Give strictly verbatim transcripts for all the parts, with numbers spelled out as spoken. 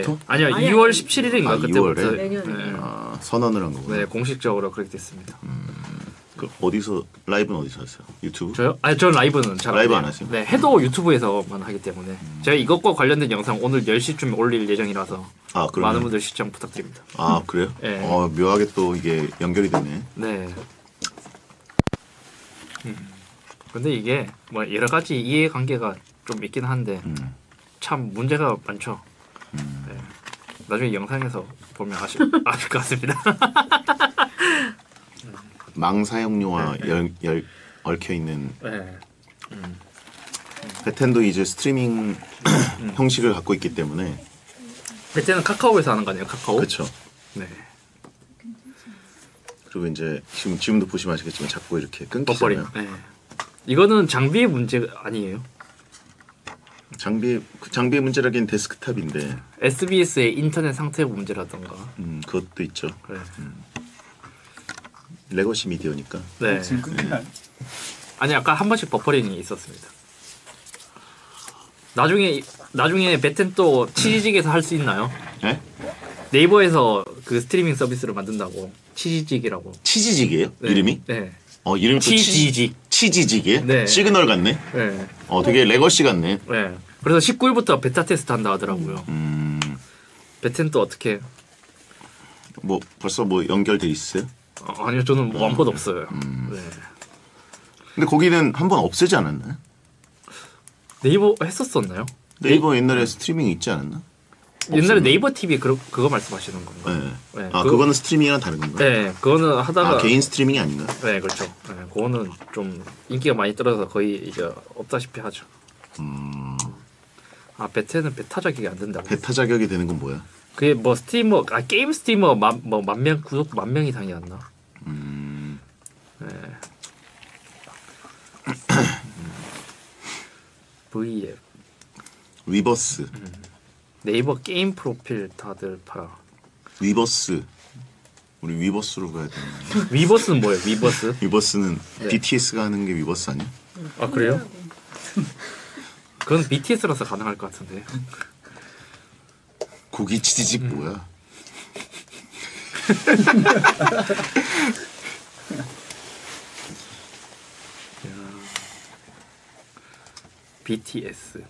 그때부터? 아니요, 아니야. 이월 십칠일인가 아, 그때부터. 이월에? 내년에. 아, 선언을 한 거구나. 네, 공식적으로 그렇게 됐습니다. 음, 그 어디서 라이브는 어디서 하세요? 유튜브? 저요? 아니, 저 라이브는 잘 라이브 해요. 안 하세요? 네, 해도 유튜브에서만 하기 때문에 음. 제가 이것과 관련된 영상 오늘 열 시쯤에 올릴 예정이라서 아, 많은 분들 시청 부탁드립니다. 아, 그래요? 네. 어, 묘하게 또 이게 연결이 되네. 네. 음. 근데 이게 뭐 여러 가지 이해관계가 좀 있긴 한데 음. 참 문제가 많죠. 음. 네. 나중에 영상에서 보면 아실, 아실 것 같습니다. 망 사용료와 네. 열, 열, 얽혀 있는 네. 음. 베텐도 이제 스트리밍 음. 형식을 갖고 있기 때문에 그때는 카카오에서 하는 거 아니에요? 카카오? 그렇죠. 네. 그리고 이제 지금 지금도 보시면 아시겠지만 자꾸 이렇게 버퍼링. 끊기잖아요. 네. 이거는 장비의 문제 아니에요? 장비 그 장비의 문제라기엔 데스크탑인데 에스비에스의 인터넷 상태 문제라던가. 음, 그것도 있죠. 네. 레거시 미디어니까. 네. 지금 끊기나요? 아니 아까 한 번씩 버퍼링이 있었습니다. 나중에 나중에 베텐 또 치즈직에서 할 수 있나요? 네? 네이버에서 그 스트리밍 서비스를 만든다고 치즈직이라고. 치즈직이에요? 네. 이름이? 네. 어 이름이 또 치즈직. 치즈직이에요? 네. 시그널 같네. 네. 어 되게 레거시 같네. 네. 그래서 십구 일부터 베타 테스트 한다 하더라고요. 음. 베텐 또 어떻게? 뭐 벌써 뭐 연결돼 있어요? 어, 아니요, 저는 뭐 아무것도 없어요. 음. 네. 근데 거기는 한번 없애지 않았나요? 네이버 했었었나요? 네이버 옛날에 스트리밍 있지 않았나? 옛날에 없었나? 네이버 티비 그, 그거 말씀하시는 건가요? 네. 네, 아 그거- 그거는 스트리밍이랑 다른 건가요? 네, 그거는 하다가 아 개인 스트리밍이 아닌가? 네, 그렇죠. 네, 그거는 좀 인기가 많이 떨어져서 거의 이제 없다시피 하죠. 음. 아, 베테는 베타 자격이 안 된다고. 베타 자격이 되는 건 뭐야? 그게 뭐 스트리머, 아 게임 스트리머 뭐만 명 구독 만 명이 당이 안 나. 음. 네. 브이앱 위버스. 네이버 게임 프로필 다들 팔아. 위버스. 우리 위버스로 가야 되나? 위버스는 뭐예요? 위버스? 위버스는 네. 비티에스가 하는 게 위버스 아니야? 아 그래요? 그건 비티에스라서 가능할 것 같은데. 고기 치즈직 음. 뭐야? 비티에스.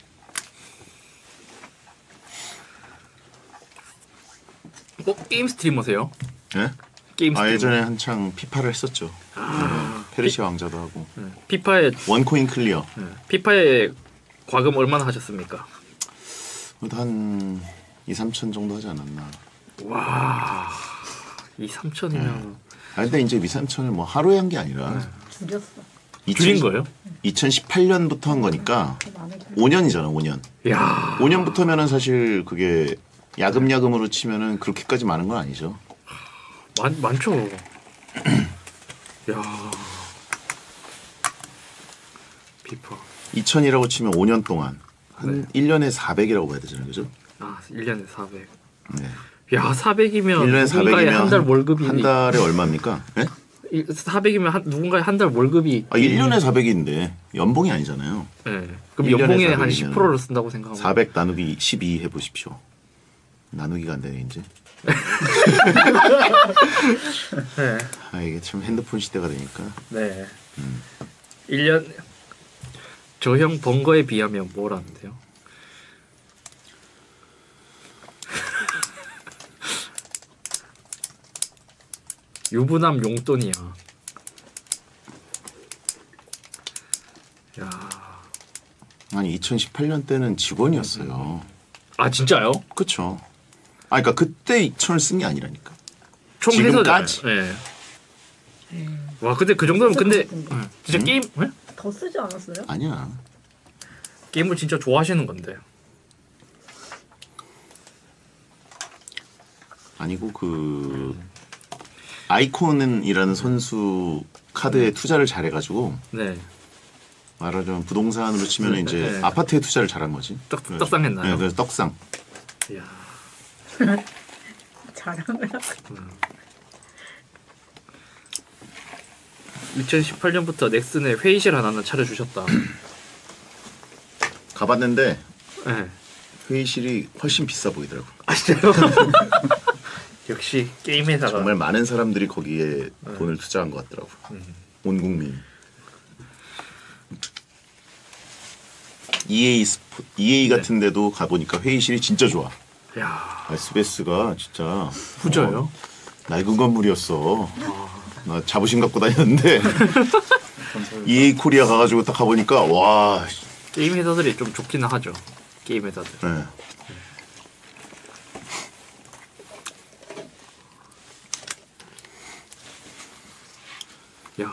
어 게임 스트리머세요? 예? 게임 아 스트리머. 예전에 한창 피파를 했었죠. 아, 페르시아 왕자도 하고 네. 피파에 원코인 클리어. 네. 피파에 과금 얼마나 하셨습니까? 그래도 한 이, 삼천 정도 하지 않았나. 와, 이 삼천이면 아 근데 이제 이, 삼천을 뭐 하루에 한 게 아니라 줄였어. 줄인 거예요? 이천십팔 년부터 한 거니까 오 년이잖아, 오 년. 야, 오 년부터면은 사실 그게 야금야금으로 치면은 그렇게까지 많은 건 아니죠. 많 많죠. 야, 피파. 이천이라고 치면 오 년 동안 한 네. 일 년에 사백이라고 봐야 되잖아요. 그죠? 아, 일 년에 사백. 네. 야, 사백이면 일 년에 누군가의 사백이면 한 달 월급이 한 달에 얼마입니까? 예? 사백이면 한, 누군가의 한 달 월급이 아, 일 년에 사백인데 연봉이 아니잖아요. 네. 그럼 일 년에 연봉의 한 사백이면 십 퍼센트를 쓴다고 생각하면 사백 나누기 십이 해 보십시오. 나누기가 안 되네 이제. 네. 아 이게 참 핸드폰 시대가 되니까. 네. 일 년 저 형 번 거에 비하면 뭐라는데요? 유부남 용돈이야. 야. 아니 이천십팔 년 때는 직원이었어요. 아 진짜요? 그쵸. 아 그러니까 그때 이천을 쓴 게 아니라니까. 총 지금까지? 해서 네. 와 근데 그 정도면 근데 쓰던데. 응. 진짜 응? 게임 네? 더 쓰지 않았어요? 아니야. 게임을 진짜 좋아하시는 건데. 아니고 그 아이콘이라는 선수 카드에 투자를 잘해가지고 네. 말하자면 부동산으로 치면 네, 이제 네. 아파트에 투자를 잘한 거지. 떡 그래서- 떡상했나요? 네, 그래서 떡상. 이야. 자랑을 하고. 이천십팔 년부터 넥슨에 회의실 하나는 차려주셨다. 가봤는데 네. 회의실이 훨씬 비싸 보이더라고. 아 진짜요? 역시 게임 회사가 정말 많은 사람들이 거기에 네. 돈을 투자한 것 같더라고. 음. 온 국민. 이에이 스포 이에이 네. 같은 데도 가보니까 회의실이 진짜 좋아. 야. 에스비에스가 진짜 후져요? 어, 낡은 건물이었어. 아. 나 자부심 갖고 다녔는데 이에이 코리아 가가지고 딱 가보니까 와. 게임 회사들이 좀 좋기는 하죠. 게임 회사들. 네. 야.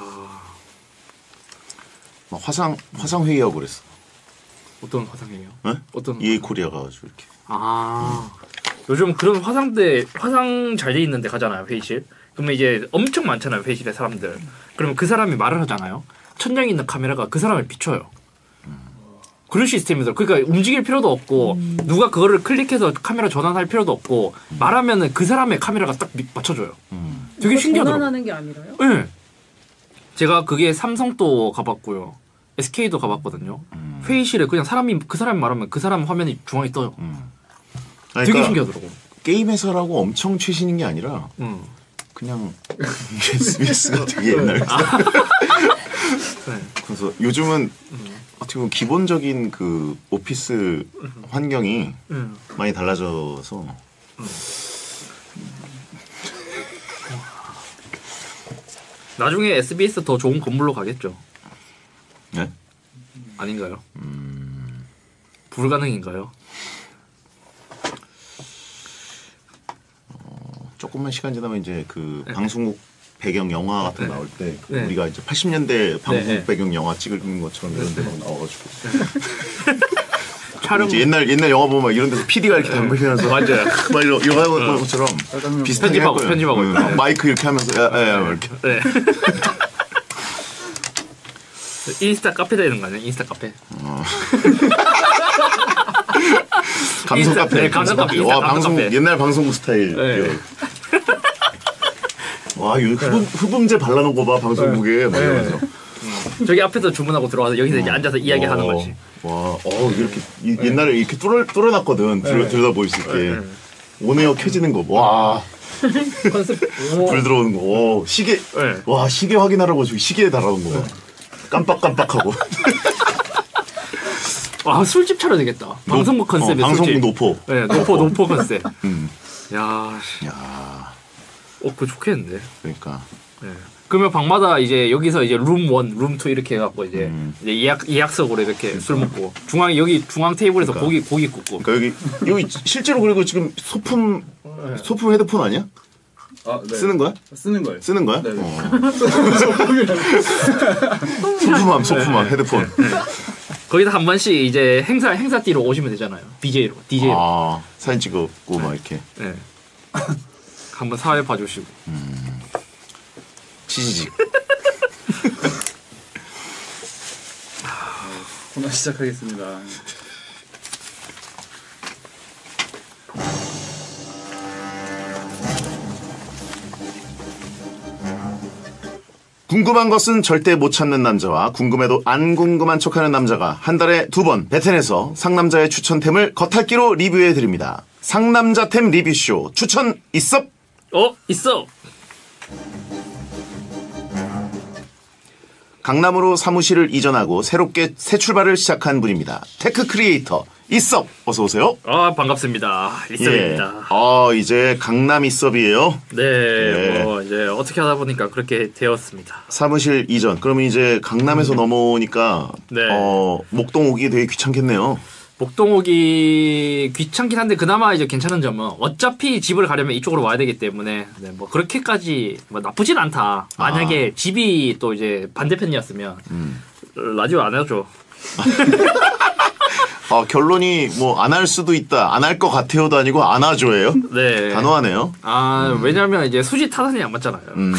막 화상 화상 회의하고 그랬어. 어떤 화상이에요? 네? 어떤 이에이 코리아 가가지고 이렇게. 아 음. 요즘 그런 화상대 화상 잘 돼 있는데 가잖아요 회의실. 그러면 이제 엄청 많잖아요 회의실에 사람들. 그러면 그 사람이 말을 하잖아요. 천장에 있는 카메라가 그 사람을 비춰요. 그런 시스템이더라고요. 그러니까 움직일 필요도 없고 음. 누가 그거를 클릭해서 카메라 전환할 필요도 없고 음. 말하면은 그 사람의 카메라가 딱 맞춰줘요. 음. 되게 신기하더라고요. 전환하는 게 아니라요? 네. 제가 그게 삼성도 가봤고요. 에스케이도 가봤거든요. 음. 회의실에 그냥 사람이 그 사람이 말하면 그 사람 화면이 중앙에 떠요. 음. 그러니까 되게 신기하더라고. 게임 회사라고 엄청 최신인 게 아니라 음. 그냥 에스비에스가 되게 옛날 회사. 아. 네. 그래서 요즘은 음. 어떻게 보면 기본적인 그 오피스 음. 환경이 음. 많이 달라져서 음. 나중에 에스비에스 더 좋은 건물로 가겠죠. 네? 아닌가요? 음... 불가능인가요? 어, 조금만 시간 지나면 이제 그 네. 방송국 배경 영화 같은 거 네. 나올 때 네. 우리가 이제 팔십 년대 방송국 네. 배경 영화 찍은 것처럼 이런 데 막 나와가지고 촬영 이제 옛날 옛날 영화 보면 막 이런 데서 피디가 이렇게 담배 피면서 맞아요. 막 이런 영화 보는 것처럼 비슷하게 편집하고 편집하고 응. 네. 마이크 이렇게 하면서 야야 야, 이렇게. 네. 인스타 카페 되는 거 아니야? 인스타 카페. 어. 감성 인스타, 카페. 네, 감성 카페. 와 방송 카페. 옛날 방송국 스타일. 네. 와 이거 흡음, 흡음제 발라놓은 거 봐 방송국에. 막 이러면서. 음. 저기 앞에서 주문하고 들어와서 여기서 어. 이제 앉아서 이야기하는 와. 거지. 와, 어 이렇게 이, 네. 옛날에 이렇게 뚫어 뚫어놨거든. 네. 들여다 보일 수 있게. 네. 오네어 켜지는 거. 와. 컨셉. 불 들어오는 거. 오, 시계. 네. 와 시계 확인하라고 저기 시계에 달아놓은 거. 네. 깜빡깜빡하고. 아 술집 차려야 되겠다. 방송국 컨셉의 어, 방송국 술집. 노포. 네, 노포 노포 컨셉. 음. 야. 야. 어, 그거 좋겠는데. 그러니까. 네. 그러면 방마다 이제 여기서 이제 룸 원, 룸 투 이렇게 해갖고 이제 음. 이제 예약 예약석으로 이렇게 그러니까. 술 먹고 중앙 여기 중앙 테이블에서 그러니까. 고기 고기 굽고. 그러니까 여기 여기 실제로 그리고 지금 소품 네. 소품 헤드폰 아니야? 아, 네. 쓰는 거야? 쓰는 거예요. 쓰는 거야? 네. 어. 소품함 소품함 네. 헤드폰. 네. 거기다 한 번씩 이제 행사 행사띠로 오시면 되잖아요. 디제이로 디제이로. 아 사진 찍고 네. 막 이렇게. 네. 한번 사회 봐주시고. 음. 치즈직. 코너 시작하겠습니다. 궁금한 것은 절대 못 찾는 남자와 궁금해도 안 궁금한 척하는 남자가 한 달에 두 번 베텐에서 상남자의 추천템을 겉핥기로 리뷰해드립니다. 상남자템 리뷰쇼 추천 있어? 어? 있어! 강남으로 사무실을 이전하고 새롭게 새 출발을 시작한 분입니다. 테크 크리에이터 이섭 어서 오세요. 아 반갑습니다. 이섭입니다. 예. 어 이제 강남 이섭이에요. 네, 예. 뭐 이제 어떻게 하다 보니까 그렇게 되었습니다. 사무실 이전. 그러면 이제 강남에서 음. 넘어오니까 네. 어 목동 오기 되게 귀찮겠네요. 목동 오기 귀찮긴 한데 그나마 이제 괜찮은 점은 어차피 집을 가려면 이쪽으로 와야 되기 때문에 네, 뭐 그렇게까지 뭐 나쁘진 않다. 만약에 아. 집이 또 이제 반대편이었으면 음. 라디오 안 해줘. 아, 결론이 뭐 안 할 수도 있다, 안 할 것 같아요도 아니고 안 하죠예요? 네. 단호하네요. 아 음. 왜냐면 이제 수지 타산이 안 맞잖아요. 음.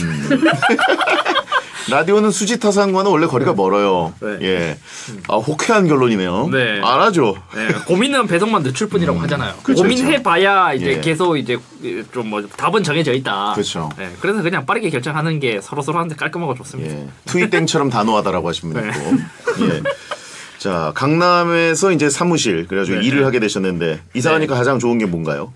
라디오는 수지 타산과는 원래 거리가 멀어요. 네. 예. 아, 호쾌한 결론이네요. 네. 안 하죠. 네. 고민은 배송만 늦출 뿐이라고 음. 하잖아요. 그쵸, 고민해봐야 이제 예. 계속 이제 좀 뭐 답은 정해져 있다. 그렇죠. 네. 그래서 그냥 빠르게 결정하는 게 서로 서로한테 깔끔하고 좋습니다. 예. 투이땡처럼 단호하다라고 하시면 네. 있고. 예. 자, 강남에서 이제 사무실 그래가지고 네. 일을 하게 되셨는데 이사 가니까 네. 가장 좋은 게 뭔가요?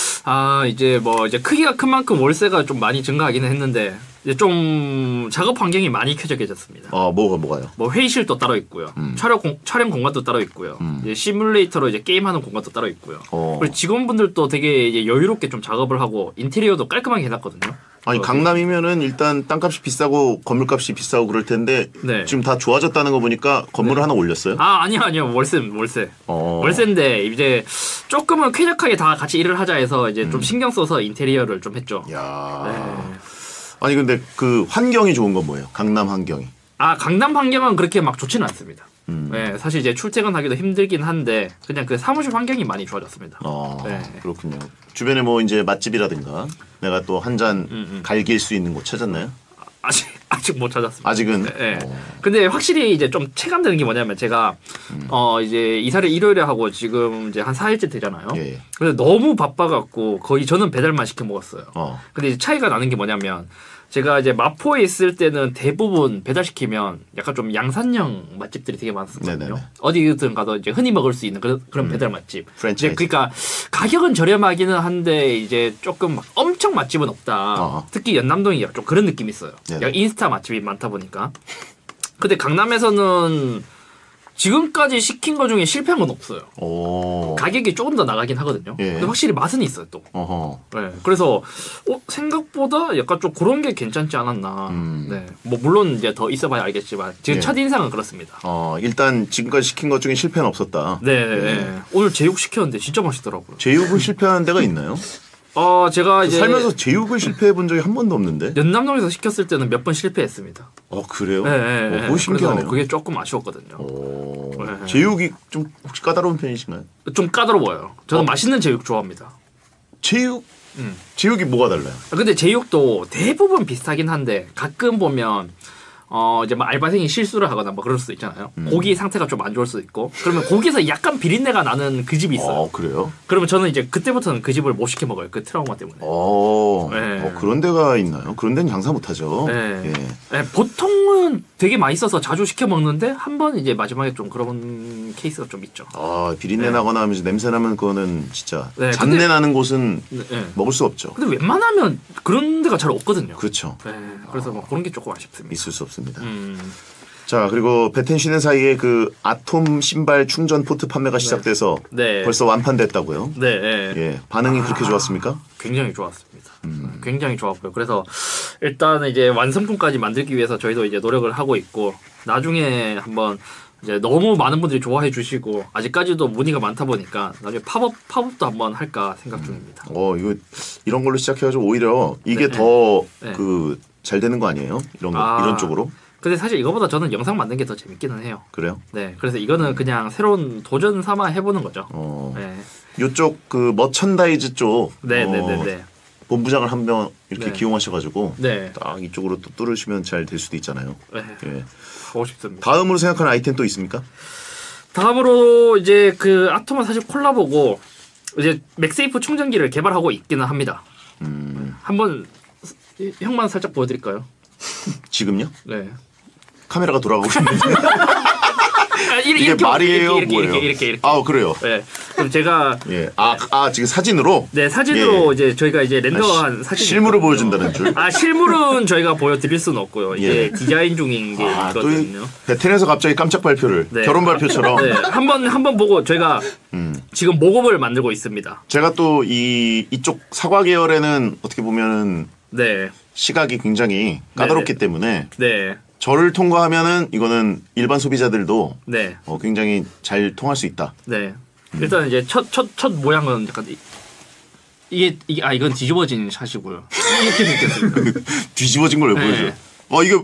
아 이제 뭐 이제 크기가 큰 만큼 월세가 좀 많이 증가하기는 했는데 이제 좀 작업 환경이 많이 쾌적해졌습니다. 어 뭐가 뭐가요? 뭐 회의실도 따로 있고요, 음. 촬영 공, 촬영 공간도 따로 있고요, 음. 이제 시뮬레이터로 이제 게임하는 공간도 따로 있고요. 어. 그리고 직원분들도 되게 이제 여유롭게 좀 작업을 하고 인테리어도 깔끔하게 해놨거든요. 아니 강남이면은 일단 땅값이 비싸고 건물값이 비싸고 그럴 텐데 네. 지금 다 좋아졌다는 거 보니까 건물을 네. 하나 올렸어요? 아 아니요 아니요 월세 월세 어. 월세인데 이제 조금은 쾌적하게 다 같이 일을 하자 해서 이제 음. 좀 신경 써서 인테리어를 좀 했죠. 야. 네. 아니 근데 그 환경이 좋은 건 뭐예요? 강남 환경이? 아 강남 환경은 그렇게 막 좋지는 않습니다. 음. 네, 사실 이제 출퇴근하기도 힘들긴 한데 그냥 그 사무실 환경이 많이 좋아졌습니다. 어, 네. 그렇군요. 주변에 뭐 이제 맛집이라든가 내가 또 한 잔 음, 음. 갈길 수 있는 곳 찾았나요? 아직 아직 못 찾았습니다. 아직은. 네. 네. 근데 확실히 이제 좀 체감되는 게 뭐냐면 제가 음. 어 이제 이사를 일요일에 하고 지금 이제 한 사 일째 되잖아요. 예. 그래서 너무 바빠갖고 거의 저는 배달만 시켜 먹었어요. 어. 근데 이제 차이가 나는 게 뭐냐면 제가 이제 마포에 있을 때는 대부분 배달시키면 약간 좀 양산형 맛집들이 되게 많았거든요. 네네네. 어디든 가도 이제 흔히 먹을 수 있는 그런, 그런 음. 배달 맛집. 프랜차이즈. 그러니까 가격은 저렴하기는 한데 이제 조금 막 엄청 맛집은 없다. 어어. 특히 연남동이 좀 그런 느낌이 있어요. 인스타 맛집이 많다 보니까. 근데 강남에서는 지금까지 시킨 거 중에 실패한 건 없어요. 오. 가격이 조금 더 나가긴 하거든요. 예. 근데 확실히 맛은 있어요 또. 어허. 네. 그래서 어, 생각보다 약간 좀 그런 게 괜찮지 않았나. 음. 네. 뭐 물론 이제 더 있어봐야 알겠지만 지금 예. 첫 인상은 그렇습니다. 어 일단 지금까지 시킨 것 중에 실패는 없었다. 네. 네. 오늘 제육 시켰는데 진짜 맛있더라고요. 제육을 실패하는 데가 있나요? 어 제가 이제 살면서 제육을 실패해 본 적이 한 번도 없는데. 연남동에서 시켰을 때는 몇 번 실패했습니다. 어 그래요? 네, 네, 네. 오, 신기하네요. 그게 조금 아쉬웠거든요. 오, 네. 제육이 좀 혹시 까다로운 편이신가요? 좀 까다로워요. 저는 어. 맛있는 제육 좋아합니다. 제육? 음. 제육이 뭐가 달라요? 근데 제육도 대부분 비슷하긴 한데 가끔 보면 어 이제 뭐 알바생이 실수를 하거나 뭐 그럴 수도 있잖아요. 음. 고기 상태가 좀 안 좋을 수도 있고 그러면 고기에서 약간 비린내가 나는 그 집이 있어요. 어, 그래요? 그러면 저는 이제 그때부터는 그 집을 못 시켜 먹어요. 그 트라우마 때문에. 어, 네. 어 그런 데가 있나요? 그런 데는 장사 못 하죠. 네. 예. 네, 보통은 되게 맛있어서 자주 시켜 먹는데 한 번 이제 마지막에 좀 그런 케이스가 좀 있죠. 아 비린내 네. 나거나 하면서 냄새 나면 그거는 진짜 네, 잔내 근데, 나는 곳은 네. 먹을 수 없죠. 근데 웬만하면 그런 데가 잘 없거든요. 그렇죠. 네. 그래서 아, 뭐 그런 게 조금 아쉽습니다. 있을 수 없습니다. 음. 자 그리고 배텐 쉬는 사이에 그 아톰 신발 충전 포트 판매가 시작돼서 네. 벌써 완판됐다고요? 네. 네. 예, 반응이 아, 그렇게 좋았습니까? 굉장히 좋았습니다. 음. 굉장히 좋았고요. 그래서 일단 이제 완성품까지 만들기 위해서 저희도 이제 노력을 하고 있고 나중에 한번 이제 너무 많은 분들이 좋아해 주시고 아직까지도 문의가 많다 보니까 나중에 팝업 팝업도 한번 할까 생각 중입니다. 어 이거 이런 걸로 시작해가지고 오히려 이게 네. 더 그 잘 네. 되는 거 아니에요? 이런 거 아, 이런 쪽으로? 근데 사실 이거보다 저는 영상 만든 게 더 재밌기는 해요. 그래요? 네, 그래서 이거는 그냥 새로운 도전 삼아 해보는 거죠. 어, 네. 이쪽 그 머천다이즈 쪽, 네, 네, 네, 네. 본부장을 한 명 이렇게 네. 기용하셔가지고 네. 딱 이쪽으로 또 뚫으시면 잘 될 수도 있잖아요. 네, 예. 하고 싶습니다. 다음으로 생각하는 아이템 또 있습니까? 다음으로 이제 그 아톰은 사실 콜라보고 이제 맥세이프 충전기를 개발하고 있기는 합니다. 음. 한번 형만 살짝 보여드릴까요? 지금요? 네. 카메라가 돌아가고 있는데. 아, 이렇게, 이게 이렇게, 말이에요, 이렇게, 뭐예요? 이렇게, 이렇게, 이렇게. 아, 그래요. 네. 그럼 제가 예. 아, 네. 아 지금 사진으로? 네, 사진으로 예. 이제 저희가 이제 렌더한 아, 사진. 실물을 보여준다는 줄. 아, 실물은 저희가 보여드릴 수는 없고요. 이제 예. 디자인 중인 게 아, 있거든요. 베텐에서 갑자기 깜짝 발표를 네. 결혼 발표처럼. 네. 한번 한번 보고 저희가 음. 지금 모금을 만들고 있습니다. 제가 또 이 이쪽 사과 계열에는 어떻게 보면은 네. 시각이 굉장히 까다롭기 네네. 때문에. 네. 저를 통과하면은 이거는 일반 소비자들도 네. 어, 굉장히 잘 통할 수 있다. 네. 음. 일단 이제 첫 첫 첫 모양은 약간 이, 이게 이게 아 이건 뒤집어진 샷이고요. 이렇게 느꼈습니다. 뒤집어진 걸 왜 네. 보여줘? 어 이게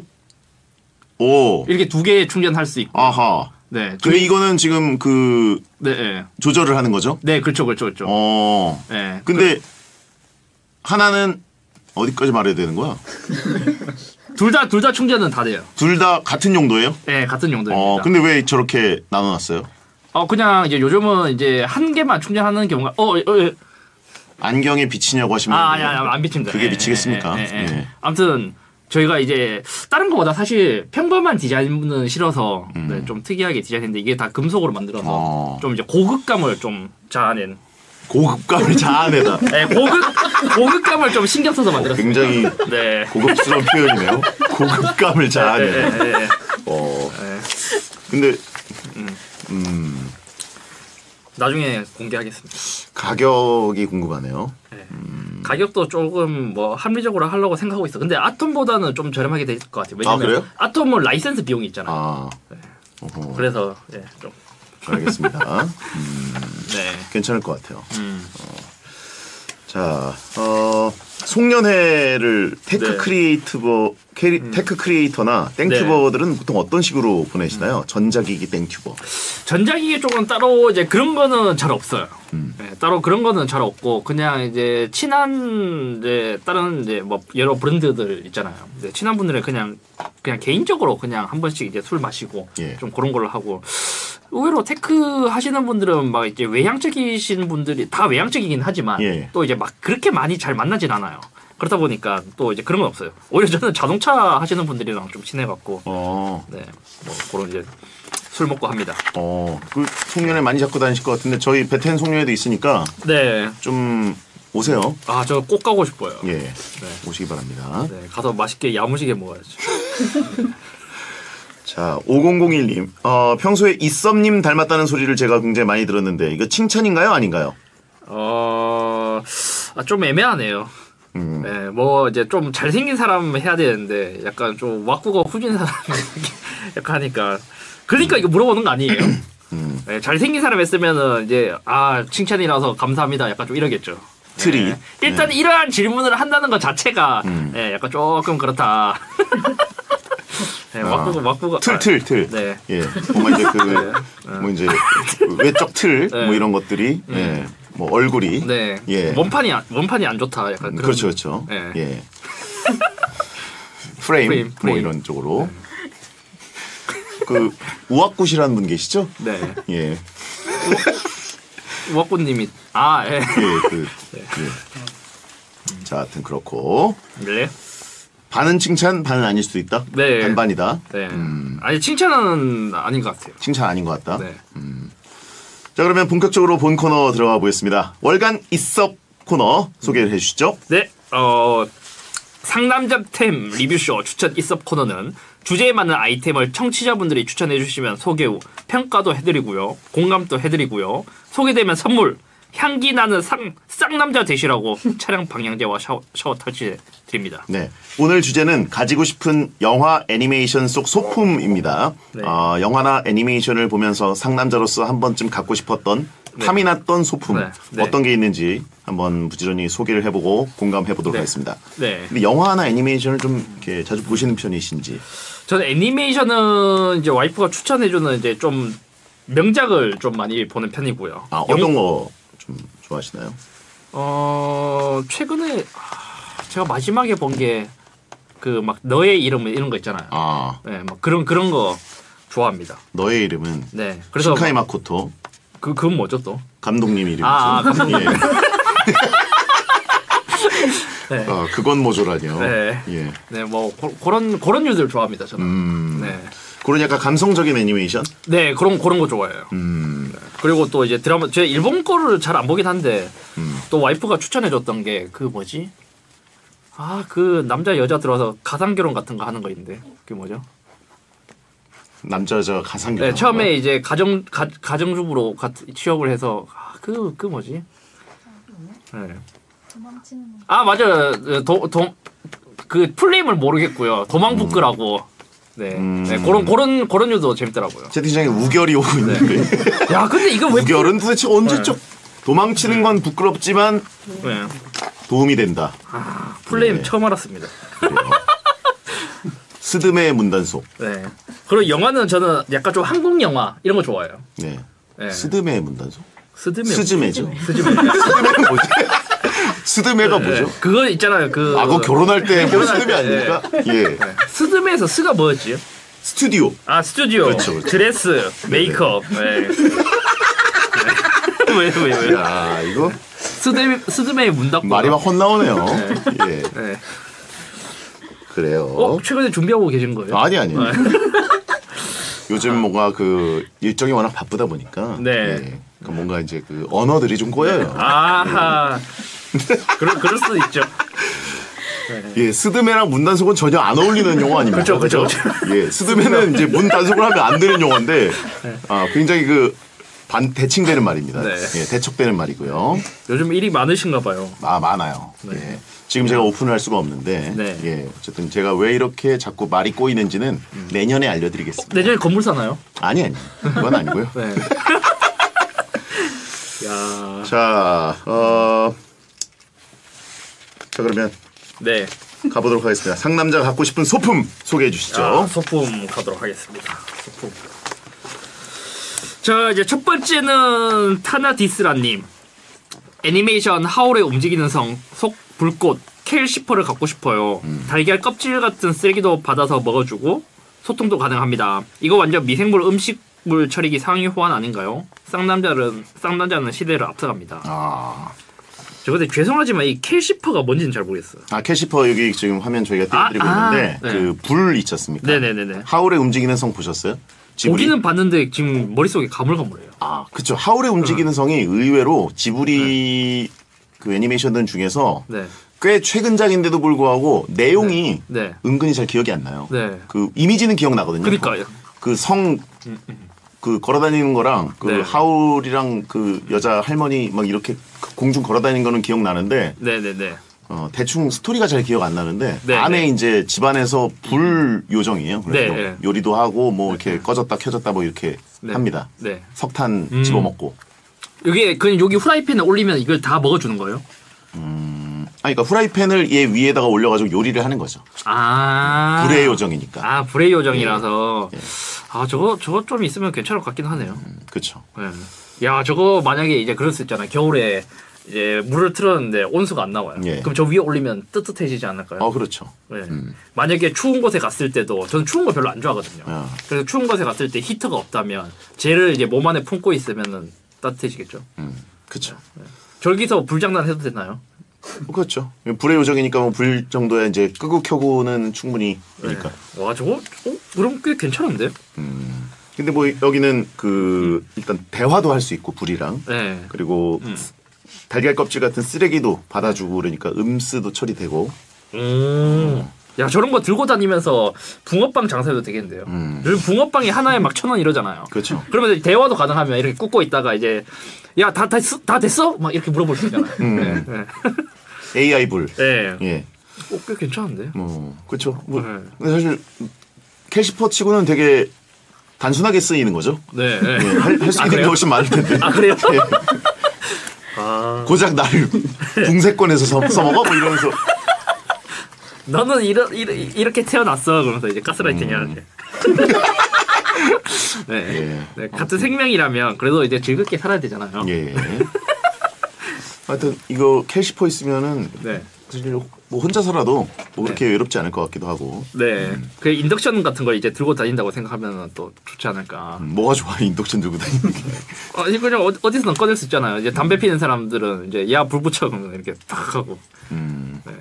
오 이렇게 두 개 충전할 수 있고. 아하. 네. 근데 저희... 이거는 지금 그 네, 네. 조절을 하는 거죠? 네, 그렇죠, 그렇죠, 그렇죠. 어. 네. 근데 그... 하나는 어디까지 말해야 되는 거야? 둘 다 둘 다 충전은 다 돼요. 둘 다 같은 용도예요? 네, 같은 용도입니다. 어, 근데 왜 저렇게 나눠놨어요? 어, 그냥 이제 요즘은 이제 한 개만 충전하는 경우가 어, 어, 어. 안경에 비치냐고 하시면 아, 아니, 아니, 안 비칩니다. 그게 예, 비치겠습니까? 예, 예, 예. 예. 아무튼 저희가 이제 다른 거보다 사실 평범한 디자인은 싫어서 음. 네, 좀 특이하게 디자인했는데 이게 다 금속으로 만들어서 어. 좀 이제 고급감을 좀 자아낸. 고급감을 자아내다. 네, 고급 고급감을 좀 신경 써서 만들었어요. 굉장히 네. 고급스러운 표현이네요. 고급감을 자아내다. 네, 네, 네, 네. 어. 네. 근데 음. 음. 나중에 공개하겠습니다. 가격이 궁금하네요. 네. 음. 가격도 조금 뭐 합리적으로 하려고 생각하고 있어. 근데 아톰보다는 좀 저렴하게 될 것 같아요. 왜냐면 아, 그래요? 아톰은 라이센스 비용이 있잖아요. 아. 네. 어허. 그래서 예, 좀 알겠습니다. 음. 네. 괜찮을 것 같아요. 음. 자, 어, 송년회를 테크 네. 크리에이티버, 캐리, 음. 테크 크리에이터나 땡튜버들은 보통 어떤 식으로 보내시나요? 음. 전자기기 땡튜버. 전자기기 쪽은 따로 이제 그런 거는 잘 없어요. 음. 네, 따로 그런 거는 잘 없고 그냥 이제 친한 이제 다른 이제 뭐 여러 브랜드들 있잖아요. 이제 친한 분들은 그냥 그냥 개인적으로 그냥 한 번씩 이제 술 마시고 예. 좀 그런 걸로 하고 의외로 테크 하시는 분들은 막 이제 외향적이신 분들이 다 외향적이긴 하지만 예. 또 이제 막 그렇게 많이 잘 만나진 않아요. 그렇다 보니까 또 이제 그런 건 없어요. 오히려 저는 자동차 하시는 분들이랑 좀 친해갖고 어, 네, 뭐 그런 이제 술 먹고 합니다. 어, 그 송년회 많이 잡고 다니실 것 같은데 저희 베텐 송년회도 있으니까 네, 좀 오세요. 아 저 꼭 가고 싶어요. 예. 네. 오시기 바랍니다. 네, 가서 맛있게 야무지게 먹어야죠. 자, 오공공일 님. 어, 평소에 이썸님 닮았다는 소리를 제가 굉장히 많이 들었는데 이거 칭찬인가요? 아닌가요? 어, 아, 좀 애매하네요. 음. 네, 뭐 이제 좀 잘생긴 사람 해야 되는데 약간 좀 왁구가 후진 사람 약간 하니까 그러니까 이거 물어보는 거 아니에요? 음. 네, 잘생긴 사람 했으면은 이제 아 칭찬이라서 감사합니다. 약간 좀 이러겠죠. 트리. 네. 일단 네. 이러한 질문을 한다는 것 자체가 음. 네, 약간 조금 그렇다. 네, 왁구가 왁구가 틀, 틀, 틀. 네. 예. 뭔가 이제 그, 뭐 이제, 그 외적 틀, 네. 뭐 이런 것들이, 예. 뭐 얼굴이. 네. 예. 원판이 안, 원판이 안 좋다. 약간 그런. 그렇죠, 그렇죠. 네. 예. 프레임, 프레임, 뭐 프레임. 이런 쪽으로. 그, 우악굿이라는 분 계시죠? 네. 예. 우악구님이 아 예. 예, 그, 예. 자, 하여튼 그렇고. 네. 반은 칭찬, 반은 아닐 수도 있다? 네. 반반이다? 네. 음. 아니 칭찬은 아닌 것 같아요. 칭찬 아닌 것 같다? 네. 자, 그러면 본격적으로 본 코너 들어가 보겠습니다. 월간 이썹 코너 소개를 해주시죠. 네. 어 상남자템 리뷰쇼 추천 이썹 코너는 주제에 맞는 아이템을 청취자분들이 추천해 주시면 소개 후 평가도 해드리고요. 공감도 해드리고요. 소개되면 선물 향기 나는 상, 쌍남자 되시라고 차량 방향제와 샤워, 샤워 탈취 드립니다. 네. 오늘 주제는 가지고 싶은 영화 애니메이션 속 소품입니다. 네. 어, 영화나 애니메이션을 보면서 상남자로서 한 번쯤 갖고 싶었던 네. 탐이 났던 소품 네. 네. 어떤 게 있는지 한번 부지런히 소개를 해보고 공감해보도록 네. 하겠습니다. 네. 근데 영화나 애니메이션을 좀 이렇게 자주 보시는 편이신지. 저는 애니메이션은 이제 와이프가 추천해주는 이제 좀 명작을 좀 많이 보는 편이고요. 아, 어떤 거 좀 좋아하시나요? 어 최근에 아, 제가 마지막에 본 게 그 막 너의 이름 이런 거 있잖아요. 아, 네, 막 그런 그런 거 좋아합니다. 너의 이름은 네, 그래서 신카이 마코토 그 그건 뭐죠 또? 감독님 이름이죠. 아, 아, 감독님. 예. 네, 어, 그건 모조라뇨. 네. 예. 네, 뭐 고, 그런 그런 류들 좋아합니다 저는. 음. 네, 그런 약간 감성적인 애니메이션? 네 그런 그런 거 좋아해요. 음. 그리고 또 이제 드라마 제가 일본 거를 잘 안 보긴 한데 음. 또 와이프가 추천해줬던 게 그 뭐지? 아 그 남자 여자 들어서 가상 결혼 같은 거 하는 거 있는데 그게 뭐죠? 남자 여자 가상 결혼. 네 처음에 이제 가정 가, 가정주부로 가, 취업을 해서 그그 그 뭐지? 네. 도망치는 아 맞아요. 도도그 풀네임을 모르겠고요. 도망부끄라고. 네. 음. 네. 그런 그런 그런 유도 재밌더라고요. 채팅창에 우결이 오고 있는데. 야 근데 이거 왜 우결은 도대체 언제적? 네. 도망치는 건 부끄럽지만 네. 도움이 된다. 아, 풀네임 네. 처음 알았습니다. 그래요. 스드메의 문단속. 네. 그리고 영화는 저는 약간 좀 한국 영화 이런 거 좋아해요. 네. 네. 스드메의 문단속? 스드메. 스즈메죠. 스즈메. 스드메는 뭐지? 스드메가 네. 뭐죠? 그거 있잖아요. 그 아, 그거 결혼할 때 뭐 결혼할 스드메 때, 아닙니까? 예. 스드메에서 스가 뭐였지? 스튜디오. 아 스튜디오, 그렇죠, 그렇죠. 드레스, 메이크업. 네. 왜, 왜, 왜? 야, 이거 스드메, 스드메의 문 닫고. 말이 막 헛나오네요. 예. 네. 그래요. 어, 최근에 준비하고 계신 거예요? 아니 아니. 네. 요즘 뭔가 그 일정이 워낙 바쁘다 보니까 네. 예, 그 뭔가 이제 그 언어들이 좀 꼬여요. 아하. 그럴 그럴 수도 있죠. 예, 스드메랑 문단속은 전혀 안 어울리는 용어 아닙니까? 그렇죠, 그렇죠. 예, 스드메는 이제 문단속을 하면 안 되는 용어인데, 아, 굉장히 그, 반, 대칭되는 말입니다. 네. 예, 대척되는 말이고요. 요즘 일이 많으신가 봐요. 아, 많아요. 네. 예. 지금 제가 오픈을 할 수가 없는데, 네. 예, 어쨌든 제가 왜 이렇게 자꾸 말이 꼬이는지는 음. 내년에 알려드리겠습니다. 내년에 건물 사나요? 아니, 아니. 그건 아니고요. 네. 야. 자, 어, 자, 그러면 네. 가보도록 하겠습니다. 상남자가 갖고 싶은 소품 소개해 주시죠. 아, 소품 가도록 하겠습니다. 소품. 자, 이제 첫 번째는 타나디스라님. 애니메이션 하울의 움직이는 성, 속 불꽃, 켈시퍼를 갖고 싶어요. 음. 달걀 껍질 같은 쓰레기도 받아서 먹어주고 소통도 가능합니다. 이거 완전 미생물 음식물 처리기 상위 호환 아닌가요? 쌍남자는 쌍남자는 시대를 앞서갑니다. 아. 저 근데 죄송하지만 이 켈시퍼가 뭔지는 잘 모르겠어요. 아, 캘시퍼 여기 지금 화면 저희가 띄워드리고 아, 있는데 아, 네. 그 불 있지 않습니까? 네네네네. 하울의 움직이는 성 보셨어요? 지브리? 보기는 봤는데 지금 머릿속에 가물가물해요. 아, 그쵸. 하울의 움직이는 성이 의외로 지브리 네. 그 애니메이션들 중에서 네. 꽤 최근작인데도 불구하고 내용이 네. 네. 은근히 잘 기억이 안 나요. 네. 그 이미지는 기억나거든요. 그러니까요. 그 성 그 걸어다니는 거랑 그 네. 하울이랑 그 여자 할머니 막 이렇게 공중 걸어다니는 거는 기억나는데 네네네. 어, 대충 스토리가 잘 기억 안 나는데 네, 안에 네. 이제 집안에서 불 요정이에요. 그래서 네, 네. 요리도 하고 뭐 이렇게 꺼졌다 켜졌다 뭐 이렇게 네. 합니다. 네. 석탄 음. 집어먹고. 여기 그냥 여기 후라이팬에 올리면 이걸 다 먹어주는 거예요? 음, 아니, 그러니까 후라이팬을 얘 위에다가 올려가지고 요리를 하는 거죠. 아. 불의 요정이니까. 아 불의 요정이라서. 예. 아 저거 저거 좀 있으면 괜찮을 것 같긴 하네요. 음, 그렇죠. 네. 야 저거 만약에 이제 그럴 수 있잖아요. 겨울에 이제 물을 틀었는데 온수가 안 나와요. 예. 그럼 저 위에 올리면 뜨뜻해지지 않을까요? 어, 그렇죠. 네. 음. 만약에 추운 곳에 갔을 때도 저는 추운 거 별로 안 좋아하거든요. 아. 그래서 추운 곳에 갔을 때 히터가 없다면 쟤를 이제 몸 안에 품고 있으면은 따뜻해지겠죠. 음, 그렇죠. 저기서 불장난 해도 되나요? 뭐 그렇죠. 불의 요정이니까 뭐 불 정도에 이제 끄고 켜고는 충분히 되니까. 네. 와 저거 어? 그럼 꽤 괜찮은데? 음. 근데 뭐 여기는 그 일단 대화도 할 수 있고 불이랑. 네. 그리고 음. 달걀 껍질 같은 쓰레기도 받아주고 그러니까 음수도 처리되고. 음. 야 저런 거 들고 다니면서 붕어빵 장사해도 되겠는데요. 음. 요즘 붕어빵이 하나에 막 천 원 이러잖아요. 그렇죠. 그러면 대화도 가능하면 이렇게 굽고 있다가 이제 야 다 다 다 됐어? 막 이렇게 물어볼 수 있잖아요. 음. 네. 에이아이 불. 네. 예. 어, 꽤 괜찮은데. 뭐 그렇죠. 뭐 네. 근데 사실 캐시퍼 치고는 되게 단순하게 쓰이는 거죠. 네. 네. 예, 할, 할 수 아, 있는 게 그래요? 훨씬 많을 텐데. 아 그래요? 예. 아 고작 나를 붕세권에서 써, 써먹어 뭐 이러면서. 너는 이러, 이러, 이렇게 태어났어 그러면서 이제 가스라이팅 해야 돼. 네. 예. 네. 같은 생명이라면 그래도 이제 즐겁게 살아야 되잖아요. 예. 하여튼 이거 캐시퍼 있으면은 네. 사실 뭐 혼자서라도 뭐 그렇게 네. 외롭지 않을 것 같기도 하고. 네. 그 인덕션 같은 걸 이제 들고 다닌다고 생각하면 또 좋지 않을까. 음, 뭐가 좋아 인덕션 들고 다니는 게. 어, 이거 그냥 어디- 어디서든 꺼낼 수 있잖아요. 이제 담배 피는 사람들은 이제 야 불 붙여 그러면 이렇게 탁 하고. 음. 네.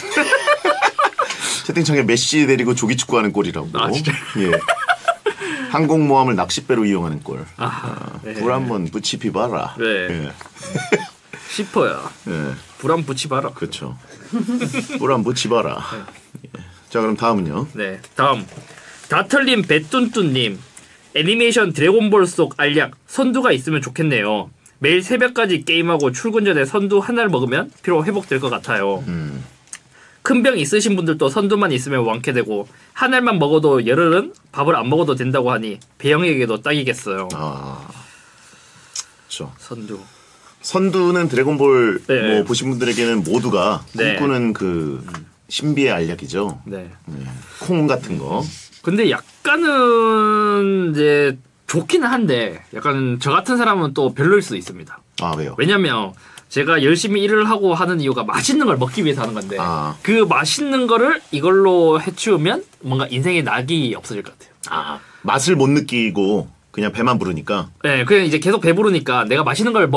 채팅창에 메시 데리고 조기 축구하는 꼴이라고. 아, 진짜? 예. 항공모함을 낚싯배로 이용하는 꼴. 아, 네. 불 한번 붙이 비봐라. 네. 예. 싶어요. 예. 불안 붙이 봐라. 그렇죠. 불 한번 붙이 봐라. 예. 자 그럼 다음은요. 네. 다음 다털님 배뚠뚠님 애니메이션 드래곤볼 속 알약 선두가 있으면 좋겠네요. 매일 새벽까지 게임하고 출근 전에 선두 하나를 먹으면 피로 회복될 것 같아요. 음. 큰 병 있으신 분들도 선두만 있으면 완쾌되고 한 알만 먹어도 열흘은 밥을 안 먹어도 된다고 하니 배영에게도 딱이겠어요. 아. 그렇죠. 선두. 선두는 드래곤볼 네. 뭐 보신 분들에게는 모두가 네. 꿈꾸는 그 신비의 알약이죠. 네. 네. 콩 같은 거. 근데 약간은 이제 좋기는 한데 약간 저 같은 사람은 또 별로일 수도 있습니다. 아 왜요? 왜냐면 제가 열심히 일을 하고 하는 이유가 맛있는 걸 먹기 위해서 하는 건데 아. 그 맛있는 거를 이걸로 해치우면 뭔가 인생에 낙이 없어질 것 같아요. 아 맛을 못 느끼고 그냥 배만 부르니까. 네, 그냥 이제 계속 배부르니까 내가 맛있는 걸 먹,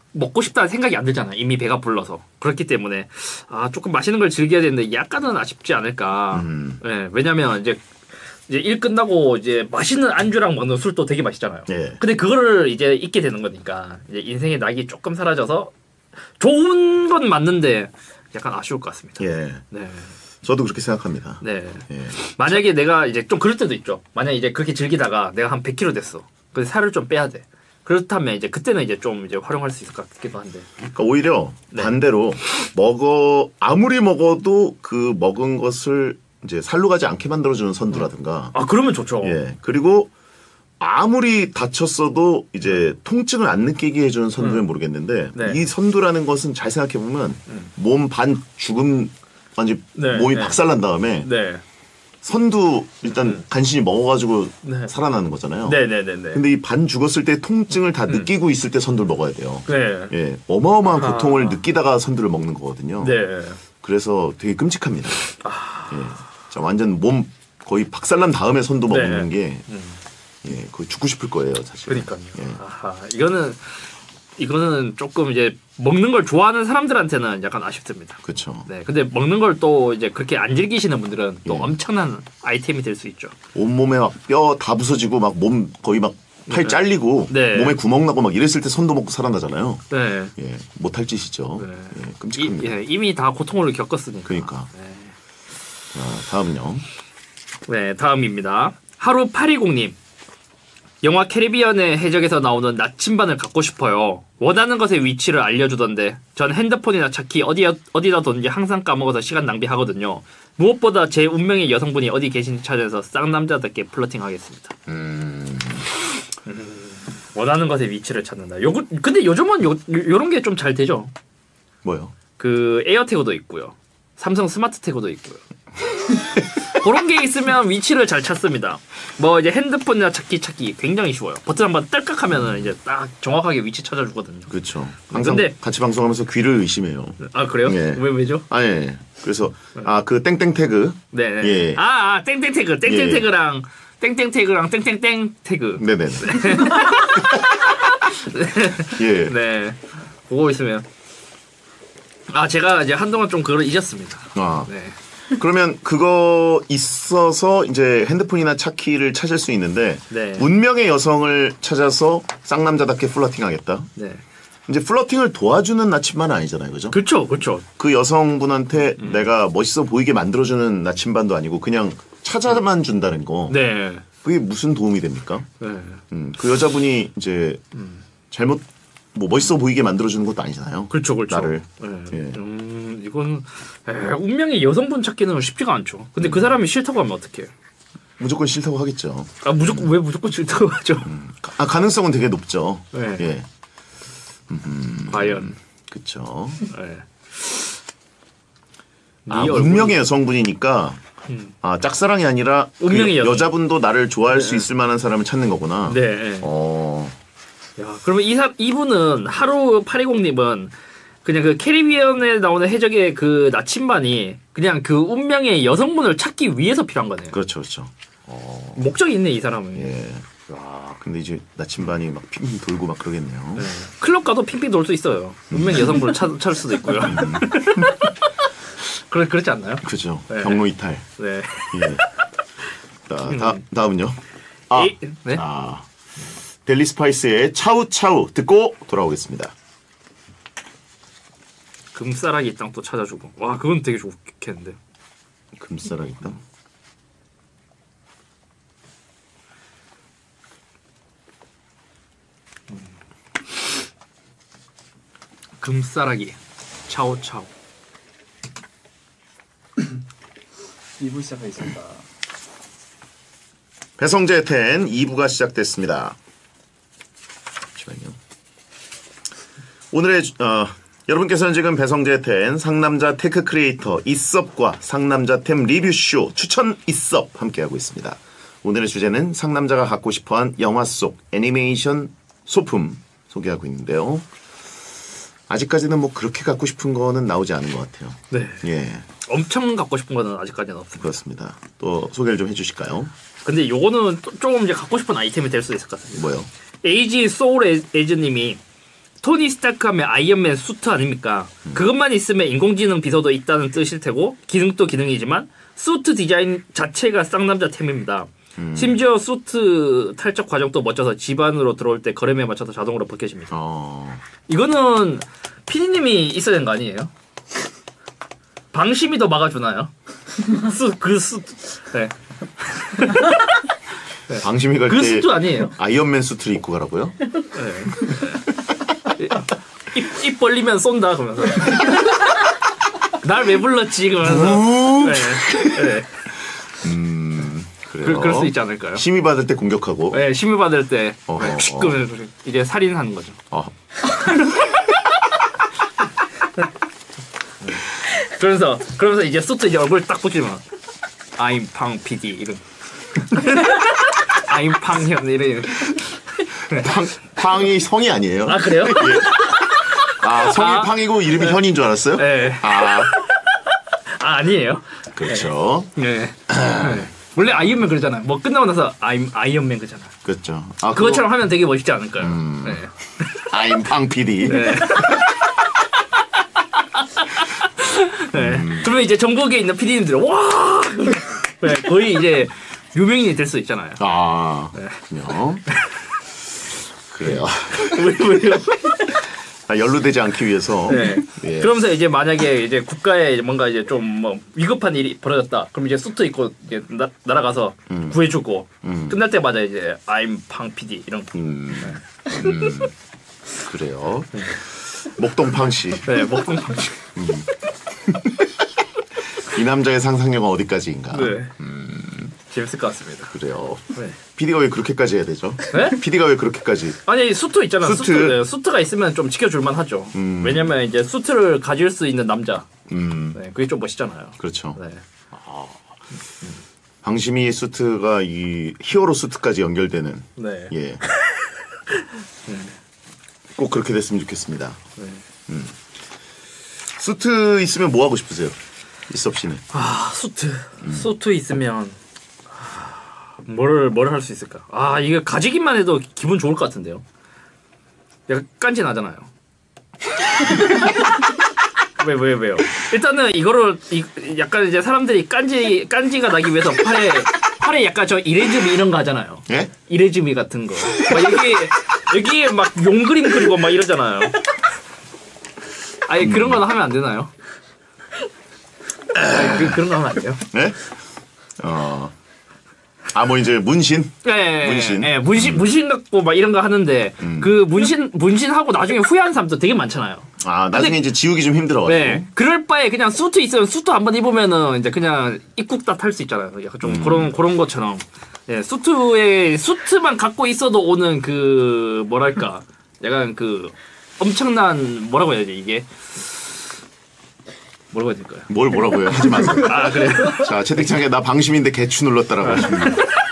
먹고 싶다는 생각이 안 들잖아요. 이미 배가 불러서. 그렇기 때문에 아 조금 맛있는 걸 즐겨야 되는데 약간은 아쉽지 않을까. 음. 네, 왜냐면 이제 이제 일 끝나고 이제 맛있는 안주랑 먹는 술도 되게 맛있잖아요. 예. 근데 그거를 이제 잊게 되는 거니까 이제 인생의 낙이 조금 사라져서 좋은 건 맞는데 약간 아쉬울 것 같습니다. 예. 네. 저도 그렇게 생각합니다. 네. 예. 만약에 내가 이제 좀 그럴 때도 있죠. 만약에 이제 그렇게 즐기다가 내가 한 백 킬로그램 됐어. 근데 살을 좀 빼야 돼. 그렇다면 이제 그때는 이제 좀 이제 활용할 수 있을 것 같기도 한데. 그러니까 오히려 네. 반대로 먹어 아무리 먹어도 그 먹은 것을 이제 살로 가지 않게 만들어주는 선두라든가. 아 그러면 좋죠. 예. 그리고 아무리 다쳤어도 이제 통증을 안 느끼게 해주는 선두는 음. 모르겠는데 네. 이 선두라는 것은 잘 생각해 보면 음. 몸 반 죽음 완전 네, 몸이 네. 박살난 다음에 네. 선두 일단 간신히 먹어가지고 네. 살아나는 거잖아요. 네네네네. 근데 이 반 죽었을 때 통증을 다 느끼고 있을 때 선두를 먹어야 돼요. 네. 예, 어마어마한 아. 고통을 느끼다가 선두를 먹는 거거든요. 네. 그래서 되게 끔찍합니다. 아. 예, 자, 완전 몸 거의 박살난 다음에 선두 네. 먹는 게 음. 예, 거의 죽고 싶을 거예요, 사실. 그러니까요. 예. 아하, 이거는 이거는 조금 이제 먹는 걸 좋아하는 사람들한테는 약간 아쉽습니다. 그렇죠. 네. 근데 먹는 걸 또 이제 그렇게 안 즐기시는 분들은 또 예. 엄청난 아이템이 될 수 있죠. 온몸에 막 뼈 다 부서지고 막 몸 거의 막 팔 네. 잘리고 네. 몸에 구멍 나고 막 이랬을 때 선두 먹고 살아나잖아요. 네. 예, 못할 짓이죠. 네. 예, 이, 끔찍합니다. 예, 이미 다 고통을 겪었으니까. 그러니까. 네. 자, 다음은요. 네, 다음입니다. 하루 팔이공님. 영화 캐리비안의 해적에서 나오는 나침반을 갖고 싶어요. 원하는 것의 위치를 알려주던데 전 핸드폰이나 차키 어디, 어디다 뒀는지 항상 까먹어서 시간 낭비하거든요. 무엇보다 제 운명의 여성분이 어디 계신지 찾아서 쌍남자답게 플러팅하겠습니다. 음, 원하는 것의 위치를 찾는다. 요 근데 요즘은 요, 요런 게 좀 잘 되죠. 뭐요? 그 에어태그도 있고요. 삼성 스마트 태그도 있고요. 그런 게 있으면 위치를 잘 찾습니다. 뭐 이제 핸드폰이나 찾기 찾기 굉장히 쉬워요. 버튼 한번 딸깍 하면은 이제 딱 정확하게 위치 찾아주거든요. 그렇죠. 항상 근데- 같이 방송하면서 귀를 의심해요. 아 그래요? 예. 왜 왜죠? 아, 예. 그래서, 아, 그 땡땡 태그. 네. 예. 아, 아 땡땡 태그, 땡땡 예. 태그랑 땡땡 태그랑 땡땡땡 태그. 네네네. 예. 네. 그거 있으면 아 제가 이제 한동안 좀 그걸 잊었습니다. 아, 네. 그러면 그거 있어서 이제 핸드폰이나 차키를 찾을 수 있는데, 네. 운명의 여성을 찾아서 쌍남자답게 플러팅하겠다. 네. 이제 플러팅을 도와주는 나침반은 아니잖아요, 그죠? 그렇죠, 그렇죠. 그 여성분한테 음. 내가 멋있어 보이게 만들어주는 나침반도 아니고 그냥 찾아만 준다는 거. 네. 그게 무슨 도움이 됩니까? 네. 음, 그 여자분이 이제 잘못 뭐 멋있어 보이게 만들어주는 것도 아니잖아요. 그렇죠, 그렇죠. 나를. 네. 예. 음, 이건 에, 운명의 여성분 찾기는 쉽지가 않죠. 근데 그 사람이 싫다고 하면 어떡해요? 무조건 싫다고 하겠죠. 아 무조건 왜 무조건 싫다고 하죠? 아, 가능성은 되게 높죠. 네. 예. 과연. 그쵸. 네. 아, 네 얼굴이- 운명의 여성분이니까 음. 아, 짝사랑이 아니라 운명의 그 여성. 여자분도 나를 좋아할 수 있을 만한 사람을 찾는 거구나. 네. 어. 야, 그러면 이 사, 이분은 하루 팔이공님은 그냥 그 캐리비안에 나오는 해적의 그 나침반이 그냥 그 운명의 여성분을 찾기 위해서 필요한 거네요. 그렇죠, 그렇죠. 목적이 있네 이 사람은. 예. 와, 근데 이제 나침반이 막 핑핑 돌고 막 그러겠네요. 네. 클럽 가도 핑핑 돌 수 있어요. 운명의 여성분을 찾, 찾을 수도 있고요. 그렇 그렇지 않나요? 그죠. 네. 경로 이탈. 네. 예. 자, 다, 다음은요. 아, 이- 네? 아, 델리 스파이스의 차우차우 듣고 돌아오겠습니다. 금싸라기 땅 또 찾아주고. 와, 그건 되게 좋겠는데. 금싸라기 땅. 금싸라기. 차오차오. 이 부 시작하겠습니다. 배성재 텐 이 부가 시작됐습니다. 잠시만요. 오늘의 어, 여러분께서는 지금 배성재 텐 상남자 테크 크리에이터 이섭과 상남자템 리뷰쇼 추천 이섭 함께하고 있습니다. 오늘의 주제는 상남자가 갖고 싶어한 영화 속 애니메이션 소품 소개하고 있는데요. 아직까지는 뭐 그렇게 갖고 싶은 거는 나오지 않은 것 같아요. 네. 예, 엄청 갖고 싶은 거는 아직까지는 없습니다. 그렇습니다. 또 소개를 좀 해주실까요? 근데 요거는 또 조금 이제 갖고 싶은 아이템이 될 수 있을 것 같습니다. 뭐요? 에이지 소울 에- 에이즈님이 토니 스타크 하면 아이언맨 수트 아닙니까? 음. 그것만 있으면 인공지능 비서도 있다는 뜻일 테고 기능도 기능이지만 수트 디자인 자체가 쌍남자템입니다. 음. 심지어 수트 탈적 과정도 멋져서 집 안으로 들어올 때 걸음에 맞춰서 자동으로 벗겨집니다. 어. 이거는 피디님이 있어야 되는 거 아니에요? 방심이 더 막아주나요? 수, 그 수, 네. 네. 방심이 갈 때 그 수트 아니에요? 아이언맨 수트를 입고 가라고요? 네. 네. 입, 입 벌리면 쏜다 그러면서 날 왜 불렀지 그러면서 네. 네. 음 그래요. 그, 그럴 수 있지 않을까요? 심의 받을 때 공격하고 네 심의 받을 때 그러면 이제 살인하는 거죠. 어. 그러면서 그러면서 이제 수트 이제 얼굴 딱 보시면 I'm 팡 피디 이런 I'm 팡현 이런 팡 팡이 성이 아니에요? 아 그래요? 예. 아 성이 아, 팡이고 이름이 네. 현인 줄 알았어요? 네. 아, 아 아니에요? 그렇죠. 네. 네. 원래 아이언맨 그러잖아요. 뭐 끝나고 나서 I'm 아이언맨 그잖아. 그렇죠. 아, 그것처럼 그거... 하면 되게 멋있지 않을까요? 음... 네. I'm 팡 피디. 네. 네. 음. 그러면 이제 전국에 있는 피디님들은 와 네, 거의 이제 유명인이 될 수 있잖아요. 아, 네. 그렇군요. 그래요. 왜요? 아, 연루되지 않기 위해서. 네. 예. 그러면서 이제 만약에 이제 국가에 뭔가 이제 좀 뭐 위급한 일이 벌어졌다. 그럼 이제 수트 입고 이제 나, 날아가서 음. 구해주고 음. 끝날 때마다 이제 I'm 팡 피디 이런. 음. 네. 음. 그래요. 네. 목동팡 씨. 네, 목동팡 씨. 음. 이 남자의 상상력은 어디까지인가. 네. 음. 재밌을 것 같습니다. 그래요. 네. 피디가 왜 그렇게까지 해야 되죠? 네? 피디가 왜 그렇게까지? 아니 수트 있잖아. 수트. 수트. 네, 수트가 있으면 좀 지켜줄만 하죠. 음. 왜냐면 이제 수트를 가질 수 있는 남자. 음. 네, 그게 좀 멋있잖아요. 그렇죠. 네. 아. 음. 방심이 수트가 이 히어로 수트까지 연결되는. 네. 예. 꼭 그렇게 됐으면 좋겠습니다. 네. 음. 수트 있으면 뭐 하고 싶으세요? 이섭 씨는? 아 수트. 음. 수트 있으면 뭐를 뭐를 할 수 있을까? 아 이거 가지기만 해도 기분 좋을 것 같은데요. 약간 깐지 나잖아요. 왜 왜 왜, 왜요? 일단은 이거를 이, 약간 이제 사람들이 깐지 깐지가 나기 위해서 팔에 팔에 약간 저 이레즈미 이런 거 하잖아요. 예? 이레즈미 같은 거. 막 여기 여기에 막 용 그림 그리고 막 이러잖아요. 아니 음. 그런 건 하면 안 되나요? 아니, 그, 그런 거 하면 안 돼요? 네? 어. 아, 뭐 이제 문신? 네, 문신. 네, 문신, 문신 갖고 막 이런 거 하는데 음. 그 문신 문신하고 나중에 후회하는 사람도 되게 많잖아요. 아, 나중에 근데, 이제 지우기 좀 힘들어가지고. 네, 그럴 바에 그냥 수트 있으면 수트 한번 입으면은 이제 그냥 입국 다 탈 수 있잖아요. 약간 좀 음. 그런 그런 것처럼. 네, 수트에 수트만 갖고 있어도 오는 그 뭐랄까, 약간 그 엄청난 뭐라고 해야 되지 이게. 뭐라고 해야 될까요? 뭘 뭐라고요? 하지 마세요. 아 그래요? 자 채팅창에 나 방심인데 개추 눌렀다라고 하십니다.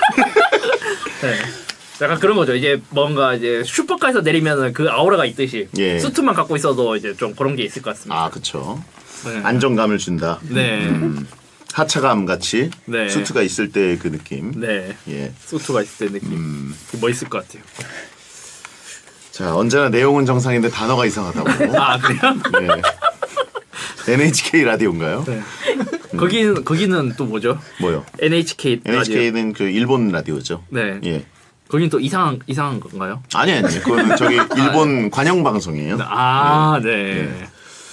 네. 약간 그런 거죠. 이제 뭔가 이제 슈퍼카에서 내리면은 그 아우라가 있듯이 예. 수트만 갖고 있어도 이제 좀 그런 게 있을 것 같습니다. 아 그렇죠. 네. 안정감을 준다. 네. 음, 하차감 같이 네. 수트가 있을 때 그 느낌. 네. 예. 수트가 있을 때 느낌. 음. 멋있을 것 같아요. 자 언제나 내용은 정상인데 단어가 이상하다고. 아 그래요? 네. 엔에이치케이 라디오인가요? 네. 음. 거기는 거기는 또 뭐죠? 뭐요? 엔에이치케이 엔에이치케이는 그 일본 라디오죠. 네. 예. 거긴 또 이상한 이상한 건가요? 아니 아니. 그거는 저기 일본 아, 관영 방송이에요. 아 네. 네. 네.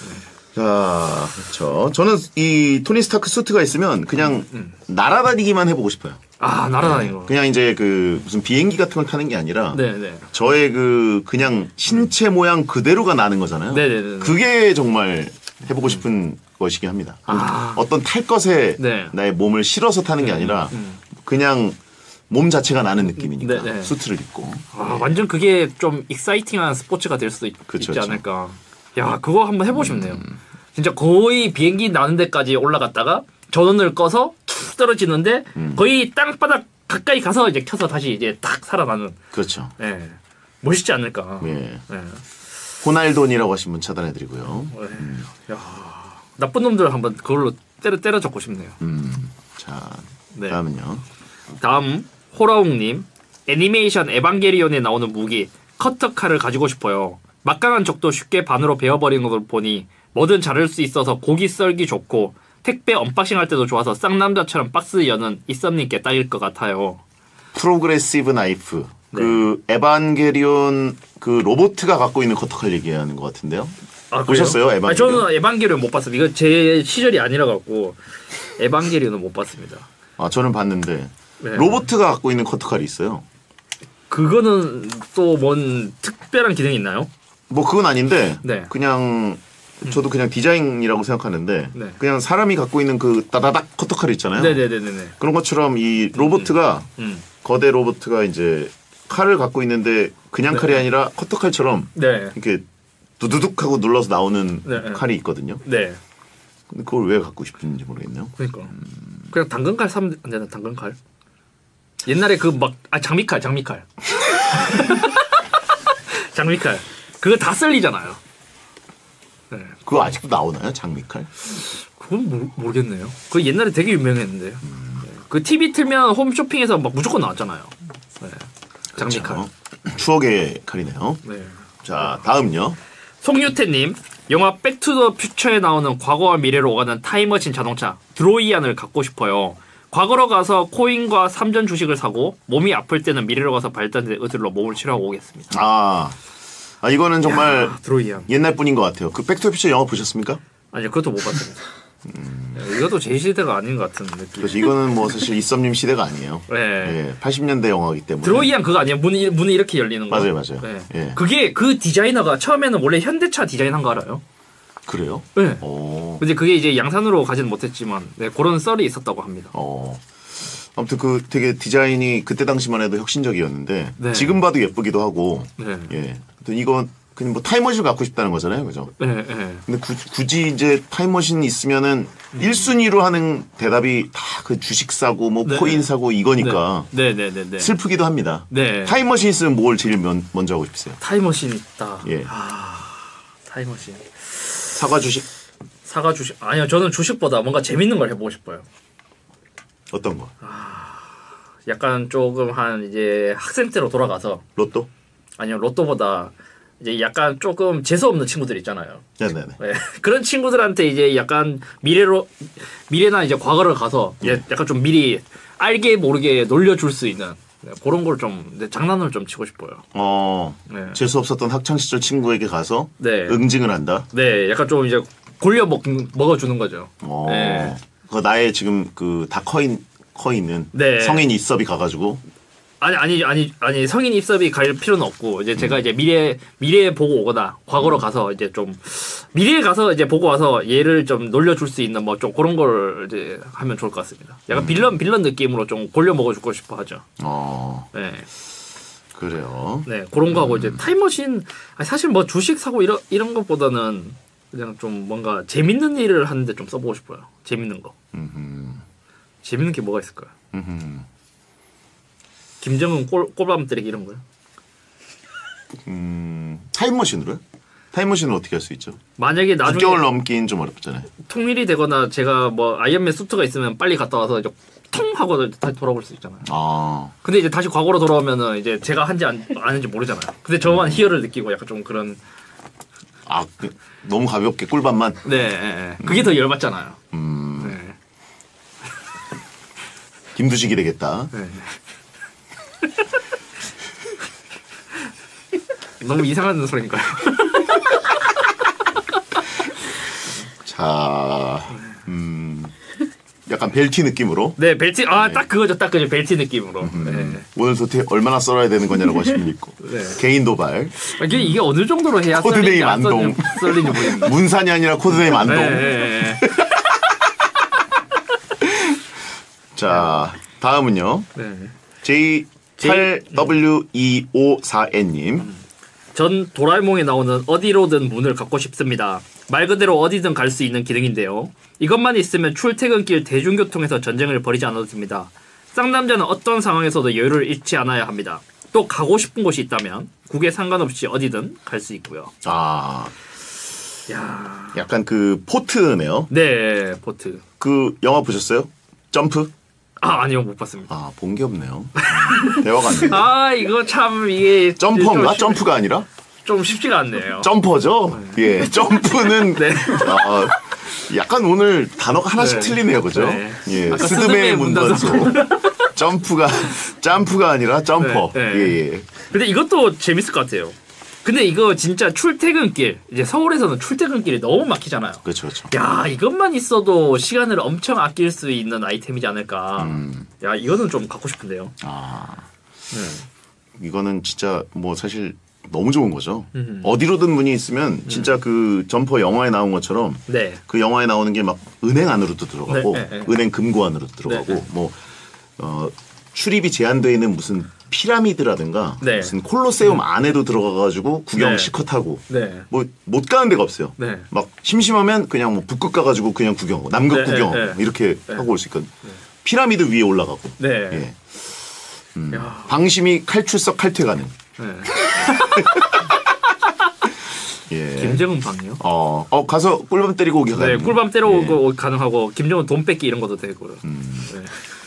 자 그렇죠. 저는 이 토니 스타크 수트가 있으면 그냥 음, 음. 날아다니기만 해보고 싶어요. 아 날아다니는 거. 그냥 이제 그 무슨 비행기 같은 걸 타는 게 아니라 네, 네. 저의 그 그냥 신체 모양 그대로가 나는 거잖아요. 네, 네, 네. 그게 정말 해보고 싶은 음. 것이긴 합니다. 아. 어떤 탈 것에 네. 나의 몸을 실어서 타는 게 아니라 음. 그냥 몸 자체가 나는 느낌이니까 네, 네. 수트를 입고. 아, 네. 완전 그게 좀 익사이팅한 스포츠가 될 수도 있, 그쵸, 있지 않을까. 야 그거 한번 해보고 싶네요. 음. 진짜 거의 비행기 나는 데까지 올라갔다가 전원을 꺼서 툭 떨어지는데 음. 거의 땅바닥 가까이 가서 이제 켜서 다시 이제 딱 살아나는. 그렇죠. 네. 멋있지 않을까. 네. 네. 호날돈이라고 하신 분 차단해드리고요. 네. 음. 야, 나쁜 놈들 한번 그걸로 때려 때려 잡고 싶네요. 음. 자 네. 다음은요. 다음 호라웅님 애니메이션 에반게리온에 나오는 무기 커터칼을 가지고 싶어요. 막강한 적도 쉽게 반으로 베어버리는 걸 보니 뭐든 자를 수 있어서 고기 썰기 좋고 택배 언박싱 할 때도 좋아서 쌍남자처럼 박스 여는 이썸님께 딱일 것 같아요. 프로그레시브 나이프. 네. 그 에반게리온 그 로보트가 갖고 있는 커터칼 얘기하는 것 같은데요. 아, 보셨어요? 에반게리온? 아니, 저는 에반게리온 못 봤습니다. 이거 제 시절이 아니라 갖고 에반게리온은 못 봤습니다. 아 저는 봤는데 네. 로보트가 갖고 있는 커터칼이 있어요. 그거는 또 뭔 특별한 기능이 있나요? 뭐 그건 아닌데 네. 그냥 저도 그냥 디자인이라고 생각하는데 네. 그냥 사람이 갖고 있는 그 따다닥 커터칼 있잖아요. 네네네네. 그런 것처럼 이 로보트가 음, 음. 거대 로보트가 이제 칼을 갖고 있는데 그냥 네. 칼이 아니라 커터칼처럼 네. 이렇게 두두둑 하고 눌러서 나오는 네. 칼이 있거든요. 네. 근데 그걸 왜 갖고 싶은지 모르겠네요. 그러니까 음. 그냥 당근칼 사면 안 되나? 당근칼? 옛날에 그 막 아 장미칼 장미칼 장미칼 그거 다 썰리잖아요. 네. 그거 아직도 나오나요? 장미칼? 그건 모르, 모르겠네요. 그 옛날에 되게 유명했는데 음. 네. 그 티비 틀면 홈쇼핑에서 막 무조건 나왔잖아요. 네. 장미칼. 그렇죠. 추억의 칼이네요. 네. 자 다음요. 송유태님 영화 백투더퓨처에 나오는 과거와 미래로 오가는 타임머신 자동차 드로이안을 갖고 싶어요. 과거로 가서 코인과 삼전 주식을 사고 몸이 아플 때는 미래로 가서 발달된 의술로 몸을 치료하고 오겠습니다. 아, 아 이거는 정말 야, 드로이안. 옛날 분인 것 같아요. 그 백투더퓨처 영화 보셨습니까? 아니요, 그것도 못 봤습니다. 음... 이것도 제 시대가 아닌 것 같은 느낌. 그렇죠. 이거는 뭐 사실 이썸님 시대가 아니에요. 네. 예, 팔십 년대 영화이기 때문에. 드로이안 그거 아니에요? 문이 문이 이렇게 열리는 거. 맞아요, 맞아요. 네. 예. 그게 그 디자이너가 처음에는 원래 현대차 디자인한 거 알아요? 그래요? 네. 오. 근데 그게 이제 양산으로 가지는 못했지만 네, 그런 썰이 있었다고 합니다. 어. 아무튼 그 되게 디자인이 그때 당시만 해도 혁신적이었는데 네. 지금 봐도 예쁘기도 하고. 네. 예. 아무튼 이건 그냥 뭐 타임머신을 갖고 싶다는 거잖아요, 그죠? 네. 네. 근데 구, 굳이 이제 타임머신이 있으면은 음. 일 순위로 하는 대답이 다 그 주식 사고 뭐 네. 코인 사고 이거니까. 네. 네. 네. 네. 슬프기도 합니다. 네. 타임머신 있으면 뭘 제일 면, 먼저 하고 싶으세요? 타임머신 있다. 예. 아, 타임머신. 사과 주식? 사과 주식 아니요, 저는 주식보다 뭔가 재밌는 걸 해보고 싶어요. 어떤 거? 아, 약간 조금 한 이제 학생 때로 돌아가서 로또? 아니요, 로또보다 이제 약간 조금 재수 없는 친구들 있잖아요. 네네네. 네. 그런 친구들한테 이제 약간 미래로 미래나 이제 과거를 가서 네. 약간 좀 미리 알게 모르게 놀려줄 수 있는 네, 그런 걸 좀 네, 장난을 좀 치고 싶어요. 어, 네. 재수 없었던 학창 시절 친구에게 가서 네. 응징을 한다. 네, 약간 좀 이제 골려 먹 먹어주는 거죠. 어, 네. 그 나의 지금 그 다 커 있 커 있는 네. 성인 입섭이 가가지고. 아니 아니 아니 아니 성인 입섭이 갈 필요는 없고 이제 음. 제가 이제 미래 미래에 보고 오거나 과거로 음. 가서 이제 좀 미래에 가서 이제 보고 와서 얘를 좀 놀려줄 수 있는 뭐 좀 그런 걸 이제 하면 좋을 것 같습니다. 약간 음. 빌런 빌런 느낌으로 좀 골려 먹어주고 싶어 하죠. 어. 네. 그래요. 네 그런 거 하고 음. 이제 타임머신 아니, 사실 뭐 주식 사고 이런 이런 것보다는 그냥 좀 뭔가 재밌는 일을 하는데 좀 써보고 싶어요. 재밌는 거. 음흠. 재밌는 게 뭐가 있을까요? 음흠. 김정은 꼴, 꼴밤 때리기 이런 거요? 음, 타임머신으로요? 타임머신은 어떻게 할 수 있죠? 만약에 나중에 육 개월 넘긴 좀 어렵잖아요. 통일이 되거나 제가 뭐 아이언맨 수트가 있으면 빨리 갔다 와서 이제 통 하고 다시 돌아올 수 있잖아요. 아. 근데 이제 다시 과거로 돌아오면은 이제 제가 한지 안 아는지 모르잖아요. 근데 저만 음. 희열을 느끼고 약간 좀 그런. 아, 그, 너무 가볍게 꿀밤만. 네, 네, 네. 그게 음. 더 열받잖아요. 음. 네. 김두식이 되겠다. 네. 너무 이상한 소리니까요. 자, 음, 약간 벨티 느낌으로. 네, 벨티. 아, 딱 그거죠, 딱 그죠, 벨티 느낌으로. 음, 네. 오늘 도대체 얼마나 썰어야 되는 거냐라고 하시면 있고. 네. 개인 도발. 이게 이게 어느 정도로 해야 코드네임 안동. 썰리는지 모르겠는데. 문산이 아니라 코드네임 안동. 네, 네, 네. 자, 다음은요. 네. 제이 팔 더블유 이오사 엔님. 전 도라에몽에 나오는 어디로든 문을 갖고 싶습니다. 말 그대로 어디든 갈 수 있는 기능인데요. 이것만 있으면 출퇴근길 대중교통에서 전쟁을 벌이지 않아도 됩니다. 쌍남자는 어떤 상황에서도 여유를 잃지 않아야 합니다. 또 가고 싶은 곳이 있다면 국에 상관없이 어디든 갈 수 있고요. 아, 야, 약간 그 포트네요. 네, 포트. 그 영화 보셨어요? 점프? 아, 아니요, 못 봤습니다. 아, 본 게 없네요. 대화가 안 돼. 아, 이거 참 이게 점퍼인가? 점프가 아니라? 좀 쉽지가 않네요. 점퍼죠? 네. 예, 점프는 네. 어, 약간 오늘 단어가 하나씩 네. 틀리네요, 그죠? 네. 예, 스드메 문단소. 점프가 점프가 아니라 점퍼. 네, 네. 예, 예. 근데 이것도 재밌을 것 같아요. 근데 이거 진짜 출퇴근길, 이제 서울에서는 출퇴근길이 너무 막히잖아요. 그렇죠, 그렇죠. 야, 이것만 있어도 시간을 엄청 아낄 수 있는 아이템이지 않을까. 음. 야, 이거는 좀 갖고 싶은데요. 아, 네. 이거는 진짜 뭐 사실 너무 좋은 거죠. 음흠. 어디로든 문이 있으면 진짜 음. 그 점퍼 영화에 나온 것처럼 네. 그 영화에 나오는 게 막 은행 안으로도 들어가고 네, 네, 네. 은행 금고 안으로도 들어가고 네, 네. 뭐 어, 출입이 제한되어 있는 무슨 피라미드라든가 네. 무슨 콜로세움 음. 안에도 들어가가지고 구경 네. 실컷 하고 네. 뭐 못 가는 데가 없어요. 네. 막 심심하면 그냥 뭐 북극 가가지고 그냥 구경하고 남극 네, 구경 네, 네. 이렇게 네. 하고 올 수 있거든. 네. 피라미드 위에 올라가고. 네. 예. 음. 방심이 칼출석 칼퇴 가능. 네. 예. 김정은 방이요? 어, 어 가서 꿀밤 때리고 오기 가능. 네, 꿀밤 때려오고 예. 가능하고 김정은 돈 뺏기 이런 것도 되고요. 음. 네.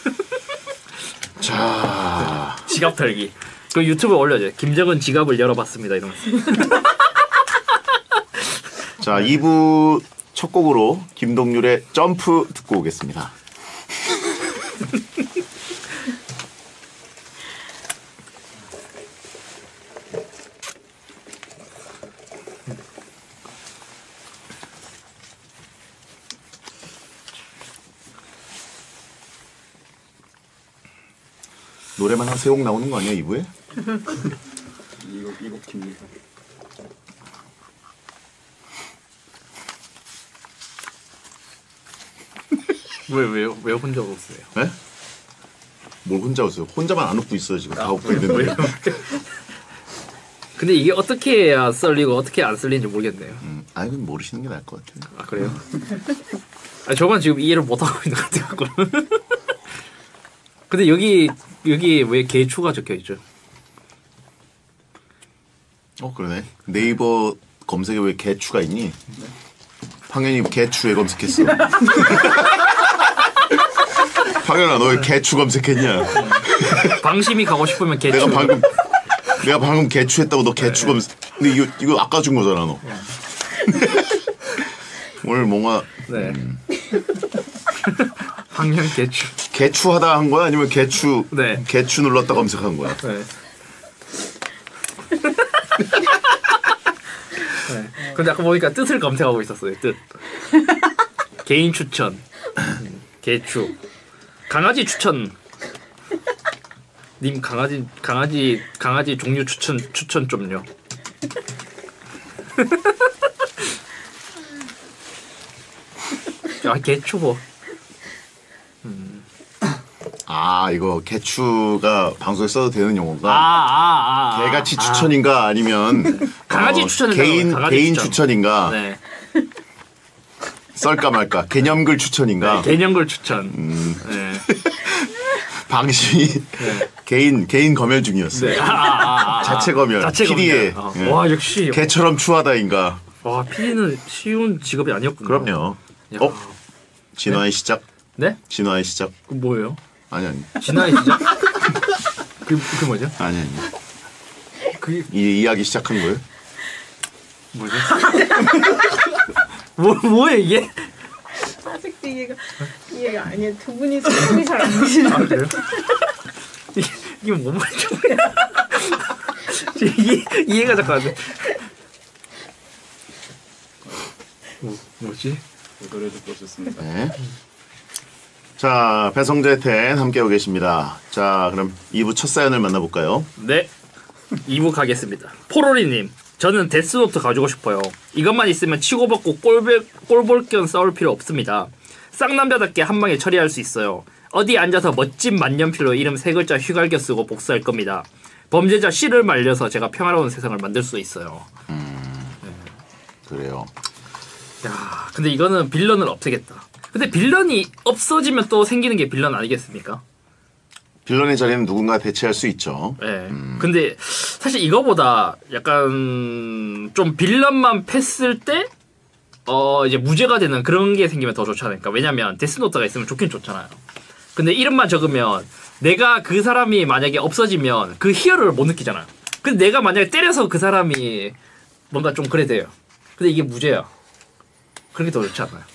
자, 지갑 털기. 그 유튜브에 올려줘요. 김정은 지갑을 열어봤습니다. 이러면서. 자, 이 부 첫 곡으로 김동률의 점프 듣고 오겠습니다. 노래만 한 세 곡 나오는 거 아니야, 이 부에? 이곡, 이곡 깁니다. 왜, 왜요? 왜 혼자 웃으세요? 네? 뭘 혼자 웃어요? 혼자만 안 웃고 있어요, 지금. 아, 다 웃고 있는데. 근데 이게 어떻게 해야 썰리고 어떻게 안 썰리는지 모르겠네요. 음, 아니, 그럼 모르시는 게 나을 것 같아요. 아, 그래요? 아, 저만 지금 이해를 못하고 있는 것 같아요. 근데 여기, 여기 왜 개추가 적혀 있죠? 어, 그러네. 네이버 검색에 왜 개추가 있니? 네. 황현이 개추에 검색했어. 황현아, 너 왜 개추 검색했냐? 방심이 가고 싶으면 개추. 내가 방금, 내가 방금 개추했다고 너 개추 네. 검색. 근데 이거, 이거 아까 준 거잖아, 너. 오늘 뭔가. 네. 음. 황현 개추. 개추하다 한 거야? 아니면 개추, 네. 개추 눌렀다 검색한 거야? 네. 네. 근데 아까 보니까 뜻을 검색하고 있었어요. 뜻. 개인 추천. 개추. 강아지 추천. 님 강아지 강아지 강아지 종류 추천 추천 좀요. 아 개추보. 음. 아 이거 개추가 방송에 써도 되는 용어가. 아, 아, 아, 개같이 아, 추천인가 아니면 강아지 어, 추천은 개인 강아지 개인 추천. 추천인가. 네. 썰까 말까. 개념글 추천인가. 네, 개념글 추천. 음. 네. 방심이 네. 개인 개인 검열 중이었어요. 네. 아, 아, 아, 자체 검열. 자체 피디의 검열. 어. 네. 와 역시 개처럼 추하다인가. 와 피디는 쉬운 직업이 아니었군요. 그럼요. 야. 어 진화의 네? 시작. 네? 진화의 시작. 그 뭐예요? 아니 아니. 진화의 시작? 그, 그 뭐죠? 아니 아니. 그 이 이야기 시작한 거예요? 뭐죠? 뭐 뭐야 이게? 아직도 이해가 이해가 아니에요. 두 분이 소통이 잘 안 되시는데. 아, 그래요? 이게 이게 뭐 말이죠? 이해 이해가 잠깐 안 돼. 뭐 뭐지? 노래 듣고 오셨습니다. 네. 자 배성재 텐 함께하고 계십니다. 자 그럼 이 부 첫 사연을 만나볼까요? 네. 이 부 가겠습니다. 포로리님. 저는 데스노트 가지고 싶어요. 이것만 있으면 치고받고 꼴볼 겸 싸울 필요 없습니다. 쌍남자답게 한 방에 처리할 수 있어요. 어디 앉아서 멋진 만년필로 이름 세 글자 휘갈겨 쓰고 복수할 겁니다. 범죄자 씨를 말려서 제가 평화로운 세상을 만들 수 있어요. 음, 네. 그래요. 야, 근데 이거는 빌런을 없애겠다. 근데 빌런이 없어지면 또 생기는 게 빌런 아니겠습니까? 빌런의 자리는 누군가 대체할 수 있죠. 네. 음. 근데 사실 이거보다 약간 좀 빌런만 팼을 때 어 이제 무죄가 되는 그런 게 생기면 더 좋지 않을까. 왜냐면 데스노트가 있으면 좋긴 좋잖아요. 근데 이름만 적으면 내가 그 사람이 만약에 없어지면 그 희열을 못 느끼잖아요. 근데 내가 만약에 때려서 그 사람이 뭔가 좀 그래 돼요. 근데 이게 무죄야. 그렇게 더 좋지 않아요?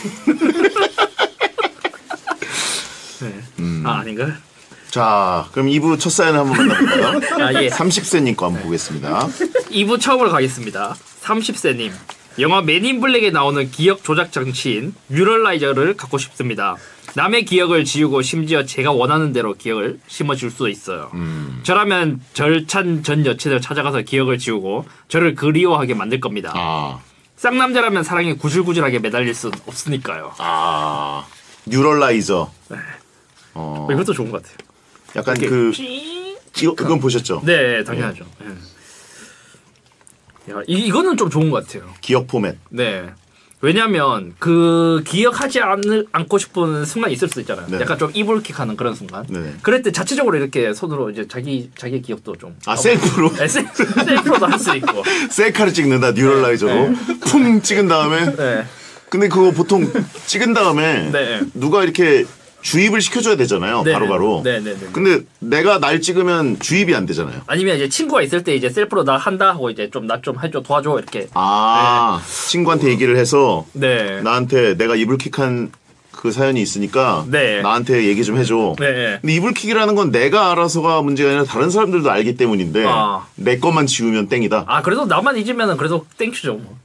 네. 음. 아 아닌가요? 자, 그럼 이 부 첫 사연을 한번 만나볼까요? 아 예. 삼십 세님 거 한번 보겠습니다. 이 부 처음으로 가겠습니다. 삼십 세님. 영화 맨인 블랙에 나오는 기억 조작 장치인 뮤럴라이저를 갖고 싶습니다. 남의 기억을 지우고 심지어 제가 원하는 대로 기억을 심어줄 수 있어요. 음. 저라면 절찬 전 여친을 찾아가서 기억을 지우고 저를 그리워하게 만들 겁니다. 아, 쌍남자라면 사랑에 구질구질하게 매달릴 순 없으니까요. 아, 뉴럴라이저. 네. 어, 이것도 좋은 것 같아요. 약간 이렇게 그 삥- 이거 그건 보셨죠? 네, 당연하죠. 네. 야, 이, 이거는 좀 좋은 것 같아요. 기억 포맷. 네. 왜냐면 그 기억하지 않을, 않고 싶은 순간이 있을 수 있잖아요. 네. 약간 좀 이불킥하는 그런 순간. 네. 그럴 때 자체적으로 이렇게 손으로 이제 자기 자기 기억도 좀 아, 셀프로 네, 셀- 셀프로도 할 수 있고. 셀카를 찍는다 뉴럴라이저로 쿵 찍은 다음에. 네. 근데 그거 보통 찍은 다음에 네. 누가 이렇게 주입을 시켜줘야 되잖아요. 네. 바로바로. 네, 네, 네. 근데 내가 날 찍으면 주입이 안 되잖아요. 아니면 이제 친구가 있을 때 이제 셀프로 나 한다 하고 이제 좀 나 좀 해줘 도와줘 이렇게. 아, 친구한테 얘기를 해서 네. 나한테 내가 이불킥한 그 사연이 있으니까 네. 나한테 얘기 좀 해줘. 네. 근데 이불킥이라는 건 내가 알아서가 문제가 아니라 다른 사람들도 알기 때문인데 아. 내 것만 지우면 땡이다. 아 그래도 나만 잊으면은 그래도 땡큐죠. 뭐.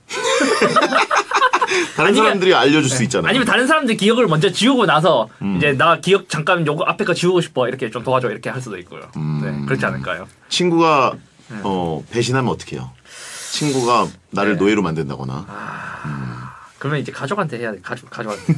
다른 아니면- 사람들이 알려줄 수 있잖아요. 아니면 다른 사람들 기억을 먼저 지우고 나서 이제 나 기억 잠깐 요거 앞에 거 지우고 싶어 이렇게 좀 도와줘 이렇게 할 수도 있고요. 음. 네, 그렇지 않을까요? 친구가 어, 배신하면 어떡해요? 친구가 나를 네. 노예로 만든다거나. 그러면 이제 가족한테 해야 돼. 가족 가족한테.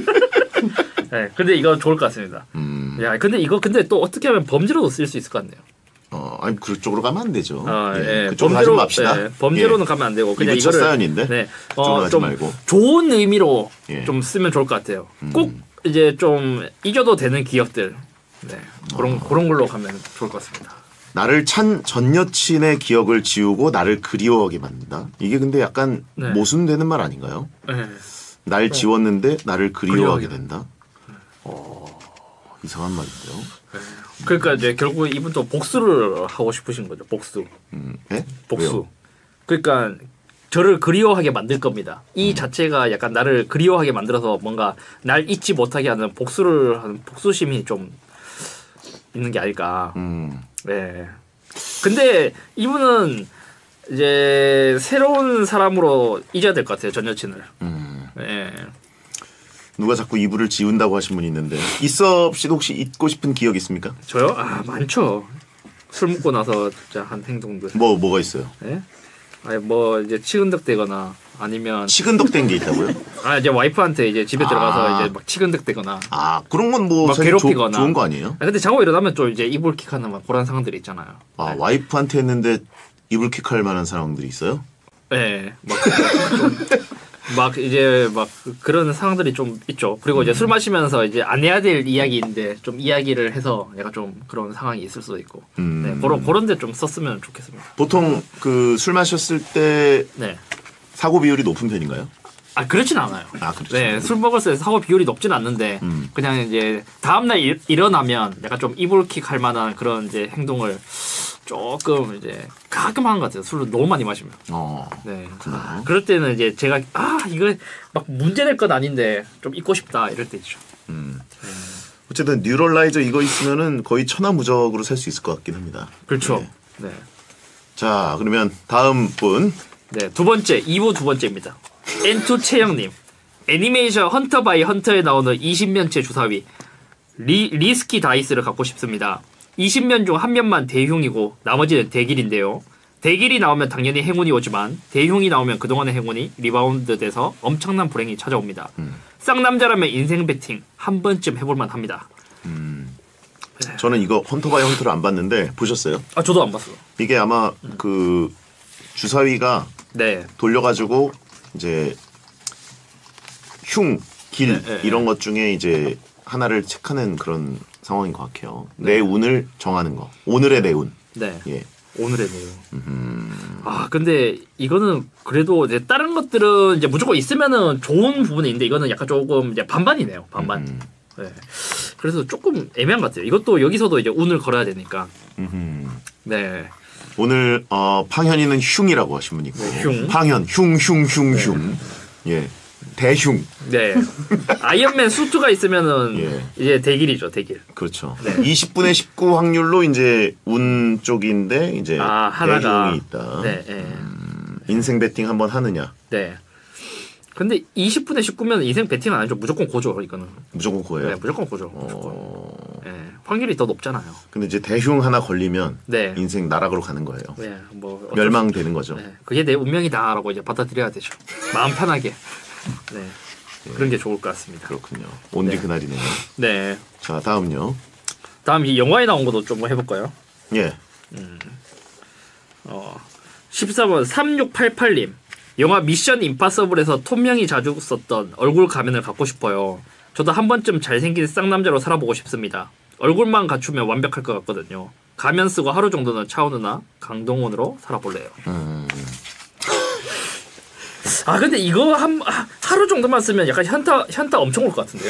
네, 근데 이거 좋을 것 같습니다. 음, 야, 근데 이거 근데 또 어떻게 하면 범죄로도 쓸 수 있을 것 같네요. 어, 아니 그쪽으로 가면 안 되죠. 어, 예, 예, 그쪽으로 가지 맙시다. 예, 범죄로는 예. 가면 안 되고 그냥 이거 첫 이거를 사연인데? 네, 그쪽으로 어, 가지 좀 말고. 좋은 의미로 예. 음. 좀 쓰면 좋을 것 같아요. 꼭 이제 좀 잊어도 되는 기억들, 네, 그런 어. 그런 걸로 가면 좋을 것 같습니다. 나를 찬 전 여친의 기억을 지우고 나를 그리워하게 만든다. 이게 근데 약간 네. 모순되는 말 아닌가요? 네. 날 지웠는데 나를 그리워하게 그리워하게 된다. 어, 이상한 말인데요. 그러니까 이제 결국 이분도 복수를 하고 싶으신 거죠. 복수, 음, 예? 복수. 왜요? 그러니까 저를 그리워하게 만들 겁니다. 이 자체가 약간 나를 그리워하게 만들어서 뭔가 날 잊지 못하게 하는 복수를 하는 복수심이 좀 있는 게 아닐까. 음, 네. 근데 이분은 이제 새로운 사람으로 잊어야 될 것 같아요. 전 여친을. 음. 네. 누가 자꾸 이불을 지운다고 하신 분이 있는데 이섭 씨도 혹시 잊고 싶은 기억 있습니까? 저요? 아 많죠. 술 먹고 나서 진짜 한 행동들. 뭐 뭐가 있어요? 네? 아니 뭐 이제 치근덕대거나 아니면 치근덕된 게 있다고요? 아 이제 와이프한테 이제 집에 들어가서 아. 이제 막 치근덕대거나. 아 그런 건 뭐 막 사실 조, 괴롭히거나. 좋은 거 아니에요? 아 근데 자고 일어나면 좀 이제 이불킥하는 막 그런 상황들이 있잖아요. 아 와이프한테 했는데 이불킥할 만한 상황들이 있어요? 네, 막, 좀, 막 이제 막 그런 상황들이 좀 있죠. 그리고 이제 술 마시면서 이제 안 해야 될 이야기인데 좀 이야기를 해서 약간 좀 그런 상황이 있을 수도 있고. 음. 네, 그런 그런 데 좀 썼으면 좋겠습니다. 보통 그 술 마셨을 때 네. 사고 비율이 높은 편인가요? 아 그렇진 않아요. 아 그렇죠. 네, 술 먹었을 때 사고 비율이 높진 않는데 음. 그냥 이제 다음 날 일, 일어나면 약간 좀 이불킥 할 만한 그런 이제 행동을 조금 이제 가끔 하는 것 같아요. 술을 너무 많이 마시면. 어. 네. 그렇구나. 아, 그럴 때는 이제 제가 아 이거 막 문제될 건 아닌데 좀 잊고 싶다 이럴 때 있죠. 음. 어쨌든 뉴럴라이저 이거 있으면은 거의 천하무적으로 살 수 있을 것 같긴 합니다. 그렇죠. 네. 네. 자 그러면 다음 분. 네, 두 번째, 이 부 두 번째입니다. 엔투 채영님. 애니메이션 헌터 바이 헌터에 나오는 이십 면체 주사위 리, 리스키 다이스를 갖고 싶습니다. 이십 면 중 한 면만 대흉이고 나머지는 대길인데요. 대길이 나오면 당연히 행운이 오지만 대흉이 나오면 그동안의 행운이 리바운드 돼서 엄청난 불행이 찾아옵니다. 음. 쌍남자라면 인생 배팅 한 번쯤 해볼만 합니다. 음. 저는 이거 헌터 바이 헌터를 안 봤는데 보셨어요? 아 저도 안 봤어요. 이게 아마 그 주사위가 네. 돌려가지고 이제 흉, 길 네, 네, 이런 것 중에 이제 하나를 체크하는 그런 상황인 것 같아요. 내 네. 운을 정하는 거. 오늘의 내 운. 네. 예. 오늘의 내용. 아 근데 이거는 그래도 이제 다른 것들은 이제 무조건 있으면은 좋은 부분이 있는데 이거는 약간 조금 이제 반반이네요. 반반. 음. 네. 그래서 조금 애매한 것 같아요. 이것도 여기서도 이제 운을 걸어야 되니까. 음흠. 네. 오늘 어, 팡현이는 흉이라고 하신 분 있고 네, 흉. 팡현 흉흉흉흉 네. 예 대흉 네 아이언맨 수트가 있으면은 예. 이제 대길이죠 대길. 그렇죠. 네. 이십 분의 십구 확률로 이제 운 쪽인데 이제 아 하나가 대흉이 있다. 네, 네. 음, 인생 배팅 한번 하느냐? 네. 근데 이십 분의 십구면 인생 배팅 안 하죠. 무조건 고죠 이거는. 무조건 고예요. 네, 무조건 고죠. 무조건. 어... 네, 확률이 더 높잖아요. 근데 이제 대흉 하나 걸리면 네. 인생 나락으로 가는 거예요. 네, 뭐 멸망되는 거죠. 네, 그게 내 운명이다라고 이제 받아들여야 되죠. 마음 편하게. 네. 그런 게 좋을 것 같습니다. 그렇군요. 온디 네. 그날이네요. 네. 자 다음요. 다음 이 영화에 나온 것도 좀 해볼까요? 예. 음. 어, 십사 번 삼육팔팔님. 영화 미션 임파서블에서 톰 형이 자주 썼던 얼굴 가면을 갖고 싶어요. 저도 한 번쯤 잘생긴 쌍남자로 살아보고 싶습니다. 얼굴만 갖추면 완벽할 것 같거든요. 가면 쓰고 하루 정도는 차은우나 강동원으로 살아볼래요. 음. 아 근데 이거 한 하루 정도만 쓰면 약간 현타 현타 엄청 올 것 같은데요.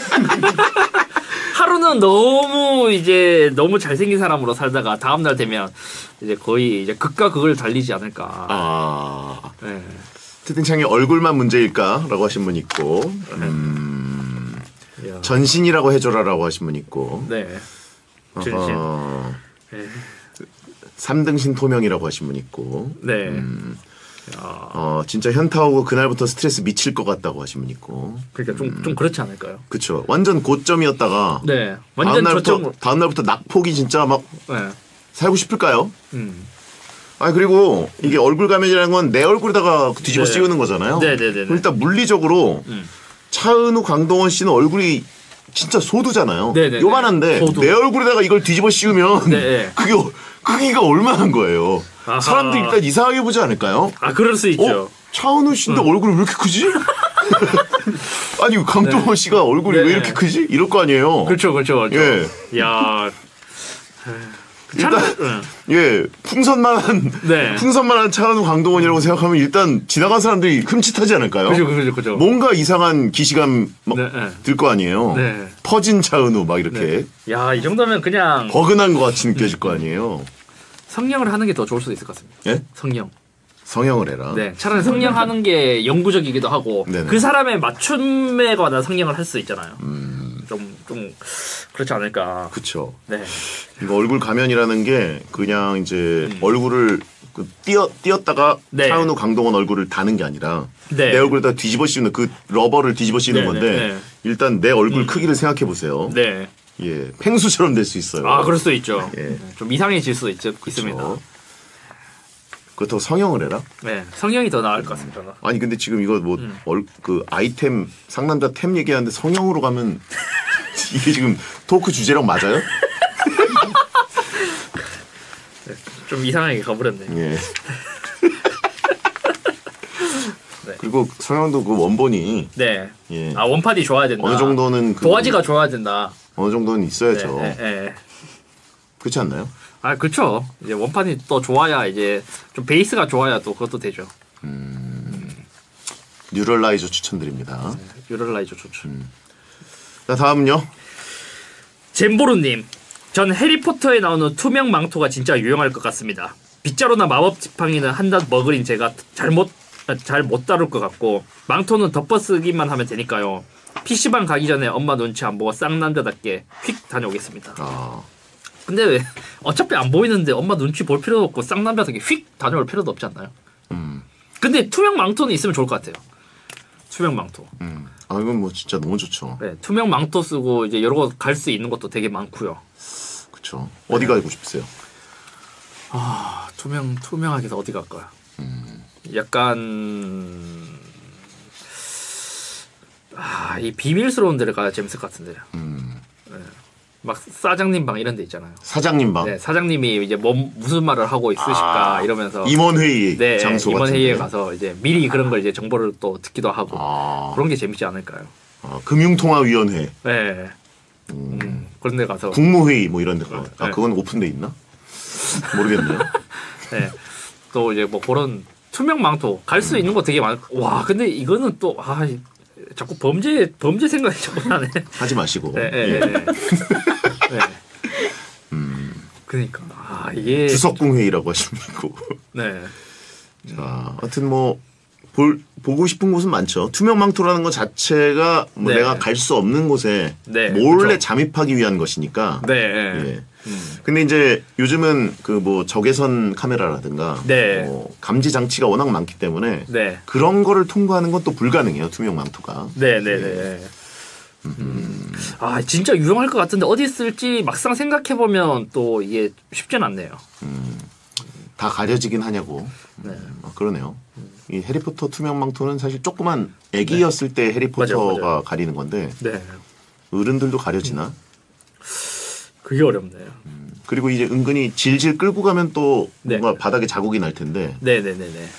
하루는 너무 이제 너무 잘생긴 사람으로 살다가 다음 날 되면 이제 거의 이제 극과 극을 달리지 않을까. 아. 네. 채팅창에 얼굴만 문제일까라고 하신 분 있고, 음, 이야. 전신이라고 해줘라라고 하신 분 있고, 네. 전신. 어허, 네. 삼등신 토명이라고 하신 분 있고, 네. 음, 야. 어, 진짜 현타 오고 그날부터 스트레스 미칠 것 같다고 하신 분 있고, 그러니까 좀 좀 그렇지 않을까요? 그쵸. 완전 고점이었다가, 네. 완전 다음날부터, 저점. 다음날부터 낙폭이 진짜 막 네. 살고 싶을까요? 음. 아 그리고 이게 얼굴 가면이라는 건 내 얼굴에다가 뒤집어 네. 씌우는 거잖아요. 네네네. 일단 물리적으로 음. 차은우, 강동원 씨는 얼굴이 진짜 소두잖아요. 네네네. 요만한데 소두. 내 얼굴에다가 이걸 뒤집어 씌우면 네. 그게 어- 크기가 얼마나 거예요. 아하. 사람들이 일단 이상하게 보지 않을까요? 아 그럴 수 있죠. 어? 차은우 씨인데 얼굴이 왜 이렇게 크지? 아니 강동원 씨가 얼굴이 네. 왜 이렇게 크지? 이럴 거 아니에요. 그렇죠, 그렇죠, 그렇죠. 예. 야. 일단 응. 예 풍선만한 네. 풍선만한 차은우, 강동원이라고 생각하면 일단 지나간 사람들이 흠칫하지 않을까요? 그죠, 그죠, 그죠. 뭔가 이상한 기시감 네, 네. 들 거 아니에요. 네. 퍼진 차은우 막 이렇게 야, 이 정도면 그냥 버근한 것 같이 느껴질 거 아니에요. 성령을 하는 게 더 좋을 수도 있을 것 같습니다. 예? 성령. 성형을 해라. 네, 차라리 성령하는 게 영구적이기도 하고 네네. 그 사람의 맞춤에 관한 성령을 할 수 있잖아요. 음, 좀, 좀 그렇지 않을까. 그쵸. 네, 이거 얼굴 가면이라는 게 그냥 이제 얼굴을 그 띄어, 띄었다가 음. 네. 차은우, 강동원 얼굴을 다는 게 아니라 네. 내 얼굴에다 뒤집어 씌우는 그 러버를 뒤집어 씌우는 네, 건데 네, 네. 일단 내 얼굴 크기를 생각해 보세요. 네. 예, 펭수처럼 될 수 있어요. 아, 그럴 수도 있죠. 예. 네, 좀 이상해질 수도 있, 있습니다. 그렇다고 성형을 해라? 네, 성령이 더 나을 것 같습니다. 저는. 아니 근데 지금 이거 뭐 음. 그 아이템 상남자 템 얘기하는데 성형으로 가면 이게 지금 토크 주제랑 맞아요? 좀 이상하게 가버렸네. 예. 네. 그리고 성형도 그 원본이 네. 예. 아 원판이 좋아야 된다. 어느 정도는 그 도화지가 좋아야 된다. 어느 정도는 있어야죠. 네, 네, 네. 그렇지 않나요? 아 그렇죠. 이제 원판이 또 좋아야 이제 좀 베이스가 좋아야 또 그것도 되죠. 뉴럴라이저 추천드립니다. 유럴라이저 좋죠. 자 다음요. 잼보루님, 전 해리포터에 나오는 투명 망토가 진짜 유용할 것 같습니다. 빗자루나 마법 지팡이는 한낱 머글인 제가 잘못 잘 못 다룰 것 같고 망토는 덮어쓰기만 하면 되니까요. 피시방 가기 전에 엄마 눈치 안 보고 쌍남자답게 휙 다녀오겠습니다. 아, 근데 왜 어차피 안 보이는데 엄마 눈치 볼 필요도 없고 쌍남자답게 휙 다녀올 필요도 없지 않나요? 음, 근데 투명 망토는 있으면 좋을 것 같아요. 투명 망토. 음. 아 이건 뭐 진짜 너무 좋죠. 네, 투명 망토 쓰고 이제 여러 곳 갈 수 있는 것도 되게 많고요. 그렇죠. 어디 가고 싶으세요? 아, 투명 투명하게 해서 어디 갈까요? 약간 아, 이 비밀스러운 데를 가야 재밌을 것 같은데요. 음, 막 사장님 방 이런 데 있잖아요. 사장님 방, 네, 사장님이 이제 뭐 무슨 말을 하고 있으실까 아, 이러면서 임원 회의 네, 장소 임원 같은데. 회의에 가서 이제 미리 그런 걸 이제 정보를 또 듣기도 하고 아, 그런 게 재밌지 않을까요? 아, 금융통화위원회, 네. 음, 그런 데 가서 국무회의 뭐 이런 데 가. 아 네. 그건 오픈돼 있나? 모르겠네요. 네. 또 이제 뭐 그런 투명 망토 갈 수 있는 거 되게 많. 와, 근데 이거는 또 아, 자꾸 범죄 범죄 생각이 자꾸 나네. 하지 마시고. 네, 네, 예. 네. 네. 그러니까 아 이게 주석궁 회의라고 하시면 있고. 네. 자, 하여튼 뭐 볼, 보고 싶은 곳은 많죠. 투명망토라는 것 자체가 뭐 네. 내가 갈 수 없는 곳에 네, 몰래 그쵸. 잠입하기 위한 것이니까. 네. 예. 음. 근데 이제 요즘은 그 뭐 적외선 카메라라든가 네. 뭐 감지 장치가 워낙 많기 때문에 네. 그런 거를 통과하는 건 또 불가능해요. 투명망토가. 네, 네, 네. 음. 아 진짜 유용할 것 같은데 어디 쓸지 막상 생각해 보면 또 이게 쉽진 않네요. 음, 다 가려지긴 하냐고. 네. 아, 그러네요. 이 해리포터 투명망토는 사실 조그만 애기였을 때 해리포터가 맞아요, 맞아요. 가리는 건데 네. 어른들도 가려지나? 그게 어렵네요. 그리고 이제 은근히 질질 끌고 가면 또 네. 뭔가 바닥에 자국이 날 텐데. 네, 네, 네, 네.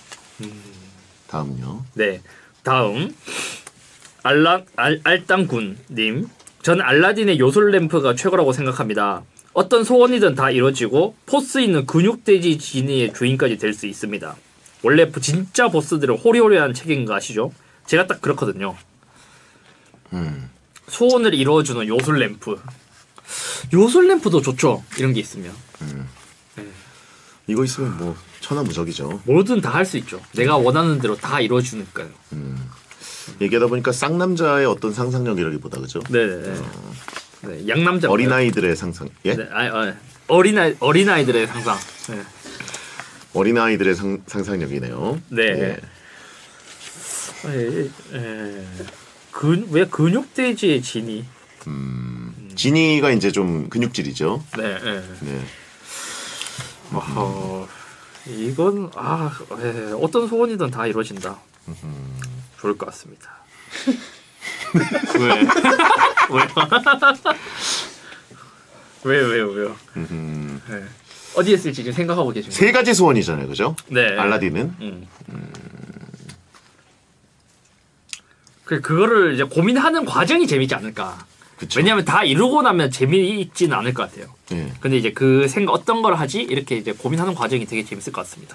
다음요. 네. 다음 알라 알, 알땅군님. 전 알라딘의 요술 램프가 최고라고 생각합니다. 어떤 소원이든 다 이루어지고 포스 있는 근육돼지 지니의 주인까지 될 수 있습니다. 원래 진짜 보스들은 호리호리한 책인 거 아시죠? 제가 딱 그렇거든요. 음. 소원을 이루어주는 요술 램프. 요술 램프도 좋죠. 이런 게 있으면. 이거 있으면 뭐 천하무적이죠. 뭐든 다 할 수 있죠. 내가 원하는 대로 다 이루어주니까요. 얘기하다 보니까 쌍남자의 어떤 상상력이라기보다 그죠? 네네. 네, 양남자. 어린아이들의 상상. 예? 네, 아니, 아니, 어린아이 어린아이들의 상상. 네. 어린아이들의 상, 상상력이네요. 네. 예. 에, 에, 근, 왜 근육돼지의 진이? 지니가 이제 좀 근육질이죠. 네. 네. 네. 어, 이건 아 에, 어떤 소원이든 다 이루어진다. 좋을 것 같습니다. 왜? 왜요? 왜요? 왜요? 음, 네. 어디에 쓸지 지금 생각하고 계신 세 가지 소원이잖아요, 그죠? 네. 알라딘은. 음. 그 그거를 이제 고민하는 과정이 재밌지 않을까. 그쵸? 왜냐하면 다 이루고 나면 재미있지는 않을 것 같아요. 예. 근데 이제 그 생각 어떤 걸 하지 이렇게 이제 고민하는 과정이 되게 재밌을 것 같습니다.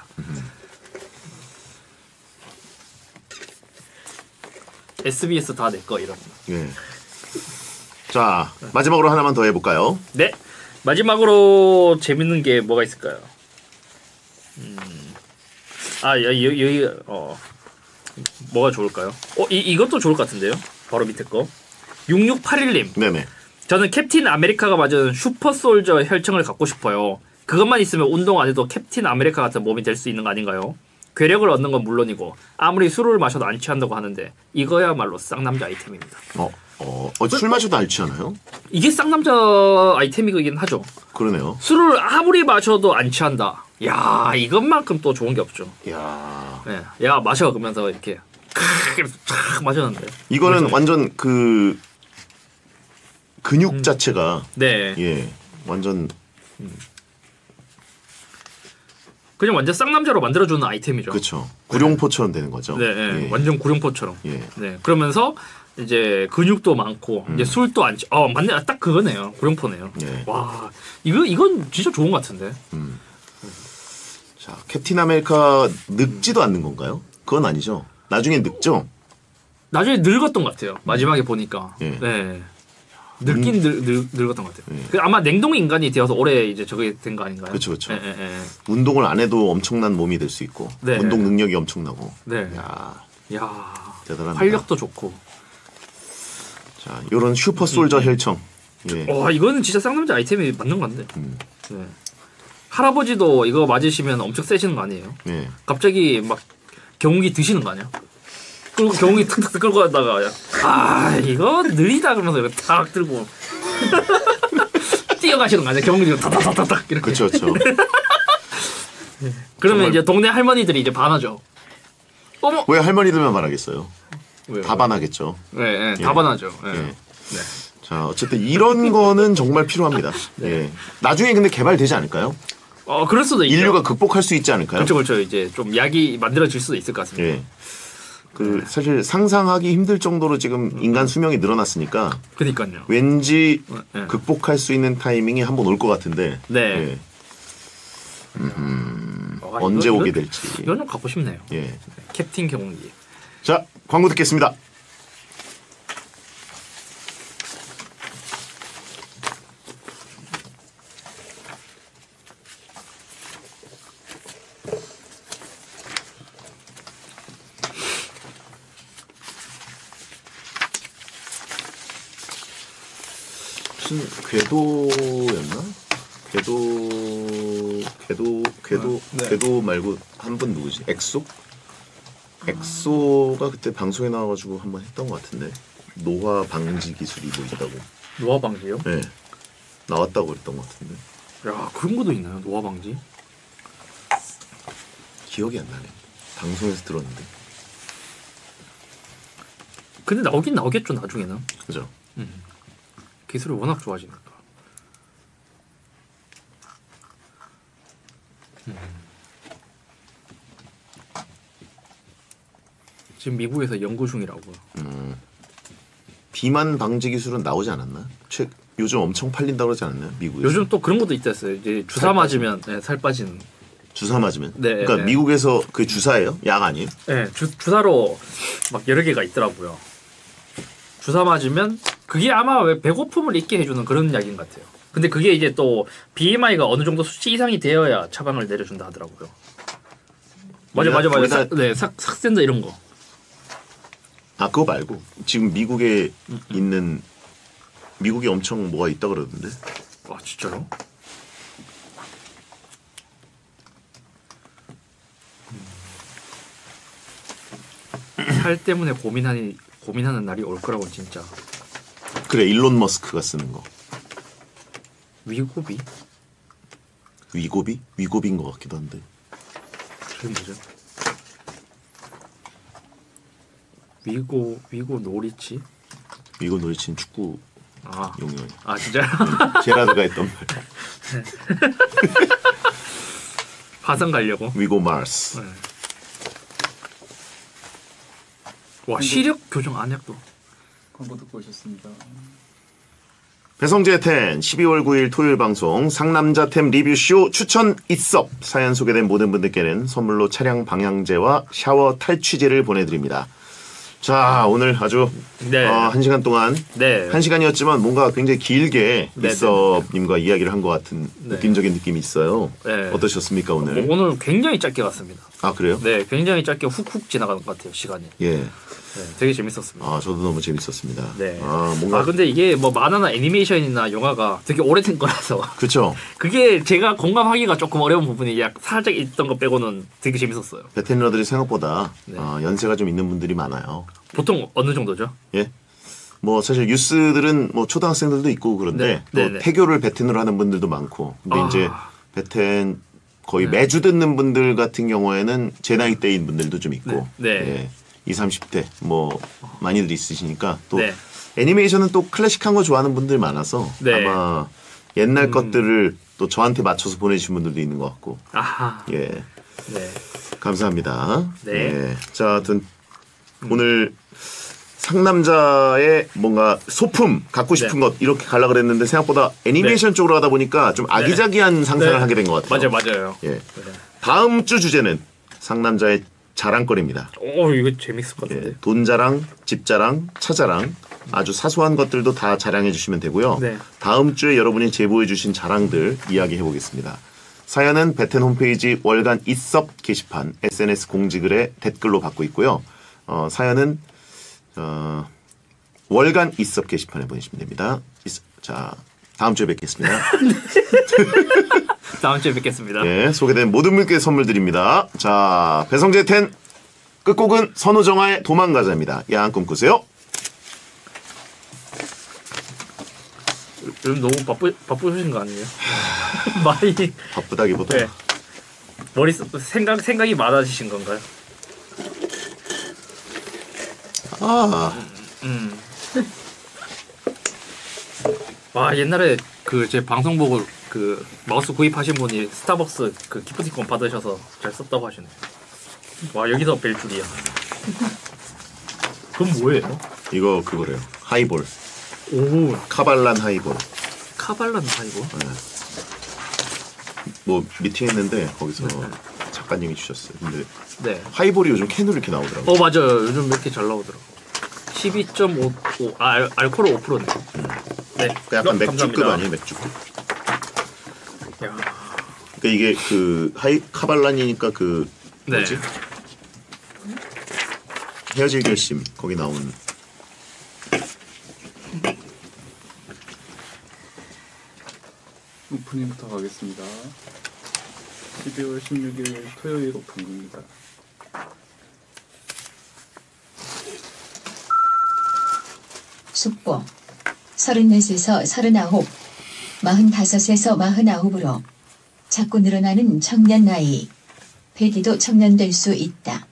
에스비에스 다 내 거 이런. 예. 자, 마지막으로 하나만 더 해볼까요? 네. 마지막으로 재밌는 게 뭐가 있을까요? 음. 아 여기 여기, 여기 어 뭐가 좋을까요? 어 이 이것도 좋을 것 같은데요. 바로 밑에 거. 육육팔일 님. 네네. 저는 캡틴 아메리카가 맞은 슈퍼 솔저 혈청을 갖고 싶어요. 그것만 있으면 운동 안 해도 캡틴 아메리카 같은 몸이 될 수 있는 거 아닌가요? 괴력을 얻는 건 물론이고 아무리 술을 마셔도 안 취한다고 하는데 이거야말로 쌍남자 아이템입니다. 어, 어, 어, 술 마셔도 안 취하나요? 이게 쌍남자 아이템이긴 하죠. 그러네요. 술을 아무리 마셔도 안 취한다. 야 이것만큼 또 좋은 게 없죠. 이야. 네. 야 마셔 그러면서 이렇게 촥 마셨는데. 이거는 그렇죠. 완전 그 근육 자체가 네. 예, 완전 그냥 완전 쌍남자로 만들어주는 아이템이죠. 그렇죠. 구룡포처럼 되는 거죠. 네, 네. 예. 완전 구룡포처럼. 예. 네, 그러면서 이제 근육도 많고 이제 술도 안, 치- 어 맞네, 아, 딱 그거네요, 구룡포네요. 예. 와, 이거 이건 진짜 좋은 것 같은데. 자, 캡틴 아메리카 늙지도 않는 건가요? 그건 아니죠. 나중에 늙죠. 나중에 늙었던 것 같아요. 마지막에 보니까. 예. 네. 늙긴 늙, 늙, 늙었던 것 같아요. 예. 그 아마 냉동 인간이 되어서 오래 이제 저게 된 거 아닌가요? 그쵸, 그쵸. 예, 예, 예. 운동을 안 해도 엄청난 몸이 될 수 있고 네. 운동 능력이 엄청나고. 네. 야, 야, 대단합니다. 활력도 좋고. 자, 요런 슈퍼 솔저 혈청. 예. 와, 이거는 진짜 쌍남자 아이템이 맞는 건데. 음. 네. 할아버지도 이거 맞으시면 엄청 세시는 거 아니에요? 예. 갑자기 막 경운기 드시는 거 아니야? 그리고 경운기 탁탁 끌고 가다가 아 이거 느리다 그러면서 이거 탁 들고 뛰어가시는 거 아니야? 경운기 타타타타탁 이렇게. 그렇죠, 그렇죠. 그러면 정말- 이제 동네 할머니들이 이제 반하죠. 어머. 왜 할머니들만 반하겠어요? 왜요? 다 반하겠죠. 네, 네, 예. 다 반하죠. 네. 예. 네. 자, 어쨌든 이런 거는 정말 필요합니다. 예. 나중에 근데 개발되지 않을까요? 어 그럴 수도 있죠. 인류가 극복할 수 있지 않을까요? 그렇죠, 그렇죠. 이제 좀 약이 만들어질 수도 있을 것 같습니다. 예. 그 사실 상상하기 힘들 정도로 지금 인간 수명이 늘어났으니까 그니까요. 왠지 네. 극복할 수 있는 타이밍이 한 번 올 것 같은데 네. 예. 아, 언제 이거- 오게 이거- 될지. 이건 좀 갖고 싶네요. 예. 캡틴 경운기. 자, 광고 듣겠습니다. 무슨 궤도였나? 궤도 궤도 궤도 아, 네. 궤도 말고 한 분 누구지? 엑소? 엑소가 그때 방송에 나와가지고 한번 했던 것 같은데 노화 방지 기술이 뭐 있다고. 노화 방지요? 네. 나왔다고 그랬던 것 같은데. 야 그런 것도 있나요? 노화 방지? 기억이 안 나네. 방송에서 들었는데. 근데 나오긴 나오겠죠 나중에는. 그죠? 음. 기술이 워낙 좋아지니까. 음. 지금 미국에서 연구 중이라고요. 음. 비만 방지 기술은 나오지 않았나? 최 요즘 엄청 팔린다고 그러지 않았나요? 미국에서. 요즘 또 그런 것도 있었어요. 이제 주사 맞으면 네, 살 빠지는. 주사 맞으면? 네, 그러니까 네. 미국에서 그 주사예요? 약 아니에요? 네, 주, 주사로 막 여러 개가 있더라고요. 주사 맞으면 그게 아마 왜 배고픔을 잊게 해주는 그런 약인 것 같아요. 근데 그게 이제 또 비엠아이가 어느 정도 수치 이상이 되어야 처방을 내려준다 하더라고요. 맞아, 맞아, 맞아. 우리나라- 삭, 네, 삭, 삭센다 이런 거. 아 그거 말고 지금 미국에 음, 있는 미국에 엄청 뭐가 있다 그러던데. 아 진짜요? 살 때문에 고민하니 고민하는 날이 올 거라고 진짜. 그래 일론 머스크가 쓰는 거. 위고비? 위고비? 위고비인 것 같기도 한데. 그게 뭐죠? 위고 위고 노리치? 위고 노리친 축구 아, 용어예요. 아 진짜요? 제라드가 했던 말. 화성 가려고? 위고 마스. 네. 와 시력 교정 안약도. 광고 듣고 오셨습니다. 배성재 텐 십이월 구일 토요일 방송 상남자템 리뷰쇼 추천 이섭 사연 소개된 모든 분들께는 선물로 차량 방향제와 샤워 탈취제를 보내드립니다. 자 오늘 아주 네. 어, 한 시간 동안 네. 한 시간이었지만 뭔가 굉장히 길게 네, 이섭님과 이야기를 한 것 같은 네. 느낌적인 느낌이 있어요. 네. 어떠셨습니까 오늘? 오늘 굉장히 짧게 갔습니다. 아 그래요? 네, 굉장히 짧게 훅훅 지나가는 것 같아요 시간이. 예. 네, 되게 재밌었습니다. 아 저도 너무 재밌었습니다. 네. 아 뭔가 아 근데 이게 뭐 만화나 애니메이션이나 영화가 되게 오래된 거라서 그렇죠. 그게 제가 공감하기가 조금 어려운 부분이 약 살짝 있던 거 빼고는 되게 재밌었어요. 베테너들이 생각보다 네. 아, 연세가 좀 있는 분들이 많아요. 보통 어느 정도죠? 예. 뭐 사실 유스들은 뭐 초등학생들도 있고 그런데 네, 또 네, 네. 태교를 베텐으로 하는 분들도 많고 근데 아. 이제 베텐 거의 네. 매주 듣는 분들 같은 경우에는 제 나이 때인 분들도 좀 있고 네, 네. 예. 이십, 삼십 대 뭐 많이들 있으시니까 또 네. 애니메이션은 또 클래식한 거 좋아하는 분들 많아서 네. 아마 옛날 음. 것들을 또 저한테 맞춰서 보내주신 분들도 있는 것 같고 아하. 예 네. 감사합니다. 네. 예. 자, 하여튼 오늘 상남자의 뭔가 소품 갖고 싶은 네. 것 이렇게 가려고 그랬는데 생각보다 애니메이션 쪽으로 하다 보니까 좀 아기자기한 상상을 네. 하게 된 것 같아요. 맞아요, 맞아요. 예. 네. 다음 주 주제는 상남자의 자랑거리입니다. 오 이거 재밌을 것 같은데. 예. 돈 자랑, 집 자랑, 차 자랑 아주 사소한 것들도 다 자랑해 주시면 되고요. 네. 다음 주에 여러분이 제보해 주신 자랑들 이야기해 보겠습니다. 사연은 베텐 홈페이지 월간 이섭 게시판 에스엔에스 공지글에 댓글로 받고 있고요. 어, 사연은 어, 월간 이섭 게시판에 보내시면 됩니다. 이섭, 자, 다음 주에 뵙겠습니다. 다음 주에 뵙겠습니다. 네, 소개된 모든 분께 선물 드립니다. 자, 배성재 텐 끝곡은 선우정아의 도망가자입니다. 야한 꿈 꾸세요. 요즘 너무 바쁘 바쁘신 거 아니에요? 많이 바쁘다기보다 네. 머리 쓰- 생각 생각이 많아지신 건가요? 아, 음. 와 옛날에 그 제 방송 보고 그 마우스 구입하신 분이 스타벅스 그 기프티콘 받으셔서 잘 썼다고 하시네. 와 여기서 뵐 줄이야. 그건 뭐예요? 이거 그거래요. 하이볼. 오 카발란 하이볼. 카발란 하이고. 뭐 미팅했는데 거기서 작가님이 주셨어요. 근데 네. 하이볼이 요즘 캔으로 이렇게 나오더라고요. 어 맞아요. 요즘 이렇게 잘 나오더라고. 십이 점 오 아, 알, 알코올 오 퍼센트네. 네. 그 약간 어, 맥주급 감사합니다. 아니에요, 맥주급. 야. 그러니까 이게 그 하이 카발란이니까 그 네. 뭐지? 헤어질 결심 거기 나온 오프닝부터 가겠습니다. 십이월 십육일 토요일 오프닝입니다. 숙보 서른넷에서 서른아홉, 마흔다섯에서 마흔아홉으로 자꾸 늘어나는 청년 나이. 패디도 청년 될 수 있다.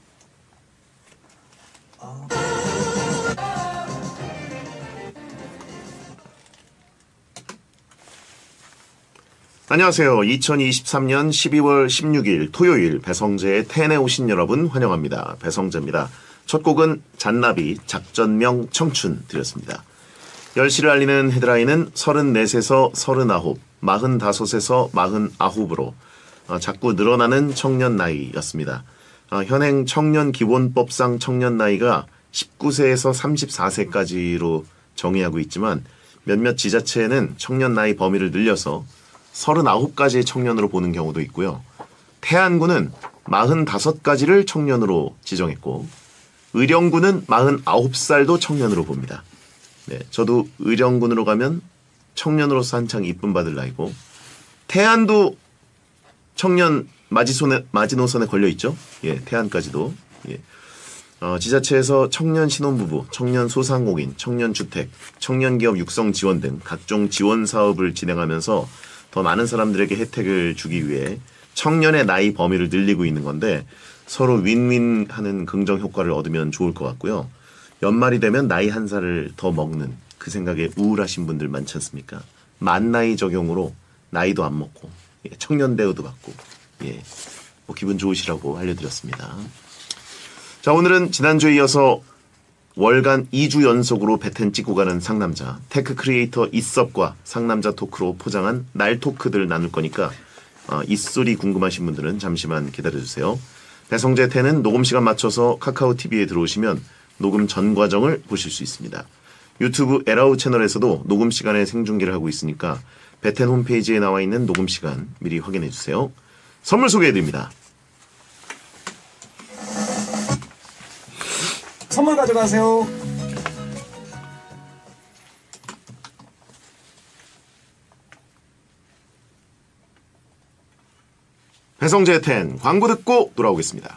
안녕하세요. 이천이십삼년 십이월 십육일 토요일 배성재의 텐에 오신 여러분 환영합니다. 배성재입니다. 첫 곡은 잔나비 작전명 청춘 드렸습니다. 열 시를 알리는 헤드라인은 서른넷에서 서른아홉, 마흔다섯에서 마흔아홉으로 어, 자꾸 늘어나는 청년 나이였습니다. 어, 현행 청년 기본법상 청년 나이가 십구 세에서 삼십사 세까지로 정의하고 있지만 몇몇 지자체에는 청년 나이 범위를 늘려서 서른아홉까지의 청년으로 보는 경우도 있고요. 태안군은 마흔다섯까지를 청년으로 지정했고 의령군은 마흔아홉 살도 청년으로 봅니다. 네, 저도 의령군으로 가면 청년으로서 한창 이쁨 받을 나이고 태안도 청년 마지손에, 마지노선에 걸려있죠. 예, 태안까지도. 예. 어, 지자체에서 청년 신혼부부, 청년 소상공인, 청년주택, 청년기업 육성 지원 등 각종 지원 사업을 진행하면서 더 많은 사람들에게 혜택을 주기 위해 청년의 나이 범위를 늘리고 있는 건데 서로 윈윈하는 긍정 효과를 얻으면 좋을 것 같고요. 연말이 되면 나이 한 살을 더 먹는 그 생각에 우울하신 분들 많지 않습니까? 만 나이 적용으로 나이도 안 먹고 예, 청년 대우도 받고 예, 뭐 기분 좋으시라고 알려드렸습니다. 자, 오늘은 지난주에 이어서 월간 이 주 연속으로 배텐 찍고 가는 상남자 테크 크리에이터 이섭과 상남자 토크로 포장한 날 토크들 나눌 거니까 어, 이소리 궁금하신 분들은 잠시만 기다려주세요. 배성재 텐은 녹음 시간 맞춰서 카카오 티비에 들어오시면 녹음 전 과정을 보실 수 있습니다. 유튜브 에라우 채널에서도 녹음 시간에 생중계를 하고 있으니까 배텐 홈페이지에 나와 있는 녹음 시간 미리 확인해 주세요. 선물 소개해드립니다. 선물 가져가세요. 배성재 텐 광고 듣고 돌아오겠습니다.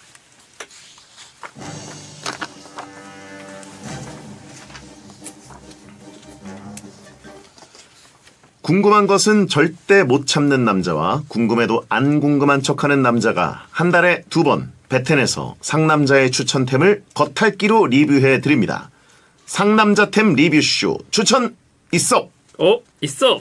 궁금한 것은 절대 못 참는 남자와 궁금해도 안 궁금한 척하는 남자가 한 달에 두 번 배텐에서 상남자의 추천템을 겉핥기로 리뷰해 드립니다. 상남자템 리뷰쇼 추천 있어. 어? 있어.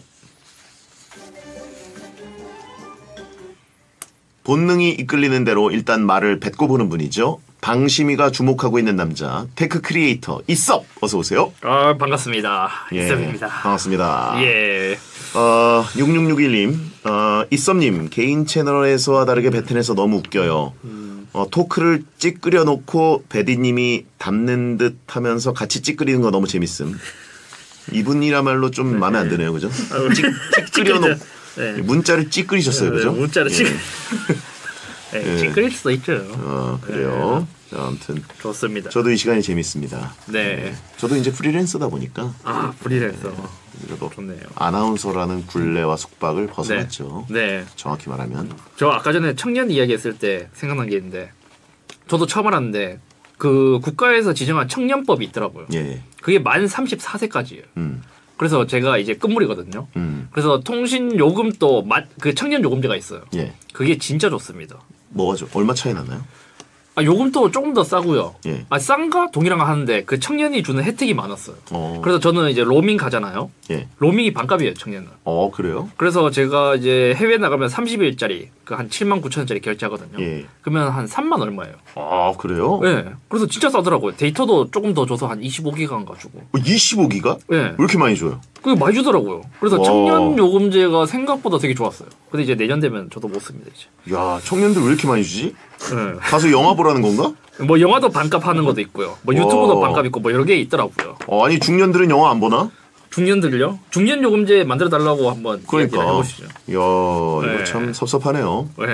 본능이 이끌리는 대로 일단 말을 뱉고 보는 분이죠. 방심이가 주목하고 있는 남자 테크 크리에이터 이섭 어서 오세요. 아, 반갑습니다. 예, 이섭입니다. 반갑습니다. 예. 어, 육육육일님 어, 이섭님 개인 채널에서와 다르게 배텐에서 너무 웃겨요. 음. 어, 토크를 찌끄려 놓고 배디님이 담는 듯 하면서 같이 찌끄리는 거 너무 재밌음. 이분이라말로 좀 네. 마음에 안 드네요, 그죠? 찌, 찌끄려 놓고 네. 문자를 찌끄리셨어요, 네, 그죠? 문자를 찌. 예. 네, 예. 찌끄릴 수도 있죠. 어, 그래요. 네. 자, 아무튼 좋습니다. 저도 이 시간이 재밌습니다. 네. 네. 저도 이제 프리랜서다 보니까 아, 프리랜서. 네. 그래도 좋네요. 아나운서라는 굴레와 속박을 벗어났죠. 네. 네. 정확히 말하면. 저 아까 전에 청년 이야기했을 때 생각난 게 있는데 저도 처음 알았는데 그 국가에서 지정한 청년법이 있더라고요. 예. 그게 만 삼십사 세까지예요. 음. 그래서 제가 이제 끝물이거든요. 음. 그래서 통신 요금도 그 청년 요금제가 있어요. 예. 그게 진짜 좋습니다. 뭐가 좀 얼마 차이 나나요? 아, 요금도 조금 더 싸고요. 예. 아, 싼가 동일한가 하는데 그 청년이 주는 혜택이 많았어요. 어. 그래서 저는 이제 로밍 가잖아요. 예. 로밍이 반값이에요, 청년은. 어, 그래요? 그래서 제가 이제 해외 나가면 삼십 일짜리 그 한 칠만 구천 원짜리 결제하거든요. 예. 그러면 한 삼만 얼마예요. 아, 그래요? 네. 그래서 진짜 싸더라고요. 데이터도 조금 더 줘서 한 이십오 기가인가 주고. 어, 이십오 기가? 네. 왜 이렇게 많이 줘요? 그게 많이 주더라고요. 그래서 와. 청년 요금제가 생각보다 되게 좋았어요. 근데 이제 내년 되면 저도 못 씁니다, 이제. 야, 청년들 왜 이렇게 많이 주지? 네. 가서 영화 보라는 건가? 뭐 영화도 반값 하는 것도 있고요. 뭐 유튜브도 반값 있고 뭐 여러 개 있더라고요. 어, 아니 중년들은 영화 안 보나? 중년들요? 중년 요금제 만들어 달라고 한번 그러니까. 이야기를 해보시죠. 야, 이거 네. 참 섭섭하네요. 네.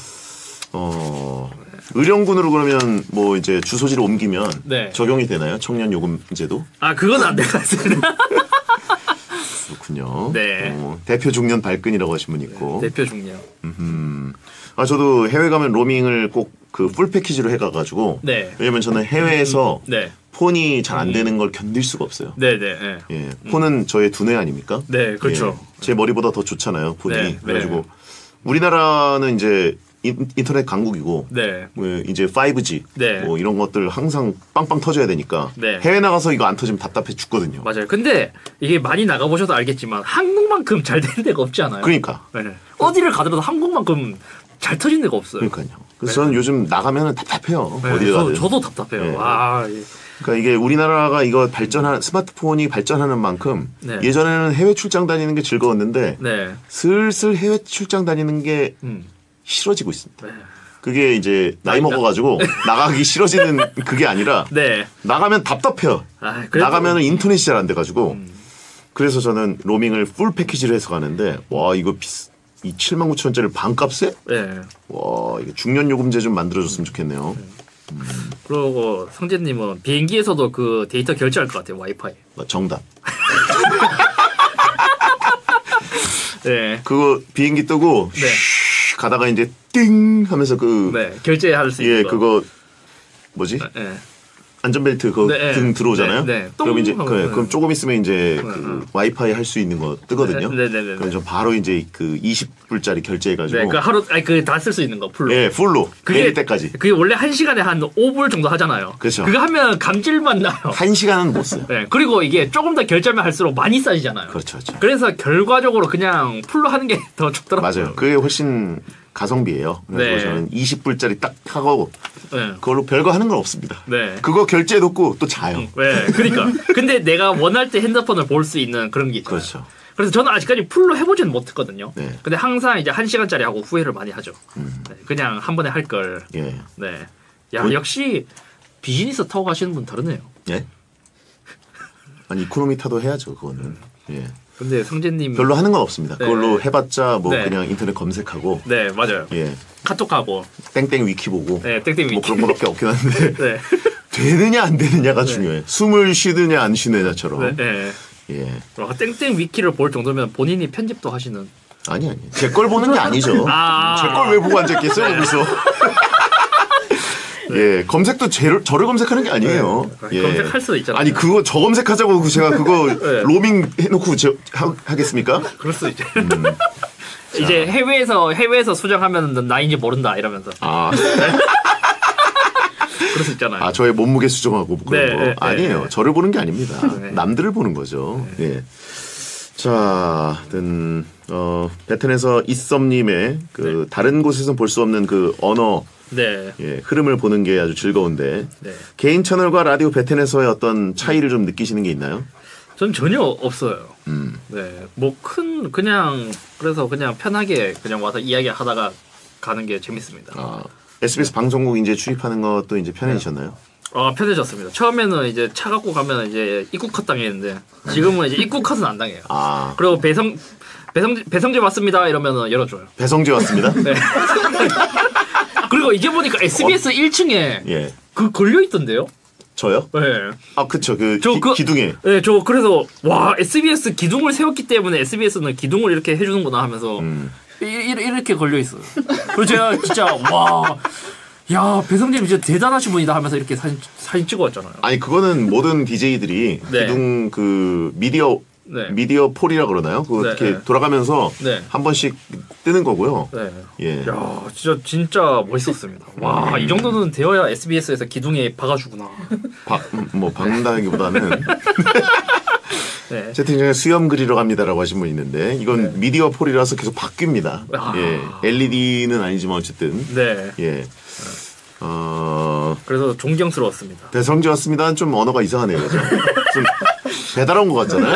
어, 의령군으로 그러면 뭐 이제 주소지를 옮기면 네. 적용이 되나요? 청년 요금제도? 아, 그건 안 될 것 같습니다. 그렇군요. 네. 어, 대표 중년 발끈이라고 하신 분 있고. 네, 대표 중년. 음. 아 저도 해외 가면 로밍을 꼭 그 풀 패키지로 해가가지고. 네. 왜냐면 저는 해외에서 음, 네. 폰이 잘 안 되는 걸 견딜 수가 없어요. 네, 네. 네. 예, 폰은 저의 두뇌 아닙니까? 네, 그렇죠. 예, 제 머리보다 더 좋잖아요, 폰이. 네, 그래가지고 네. 우리나라는 이제 인, 인터넷 강국이고. 네. 뭐 이제 파이브지 네. 뭐 이런 것들 항상 빵빵 터져야 되니까 네. 해외 나가서 이거 안 터지면 답답해 죽거든요. 맞아요. 근데 이게 많이 나가보셔도 알겠지만 한국만큼 잘 되는 데가 없지 않아요? 그러니까. 네. 어디를 가더라도 한국만큼 잘 터진 데가 없어요. 그러니까요. 그래서 네. 저는 요즘 나가면은 답답해요. 네, 어디를 저, 가든. 저도 답답해요. 네. 와, 예. 그러니까 이게 우리나라가 이거 발전한 스마트폰이 발전하는 만큼 네. 예전에는 해외 출장 다니는 게 즐거웠는데 네. 슬슬 해외 출장 다니는 게 음. 싫어지고 있습니다. 네. 그게 이제 나이 나이가- 먹어가지고 나가기 싫어지는 그게 아니라 네. 나가면 나가면 답답해요. 아, 그래도- 나가면 인터넷이 잘 안 돼가지고 음. 그래서 저는 로밍을 풀 패키지로 해서 가는데 와 이거 비싸. 이 칠만 구천 원짜리 반값에? 네. 와 이게 중년 요금제 좀 만들어줬으면 좋겠네요. 그리고 성재님은 비행기에서도 그 데이터 결제할 것 같아요. 와이파이. 어, 정답. 네. 그거 비행기 뜨고 네. 쉬 가다가 이제 띵 하면서 그 네. 결제할 수 있는 예, 거. 그거 뭐지? 네. 안전벨트 그 네, 등 네. 들어오잖아요. 네, 네. 그럼 이제 똥 그, 하고, 그럼 네. 조금 있으면 이제 네, 그 네. 와이파이 할 수 있는 거 뜨거든요. 네, 네, 네, 네. 그래서 저 바로 이제 그 이십 불짜리 결제해가지고 네. 그 하루 아니 그 다 쓸 수 있는 거 풀로. 예, 풀로 내릴 때까지. 그게 원래 한 시간에 한 오 불 정도 하잖아요. 그렇죠. 그거 하면 감질만 나요. 한 시간은 못 써요. 네. 그리고 이게 조금 더 결제하면 할수록 많이 싸지잖아요. 그렇죠, 그렇죠. 그래서 결과적으로 그냥 풀로 하는 게 더 좋더라고요. 맞아요. 그게 훨씬 가성비예요. 그래서 네. 저는 이십 불짜리 딱 하고 네. 그걸로 별거 하는 건 없습니다. 네. 그거 결제해놓고 또 자요. 네. 그러니까. 근데 내가 원할 때 핸드폰을 볼 수 있는 그런 게 있잖아요. 그렇죠. 그래서 저는 아직까지 풀로 해보지는 못했거든요. 네. 근데 항상 이제 한 시간짜리 하고 후회를 많이 하죠. 음. 네. 그냥 한 번에 할 걸. 예. 네. 야, 그- 역시 비즈니스 타고 가시는 분 다르네요. 예? 아니 이코노미 타도 해야죠. 그거는. 예. 근데 성재님. 별로 하는 건 없습니다. 네. 그걸로 해봤자 뭐 네. 그냥 인터넷 검색하고 네, 맞아요. 예. 카톡하고. 땡땡 위키 보고 네, 땡땡 위키. 뭐 그런 거밖에 없긴 한데 네. 되느냐 안 되느냐가 중요해. 숨을 쉬느냐 안 쉬느냐처럼. 네. 네. 예. 와, 땡땡 위키를 볼 정도면 본인이 편집도 하시는. 아니 아니. 제 걸 보는 게 아니죠. 아. 제 걸 왜 보고 앉았겠어요 거기서. 예, 검색도 제, 저를 검색하는 게 아니에요. 네. 예. 검색할 수도 있잖아요. 아니 그거 저 검색하자고 제가 그거 네. 로밍 해놓고 저, 하, 하겠습니까? 그럴 수 있죠. 음. 이제 해외에서 해외에서 수정하면 나인지 모른다 이러면서 아, 그럴 수 있잖아요. 아 저의 몸무게 수정하고 그런 네, 거 네, 아니에요. 네. 저를 보는 게 아닙니다. 네. 남들을 보는 거죠. 예. 자, 하여튼 어, 베텐에서 이썸님의 그 다른 곳에서 볼 수 없는 그 언어 네. 예, 흐름을 보는 게 아주 즐거운데 네. 개인 채널과 라디오 베텐에서의 어떤 차이를 좀 느끼시는 게 있나요? 전 전혀 없어요. 음. 네. 뭐 큰 그냥 그래서 그냥 편하게 그냥 와서 이야기하다가 가는 게 재밌습니다. 아, 에스비에스 방송국 이제 출입하는 것도 이제 편해지셨나요? 아, 편해졌습니다. 처음에는 이제 차 갖고 가면 이제 입국컷 당했는데 지금은 이제 입국컷은 안 당해요. 아, 그리고 배성 배성 배성재 왔습니다 이러면은 열어줘요. 배성재 왔습니다. 네. 그리고 이제 보니까 에스비에스 일 층에 예, 그 걸려 있던데요? 저요? 네. 아, 그쵸. 그, 저 기, 그- 기둥에. 네, 저 그래서 와 에스비에스 기둥을 세웠기 때문에 에스비에스는 기둥을 이렇게 해주는구나 하면서 음. 이, 이, 이렇게 걸려 있어요. 그리고 제가 진짜 와, 야 배성재님 진짜 대단하신 분이다 하면서 이렇게 사진 사진 찍어왔잖아요. 아니, 그거는 모든 디제이들이 네. 기둥 그 미디어 네. 미디어 폴이라 그러나요? 그거 네, 이렇게 네. 돌아가면서 네. 한 번씩 뜨는 거고요. 네. 예. 야 진짜 진짜 멋있었습니다. 와 이 정도는 되어야 에스비에스에서 기둥에 박아주구나. 바, 음, 뭐 박는다기보다는 네. 채팅창에 수염 그리러 갑니다라고 하신 분 있는데 이건 미디어 폴이라서 계속 바뀝니다. 아. 예. 엘이디는 아니지만 어쨌든 네. 예. 어, 그래서 존경스러웠습니다. 배성재 왔습니다는 좀 언어가 이상하네요. 그죠? 좀 배달 온 것 같잖아요.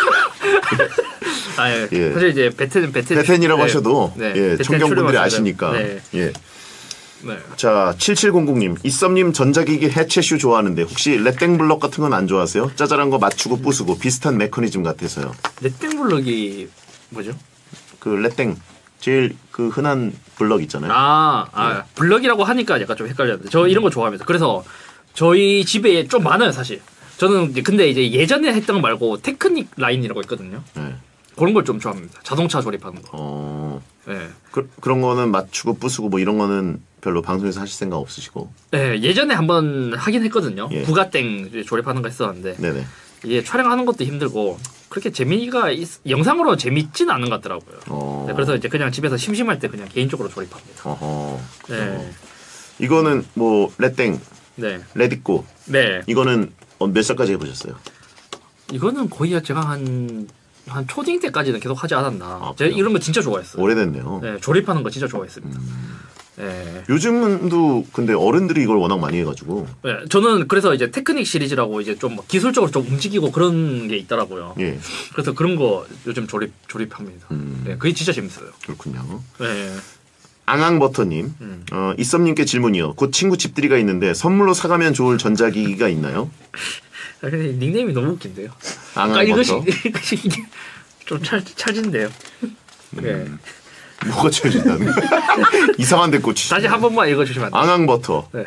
아, 예. 예. 사실 이제 베텐 베텐 베텐이라고 네. 하셔도 네. 예, 베텐 청경분들이 출연하시는- 아시니까. 네. 예. 네. 자, 칠칠공공님. 이썸님 전자기기 해체슈 좋아하는데 혹시 렛땡블럭 같은 건 안 좋아하세요? 짜잘한 거 맞추고 부수고 비슷한 메커니즘 같아서요. 렛땡 블럭이 뭐죠? 그 렛땡 제일 그 흔한 블럭 있잖아요. 아, 아 블럭이라고 하니까 약간 좀 헷갈렸는데 저 이런 거 좋아합니다. 그래서 저희 집에 좀 많아요 사실. 저는 이제 근데 이제 예전에 했던 거 말고 테크닉 라인이라고 있거든요. 네. 그런 걸 좀 좋아합니다. 자동차 조립하는 거. 어. 네. 그, 그런 거는 맞추고 부수고 뭐 이런 거는 별로 방송에서 하실 생각 없으시고. 네, 예전에 한번 하긴 했거든요. 예. 부가땡 조립하는 거 했었는데 네네. 이게 촬영하는 것도 힘들고 그렇게 재미가 있, 영상으로 재밌진 않은 것 같더라고요. 어. 네, 그래서 이제 그냥 집에서 심심할 때 그냥 개인적으로 조립합니다. 어허. 네. 어. 이거는 뭐 레땡, 네. 레디꼬. 네. 이거는 몇 살까지 해보셨어요? 이거는 거의 제가 한, 한 초딩 때까지는 계속 하지 않았나. 아, 제가 그래요? 이런 거 진짜 좋아했어요. 오래됐네요. 네, 조립하는 거 진짜 좋아했습니다. 음. 네. 요즘도 근데 어른들이 이걸 워낙 많이 해가지고. 네, 저는 그래서 이제 테크닉 시리즈라고 이제 좀 기술적으로 좀 움직이고 그런 게 있더라고요. 예. 그래서 그런 거 요즘 조립 조립합니다. 음. 네, 그게 진짜 재밌어요. 그렇군요. 네. 앙앙버터님, 음. 어, 이썸님께 질문이요. 곧 친구 집들이가 있는데 선물로 사가면 좋을 전자기기가 있나요? 아, 근데 닉네임이 너무 웃긴데요. 아까 앙앙버터. 이것이 이것이 이게 좀 찰, 찰진데요. 네. 음. 뭐가 쳐진다는 거야? 이상한 데 꽂히시. 다시 한 번만 읽어주시면 안 돼요? 앙앙버터. 네.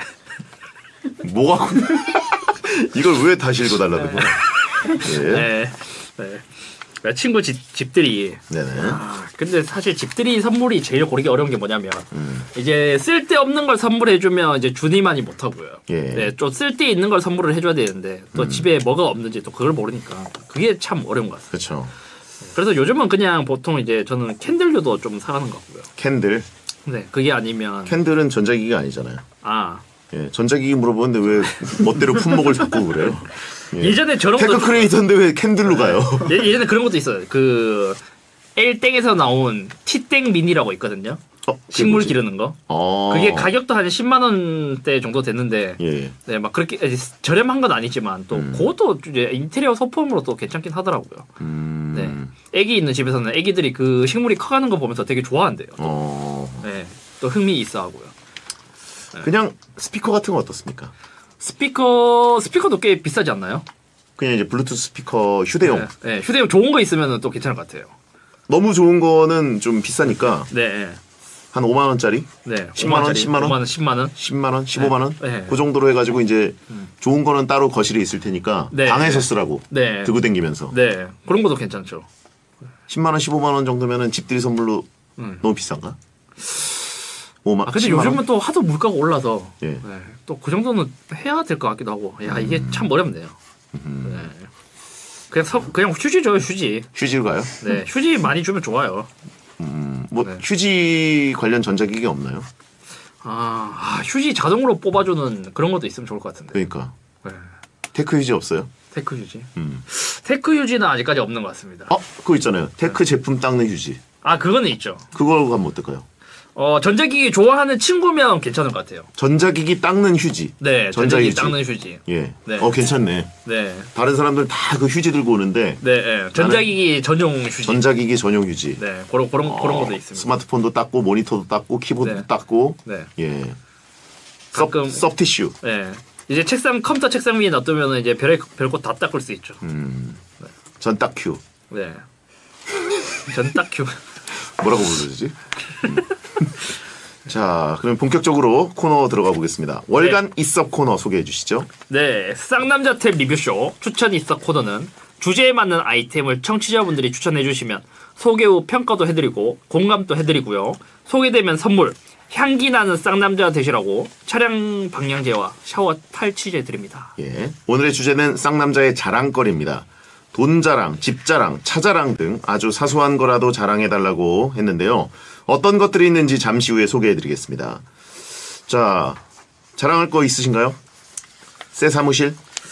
뭐가 이걸 왜 다시 읽어달라는 거야? 예. 네. 네. 친구 집, 집들이. 네네. 아, 근데 사실 집들이 선물이 제일 고르기 어려운 게 뭐냐면 음. 이제 쓸데없는 걸 선물해주면 이제 주니만이 못하고요. 예. 네, 좀 쓸데 있는 걸 선물을 해줘야 되는데 또 음. 집에 뭐가 없는지 또 그걸 모르니까 그게 참 어려운 것 같아요. 그렇죠. 그래서 요즘은 그냥 보통 이제 저는 캔들류도 좀 사가는 것 같고요. 캔들. 네, 그게 아니면 캔들은 전자기기가 아니잖아요. 아 예, 전자기기 물어보는데 왜 멋대로 품목을 바꾸고 그래요? 예. 예전에 저런 테크 것도 크리에이터인데 왜 캔들로 가요? 예, 예전에 그런 것도 있어요. 그 L땡에서 나온 T땡 미니라고 있거든요. 어, 그게 식물 뭐지? 기르는 거. 어. 그게 가격도 한 십만 원대 정도 됐는데 예. 네, 막 그렇게 저렴한 건 아니지만 또 음. 그것도 이제 인테리어 소품으로 또 괜찮긴 하더라고요. 음. 네. 애기 있는 집에서는 애기들이 그 식물이 커가는 거 보면서 되게 좋아한대요. 어. 네. 또 흥미 있어 하고요. 그냥 스피커 같은 거 어떻습니까? 스피커 스피커도 꽤 비싸지 않나요? 그냥 이제 블루투스 스피커 휴대용. 네, 네. 휴대용 좋은 거 있으면 또 괜찮을 것 같아요. 너무 좋은 거는 좀 비싸니까 네. 한 오만 원짜리? 네. 십만 원, 십만 원? 오만 원, 십만 원? 십만 원, 십오만 원? 네. 그 정도로 해가지고 이제 음. 좋은 거는 따로 거실에 있을 테니까 네. 방에서 쓰라고 네. 들고 다니면서 네. 그런 것도 괜찮죠. 십만 원, 십오만 원 정도면은 집들이 선물로 음. 너무 비싼가? 오만. 아, 근데 십만 원? 요즘은 또 하도 물가가 올라서 예. 네. 또 그 정도는 해야 될 것 같기도 하고. 야, 이게 참 어렵네요. 음. 네. 그냥 서, 그냥 휴지 줘요, 휴지. 휴지로 가요? 네. 휴지 많이 주면 좋아요. 음, 뭐 네. 휴지 관련 전자기기 없나요? 아, 아, 휴지 자동으로 뽑아주는 그런 것도 있으면 좋을 것 같은데. 그러니까 네. 테크 휴지 없어요? 테크 휴지. 음. 테크 휴지는 아직까지 없는 것 같습니다. 어, 그거 있잖아요. 테크 제품 닦는 휴지. 아, 그거는 있죠. 그걸 가면 어떨까요? 어, 전자기기 좋아하는 친구면 괜찮을 것 같아요. 전자기기 닦는 휴지. 네, 전자휴지. 전자기기 닦는 휴지. 예. 네. 어, 괜찮네. 네, 다른 사람들 다 그 휴지 들고 오는데 네, 네. 전자기기 전용 휴지. 전자기기 전용 휴지. 네, 그런 그런 어, 그런 것도 있습니다. 스마트폰도 닦고 모니터도 닦고 키보드도 네. 닦고. 네, 예. 섭, 가끔- 섭티슈. 네. 이제 책상 컴퓨터 책상 위에 놔두면 이제 별 별것 다 닦을 수 있죠. 음. 전딱큐. 네. 전딱큐. 뭐라고 부르지? 음. 자, 그럼 본격적으로 코너 들어가 보겠습니다. 월간 이섭 코너 소개해 주시죠. 네, 쌍남자 탭 리뷰쇼 추천 있어 코너는 주제에 맞는 아이템을 청취자분들이 추천해 주시면 소개 후 평가도 해드리고 공감도 해드리고요. 소개되면 선물 향기 나는 쌍남자 되시라고 차량 방향제와 샤워 탈취제 드립니다. 예. 오늘의 주제는 쌍남자의 자랑거리입니다. 돈 자랑, 집 자랑, 차 자랑 등 아주 사소한 거라도 자랑해달라고 했는데요. 어떤 것들이 있는지 잠시 후에 소개해드리겠습니다. 자, 자랑할 거 있으신가요? 새 사무실?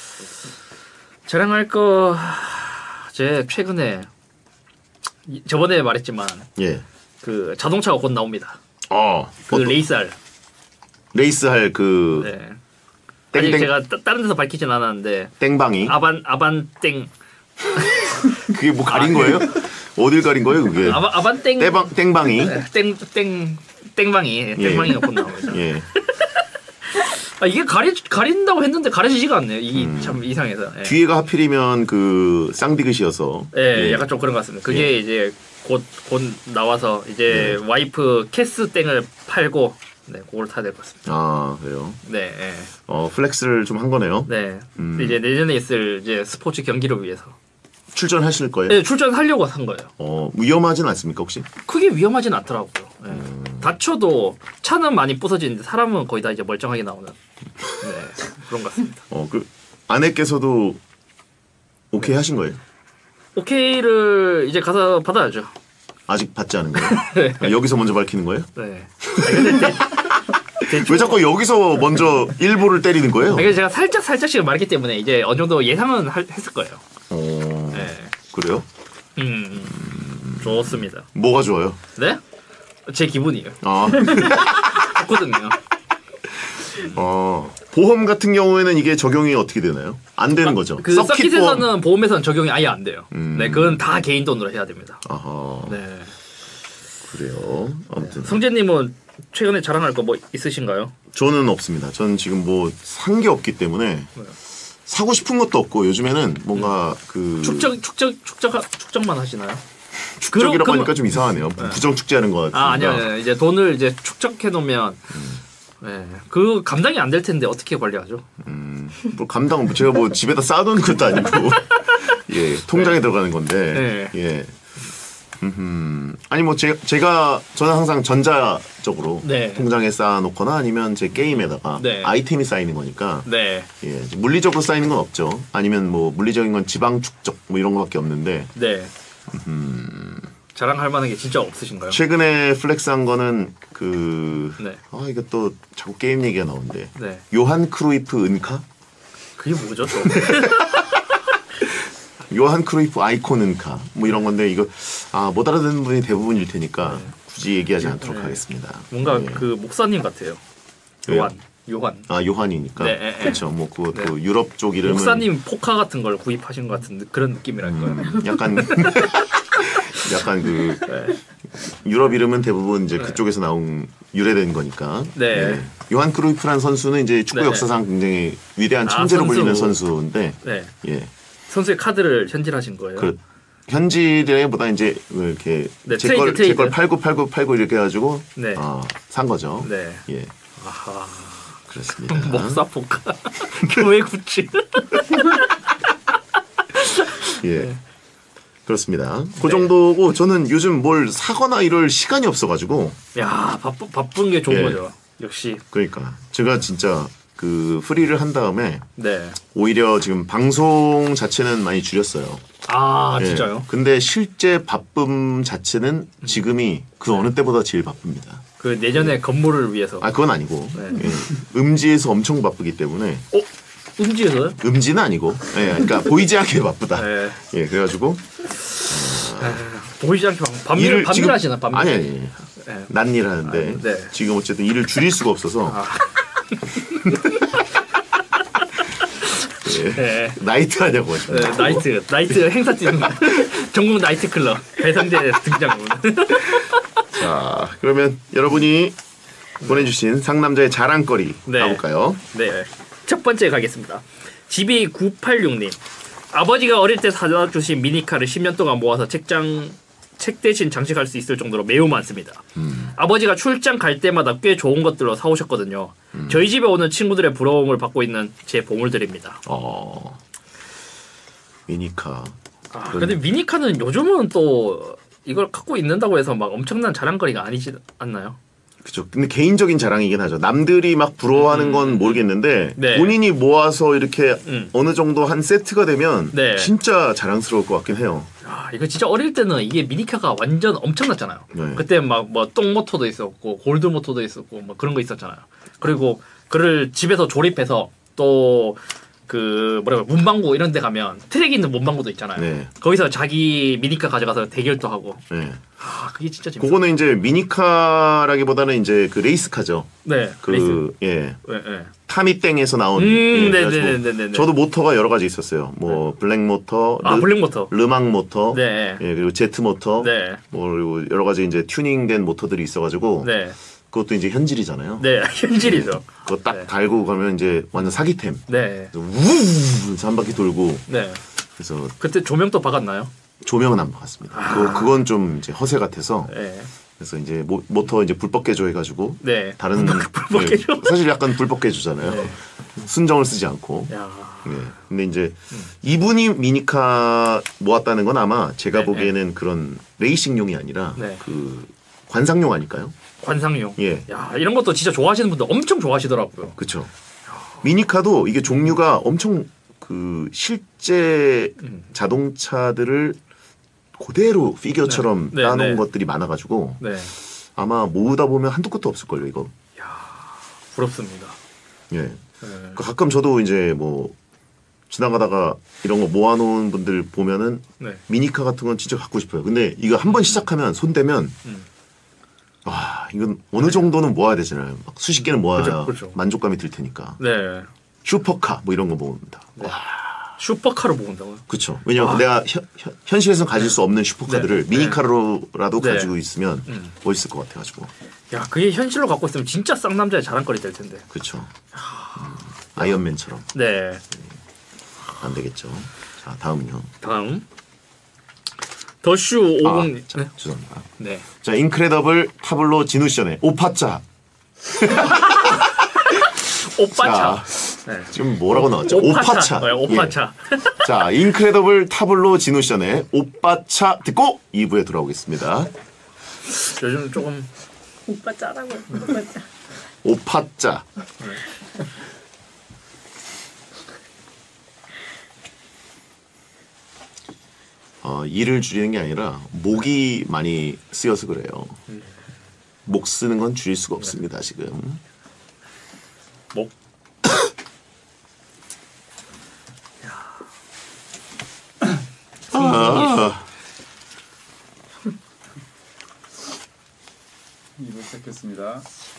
자랑할 거, 제 최근에 이- 저번에 말했지만 예. 그 자동차가 곧 나옵니다. 어, 그 어떤- 레이스할. 레이스 할 그 네. 아직 땡땡 제가 따, 다른 데서 밝히진 않았는데 땡방이 아반 아반땡 그게 뭐 가린 거예요? 어딜 가린 거예요, 그게? 아반 아반땡 땡방 땡방이. 땡땡 땡방이 땡방이가 곧 나옵니다. 예. 아, 이게 가리 가린다고 했는데 가려지지가 않네요. 이게 참 이상해서. 예. 뒤에가 하필이면 그 쌍디귿이어서. 예, 약간 좀 그런 것 같습니다. 그게 예. 이제 곧 곧 나와서 이제 와이프 캐스 땡을 팔고 네, 그걸 타야 될 것 같습니다. 아, 그래요. 네, 예. 어, 플렉스를 좀 한 거네요. 네. 음. 이제 내년에 있을 이제 스포츠 경기를 위해서. 출전하실 거예요? 네, 출전하려고 산 거예요. 어, 위험하진 않습니까 혹시? 크게 위험하진 않더라고요. 네. 음. 다쳐도 차는 많이 부서지는데 사람은 거의 다 이제 멀쩡하게 나오는 네, 그런 것 같습니다. 어, 그 아내께서도 오케이 네. 하신 거예요? 오케이를 이제 가서 받아야죠. 아직 받지 않은 거예요? 네. 아, 여기서 먼저 밝히는 거예요? 네. 아니, 근데 대, 왜 자꾸 여기서 먼저 일보를 때리는 거예요? 아니, 제가 살짝 살짝씩 말했기 때문에 이제 어느 정도 예상은 할, 했을 거예요. 어, 네. 그래요? 음, 음, 좋습니다. 뭐가 좋아요? 네? 제 기분이에요. 아, 좋거든요. 어, 보험 같은 경우에는 이게 적용이 어떻게 되나요? 안 되는 거죠? 그 서킷 서킷에서는 보험. 보험에서는 적용이 아예 안 돼요. 음. 네, 그건 다 개인 돈으로 해야 됩니다. 아하, 네. 그래요. 아무튼 성재님은 최근에 자랑할 거 뭐 있으신가요? 저는 없습니다. 저는 지금 뭐 산 게 없기 때문에 사고 싶은 것도 없고 요즘에는 뭔가 그 축적 축적 축적 축적만 하시나요? 축적이라고 그럼- 하니까 좀 이상하네요. 부정 축제하는 것 같아요. 아 아니요, 아니요. 이제 돈을 이제 축적해 놓으면 네, 그 감당이 안 될 텐데 어떻게 관리하죠? 음, 뭐 감당은 제가 뭐 집에다 쌓아놓는 것도 아니고 예 통장에 들어가는 건데 네. 예. 음, 아니 뭐 제, 제가 저는 항상 전자적으로 네. 통장에 쌓아놓거나 아니면 제 게임에다가 네. 아이템이 쌓이는 거니까 네, 예, 물리적으로 쌓이는 건 없죠. 아니면 뭐 물리적인 건 지방 축적 뭐 이런 거밖에 없는데 네. 자랑할 만한 게 진짜 없으신가요? 최근에 플렉스한 거는 그 네. 아 이거 또 자꾸 게임 얘기가 나오는데 네. 요한 크루이프 은카? 그게 뭐죠, 또? 요한 크루이프 아이콘 은카 뭐 이런 건데 이거 아 못 알아듣는 분이 대부분일 테니까 굳이 얘기하지 않도록 네. 하겠습니다. 뭔가 예. 그 목사님 같아요. 왜요? 요한, 요한. 아 요한이니까 네, 네, 네. 그렇죠. 뭐 그것도 네. 유럽 쪽 이름은 목사님 포카 같은 걸 구입하신 것 같은 그런 느낌이랄까요. 음, 약간 약간 그 네. 유럽 이름은 대부분 이제 네. 그쪽에서 나온 유래된 거니까. 네. 요한 크루이프란 선수는 이제 축구 네. 역사상 굉장히 위대한 아, 천재로 선수. 불리는 선수인데, 네. 예, 선수의 카드를 현질하신 거예요. 그 현질보다 이제 뭐 이렇게 네, 제 트레이드, 걸 트레이드. 제 걸 팔고 팔고 팔고 이렇게 해가지고 네. 아, 산 거죠. 네. 예, 아하. 그렇습니다. 목사 포카. 교회 굿즈. 예. 네. 그렇습니다. 그 정도고 저는 요즘 뭘 사거나 이럴 시간이 없어가지고 야, 바쁘, 바쁜 게 좋은 예. 거죠. 역시. 그러니까 제가 진짜 그 프리를 한 다음에 네. 오히려 지금 방송 자체는 많이 줄였어요. 아, 예. 진짜요? 근데 실제 바쁨 자체는 지금이 그 어느 때보다 제일 바쁩니다. 그 내년에 건물을 위해서. 아 그건 아니고 네. 예. 음지에서 엄청 바쁘기 때문에 어? 음지에서요? 음지는 아니고 예. 그러니까 보이지 않게 바쁘다. 네. 예, 그래가지고 아, 보이지 않게 밤- 밤일, 일을 밤일 지금- 하시나? 밤일. 아니 아니 네. 난일 하는데 아, 네. 지금 어쨌든 일을 줄일 수가 없어서 아. 예. 네. 나이트 하냐고 하시네. 네, 나이트, 나이트 행사 뛰는 거. 전국 나이트 클럽 배성재 등장문. 자 그러면 여러분이 보내주신 상남자의 자랑거리 네. 가볼까요? 네, 첫 번째 가겠습니다. 지비 구팔육 님. 아버지가 어릴 때 사다 주신 미니카를 십 년 동안 모아서 책장 책 대신 장식할 수 있을 정도로 매우 많습니다. 음. 아버지가 출장 갈 때마다 꽤 좋은 것들로 사오셨거든요. 음. 저희 집에 오는 친구들의 부러움을 받고 있는 제 보물들입니다. 어 미니카. 아, 근데 미니카는 요즘은 또 이걸 갖고 있는다고 해서 막 엄청난 자랑거리가 아니지 않나요? 그죠. 근데 개인적인 자랑이긴 하죠. 남들이 막 부러워하는 건 모르겠는데 네. 본인이 모아서 이렇게 음. 어느 정도 한 세트가 되면 네. 진짜 자랑스러울 것 같긴 해요. 아, 이거 진짜 어릴 때는 이게 미니카가 완전 엄청났잖아요. 네. 그때 막 뭐 똥모터도 있었고 골드 모터도 있었고 뭐 그런 거 있었잖아요. 그리고 그를 집에서 조립해서 또 그 뭐라고 문방구 이런 데 가면 트랙 있는 문방구도 있잖아요. 네. 거기서 자기 미니카 가져가서 대결도 하고. 네. 아, 그게 진짜 재밌어요. 그거는 이제 미니카라기보다는 이제 그 레이스카죠. 네. 그 레이스. 예. 네, 네. 타미땡에서 나온. 음, 예, 그래가지고 네네네네네. 저도 모터가 여러 가지 있었어요. 뭐 블랙 모터, 아, 르, 블랙 모터. 르망 모터, 네. 예, 그리고 제트 모터, 네. 뭐 그리고 여러 가지 이제 튜닝된 모터들이 있어가지고 네. 그것도 이제 현질이잖아요. 네. 현질이죠. 그거 딱 네. 달고 가면 이제 완전 사기템. 네. 우우 한 바퀴 돌고 네. 그래서 그때 조명도 박았나요? 조명은 안 박았습니다. 그거, 그건 좀 이제 허세 같아서 네. 그래서 이제 모, 모터 이제 불법 개조 해가지고 네. 다른 불법 예, 개조? 사실 약간 불법 개조잖아요. 네. 순정을 쓰지 않고 야. 예. 근데 이제 음. 이분이 미니카 모았다는 건 아마 제가 네, 보기에는 네. 그런 레이싱용이 아니라 네. 그 관상용 아닐까요? 관상용. 예. 야, 이런 것도 진짜 좋아하시는 분들 엄청 좋아하시더라고요. 그렇죠. 미니카도 이게 종류가 엄청 그 실제 음. 자동차들을 그대로 피규어처럼 네. 따놓은 네, 것들이 많아가지고 네. 아마 모으다 보면 한두 끝도 없을걸요 이거. 야, 부럽습니다. 예. 네. 가끔 저도 이제 뭐 지나가다가 이런 거 모아놓은 분들 보면은 네. 미니카 같은 건 진짜 갖고 싶어요. 근데 이거 한 번 시작하면 손 대면 음. 와 이건 어느 정도는 모아야 되잖아요. 막 수십 개는 모아야 그렇죠, 그렇죠. 만족감이 들 테니까. 네. 슈퍼카 뭐 이런 거 모은다. 네. 와. 슈퍼카를 모은다고요? 그렇죠. 왜냐면 아. 내가 현, 현, 현실에서는 가질 수 없는 슈퍼카들을 네. 미니카로라도 네. 가지고 있으면 음. 멋있을 것 같아가지고. 야 그게 현실로 갖고 있으면 진짜 쌍남자의 자랑거리 될 텐데. 그렇죠. 음, 아이언맨처럼. 네. 안 되겠죠. 자 다음은요. 다음. 더슈 오십. 아, 자, 네. 죄송합니다. 네. 자 인크레더블 타블로 진우션의 오파짜. 오빠차. 네. 지금 뭐라고 나왔죠? 오파차. 오파차. 네, 오파차. 예. 자, 인크레더블 타블로 진우션의 오빠차 듣고 이 부에 돌아오겠습니다. 요즘 조금 오빠 짜라고요. 오빠짜. 오파짜. 네. 어, 일을 줄이는 게 아니라 목이 많이 쓰여서 그래요. 목 쓰는 건 줄일 수가 없습니다, 지금. 목. 아. 이부 시작했습니다.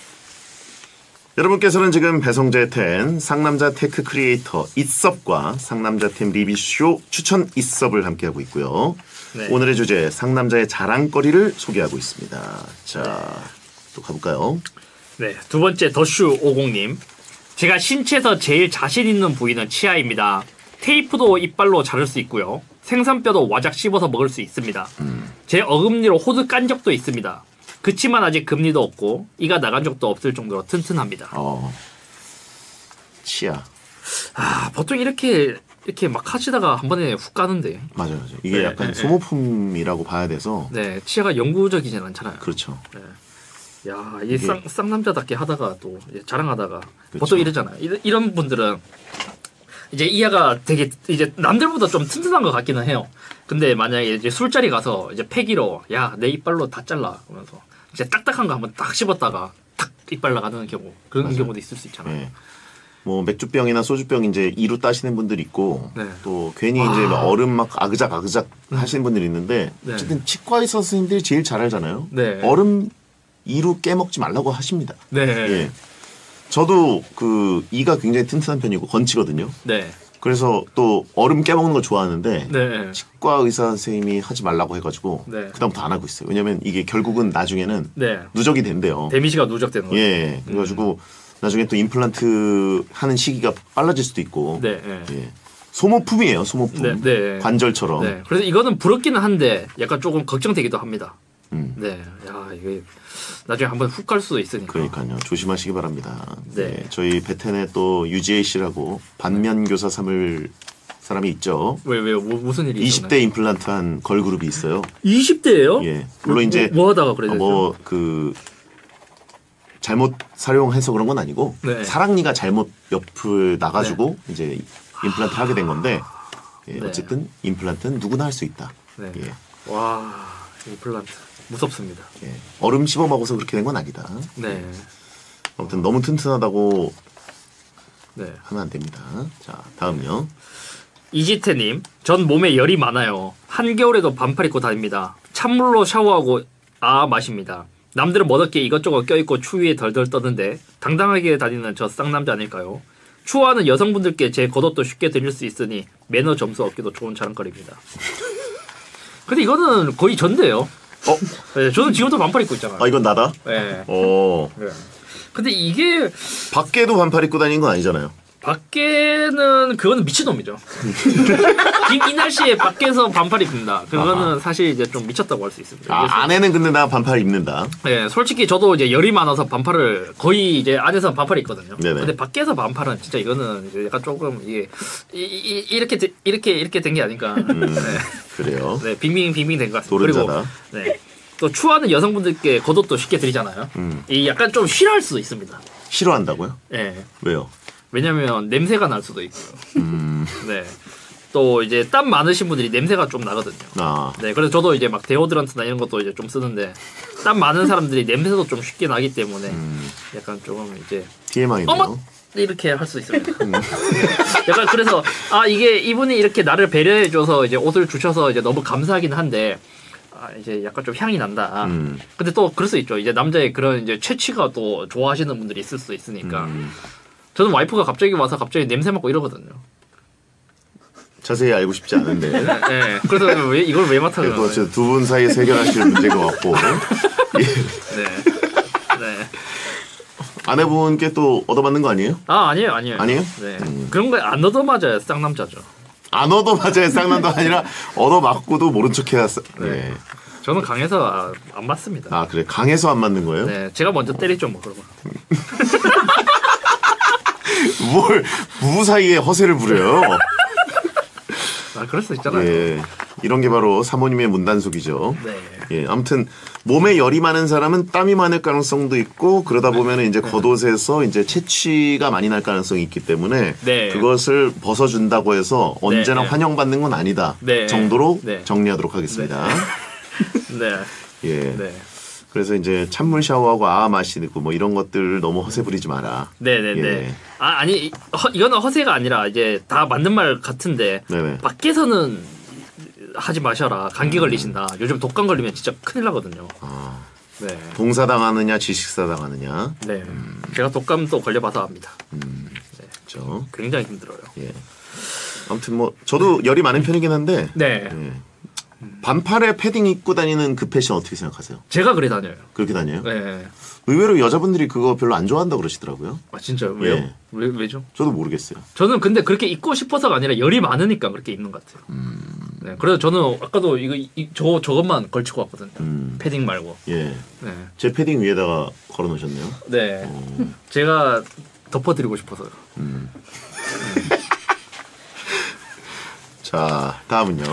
여러분께서는 지금 배성재 텐 상남자 테크 크리에이터 이섭과 상남자템 리뷰쇼 추천 이섭을 함께하고 있고요. 네. 오늘의 주제 상남자의 자랑거리를 소개하고 있습니다. 자, 또 가볼까요? 네, 두 번째 더슈 오십님. 제가 신체에서 제일 자신 있는 부위는 치아입니다. 테이프도 이빨로 자를 수 있고요. 생선뼈도 와작 씹어서 먹을 수 있습니다. 음. 제 어금니로 호두 깐 적도 있습니다. 그치만 아직 금리도 없고 이가 나간 적도 없을 정도로 튼튼합니다. 어. 치아. 아 보통 이렇게 이렇게 막 하시다가 한 번에 훅 가는데. 맞아요, 맞아요. 이게 네, 약간 네, 소모품이라고 네. 봐야 돼서. 네, 치아가 영구적이진 않잖아요. 그렇죠. 네. 야, 이 쌍, 쌍남자답게 하다가 또 자랑하다가 그렇죠. 보통 이러잖아요. 이런, 이런 분들은 이제 이하가 되게 이제 남들보다 좀 튼튼한 것 같기는 해요. 근데 만약에 이제 술자리 가서 이제 패기로 야, 내 이빨로 다 잘라 그러면서 이제 딱딱한 거 한번 딱 씹었다가 탁 이빨 나가는 경우 그런 맞아요. 경우도 있을 수 있잖아요. 네. 뭐 맥주병이나 소주병 이제 이루 따시는 분들 있고 네. 또 괜히 아. 이제 막 얼음 막 아그작 아그작 음. 하시는 분들이 있는데 네. 어쨌든 치과 의사 선생님들이 제일 잘 알잖아요. 네. 얼음 이루 깨먹지 말라고 하십니다. 네. 예. 저도 그 이가 굉장히 튼튼한 편이고 건치거든요. 네. 그래서 또 얼음 깨먹는 걸 좋아하는데 네. 치과 의사 선생님이 하지 말라고 해가지고 네. 그다음부터 안 하고 있어요. 왜냐면 이게 결국은 나중에는 네. 누적이 된대요. 데미지가 누적되는 거예요. 예. 그래가지고 음. 나중에 또 임플란트 하는 시기가 빨라질 수도 있고. 네. 네. 예. 소모품이에요. 소모품. 네. 네. 관절처럼. 네. 그래서 이거는 부럽기는 한데 약간 조금 걱정되기도 합니다. 음. 네. 야, 이게 나중에 한번 훅 갈 수도 있으니까. 그러니까요. 조심하시기 바랍니다. 네. 네. 저희 베텐에 또 유지혜 씨라고 반면교사 삼을 사람이 있죠. 왜, 왜요? 뭐, 무슨 일이 이십 대 임플란트 한 걸그룹이 있어요. 이십 대예요? 예. 물론 뭐, 이제 뭐 하다가 그래요? 뭐 그 잘못 사용해서 그런 건 아니고 네. 사랑니가 잘못 옆을 나가지고 네. 이제 임플란트 하게 된 건데 예, 네. 어쨌든 임플란트는 누구나 할 수 있다. 네. 예. 와, 임플란트 무섭습니다. 예. 얼음 씹어 먹어서 그렇게 된 건 아니다. 네. 아무튼 너무 튼튼하다고 네. 하면 안 됩니다. 자, 다음요. 이지태님, 전 몸에 열이 많아요. 한겨울에도 반팔 입고 다닙니다. 찬물로 샤워하고 아 마십니다. 남들은 멋없게 이것저것 껴입고 추위에 덜덜 떠는데 당당하게 다니는 저 쌍남자 아닐까요? 추워하는 여성분들께 제 겉옷도 쉽게 드릴 수 있으니 매너 점수 얻기도 좋은 자랑거리입니다. 근데 이거는 거의 전데요. 어? 네, 저는 지금도 반팔 입고 있잖아요. 아, 이건 나다? 네. 어. 네. 근데 이게 밖에도 반팔 입고 다니는 건 아니잖아요. 밖에는 그거는 미친놈이죠. 이, 이 날씨에 밖에서 반팔 입는다. 그거는 아하. 사실 이제 좀 미쳤다고 할 수 있습니다. 아, 안에는 근데 나 반팔 입는다. 네, 솔직히 저도 이제 열이 많아서 반팔을 거의 이제 안에서 반팔 입거든요. 네네. 근데 밖에서 반팔은 진짜 이거는 이제 약간 조금 이게 이, 이, 이렇게 이렇게 이렇게 된 게 아닌가. 음, 네. 그래요. 네, 빙빙 빙빙 된 것 같습니다. 도른자다. 그리고 네, 또 추워하는 여성분들께 겉옷도 쉽게 드리잖아요. 음. 이 약간 좀 싫어할 수도 있습니다. 싫어한다고요? 네. 왜요? 왜냐면 냄새가 날 수도 있고요. 음. 네. 또 이제 땀 많으신 분들이 냄새가 좀 나거든요. 아. 네. 그래서 저도 이제 막 데오드란트나 이런 것도 이제 좀 쓰는데 땀 많은 사람들이 냄새도 좀 쉽게 나기 때문에 음. 약간 조금 이제 티엠아이네요. 어머! 이렇게 할 수 있습니다. 음. 약간 그래서 아 이게 이분이 이렇게 나를 배려해줘서 이제 옷을 주셔서 이제 너무 감사하긴 한데 아 이제 약간 좀 향이 난다. 음. 근데 또 그럴 수 있죠. 이제 남자의 그런 이제 채취가 또 좋아하시는 분들이 있을 수 있으니까. 음. 저는 와이프가 갑자기 와서 갑자기 냄새 맡고 이러거든요. 자세히 알고 싶지 않은데. 네, 네. 그래서 왜 이걸 왜 맡아요? 두 분 사이에서 해결하실 문제가 없고. 네. 네. 아내분께 또 얻어맞는 거 아니에요? 아 아니에요, 아니에요. 아니에요? 네. 음. 그런 거 안 얻어맞아야 쌍남자죠. 안 얻어맞아야 쌍남도 아니라 얻어맞고도 모른 척해야. 네. 네. 저는 강해서 안 맞습니다. 아 그래, 강해서 안 맞는 거예요? 네, 제가 먼저 때리죠, 뭐 그러고. 뭘 부부 사이에 허세를 부려요? 아 그럴 수 있잖아요. 예, 이런 게 바로 사모님의 문단속이죠. 네. 예, 아무튼 몸에 열이 많은 사람은 땀이 많을 가능성도 있고 그러다 보면은 이제 겉옷에서 이제 채취가 많이 날 가능성이 있기 때문에 네. 그것을 벗어준다고 해서 언제나 네. 환영받는 건 아니다 네. 정도로 네. 정리하도록 하겠습니다. 네. 예. 네. 그래서 이제 찬물 샤워하고 아 마시고 뭐 이런 것들 너무 허세 부리지 마라. 네네네. 예. 아 아니 허, 이거는 허세가 아니라 이제 다 맞는 말 같은데 네네. 밖에서는 하지 마셔라. 감기 음. 걸리신다. 요즘 독감 걸리면 진짜 큰일 나거든요. 아. 네. 봉사당하느냐 지식사당하느냐. 네. 음. 제가 독감 또 걸려봐서 압니다. 음. 네. 그렇죠. 굉장히 힘들어요. 예. 아무튼 뭐 저도 열이 많은 편이긴 한데. 네. 예. 반팔에 패딩 입고 다니는 그 패션 어떻게 생각하세요? 제가 그래 다녀요. 그렇게 다녀요? 네. 의외로 여자분들이 그거 별로 안 좋아한다고 그러시더라고요. 아 진짜요? 왜요? 예. 왜, 왜죠? 저도 모르겠어요. 저는 근데 그렇게 입고 싶어서가 아니라 열이 많으니까 그렇게 입는 것 같아요. 음... 네. 그래서 저는 아까도 이거 이, 저 저것만 걸치고 왔거든요. 음... 패딩 말고. 예. 네. 제 패딩 위에다가 걸어 놓으셨네요. 네. 오... 제가 덮어드리고 싶어서요. 음. 자 다음은요.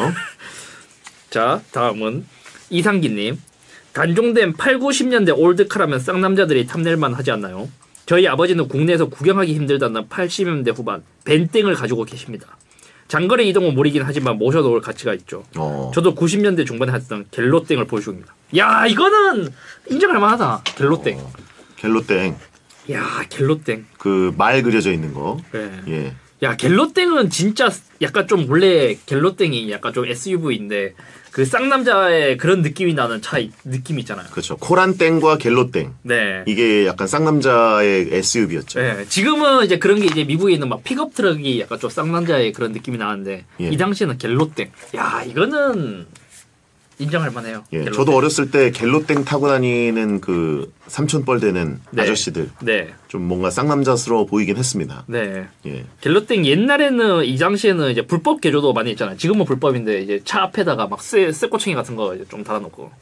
자 다음은 이상기님. 단종된 팔, 구십 년대 올드카라면 쌍남자들이 탐낼만 하지 않나요? 저희 아버지는 국내에서 구경하기 힘들다는 팔십 년대 후반 벤땡을 가지고 계십니다. 장거리 이동은 무리긴 하지만 모셔놓을 가치가 있죠. 어. 저도 구십 년대 중반에 했던 갤로땡을 볼 중입니다. 야 이거는 인정할 만하다. 갤로땡. 어. 갤로땡. 야 갤로땡. 그 말 그려져 있는 거. 네. 예. 야 갤로땡은 진짜 약간 좀 원래 갤로땡이 약간 좀 에스유브이인데 그 쌍남자의 그런 느낌이 나는 차 느낌 있잖아요. 그렇죠. 코란땡과 갤로땡. 네. 이게 약간 쌍남자의 에스유브이였죠. 네. 지금은 이제 그런 게 이제 미국에 있는 막 픽업 트럭이 약간 좀 쌍남자의 그런 느낌이 나는데 예. 이 당시에는 갤로땡. 야 이거는 인정할 만해요. 예. 저도 어렸을 때 갤로땡 타고 다니는 그 삼촌뻘 되는 네. 아저씨들. 네. 좀 뭔가 쌍남자스러워 보이긴 했습니다. 네. 예. 갤로땡 옛날에는 이 당시에는 이제 불법 개조도 많이 있잖아요. 지금은 불법인데 이제 차 앞에다가 막 쇠, 쇠꼬챙이 같은 거 이제 좀 달아놓고.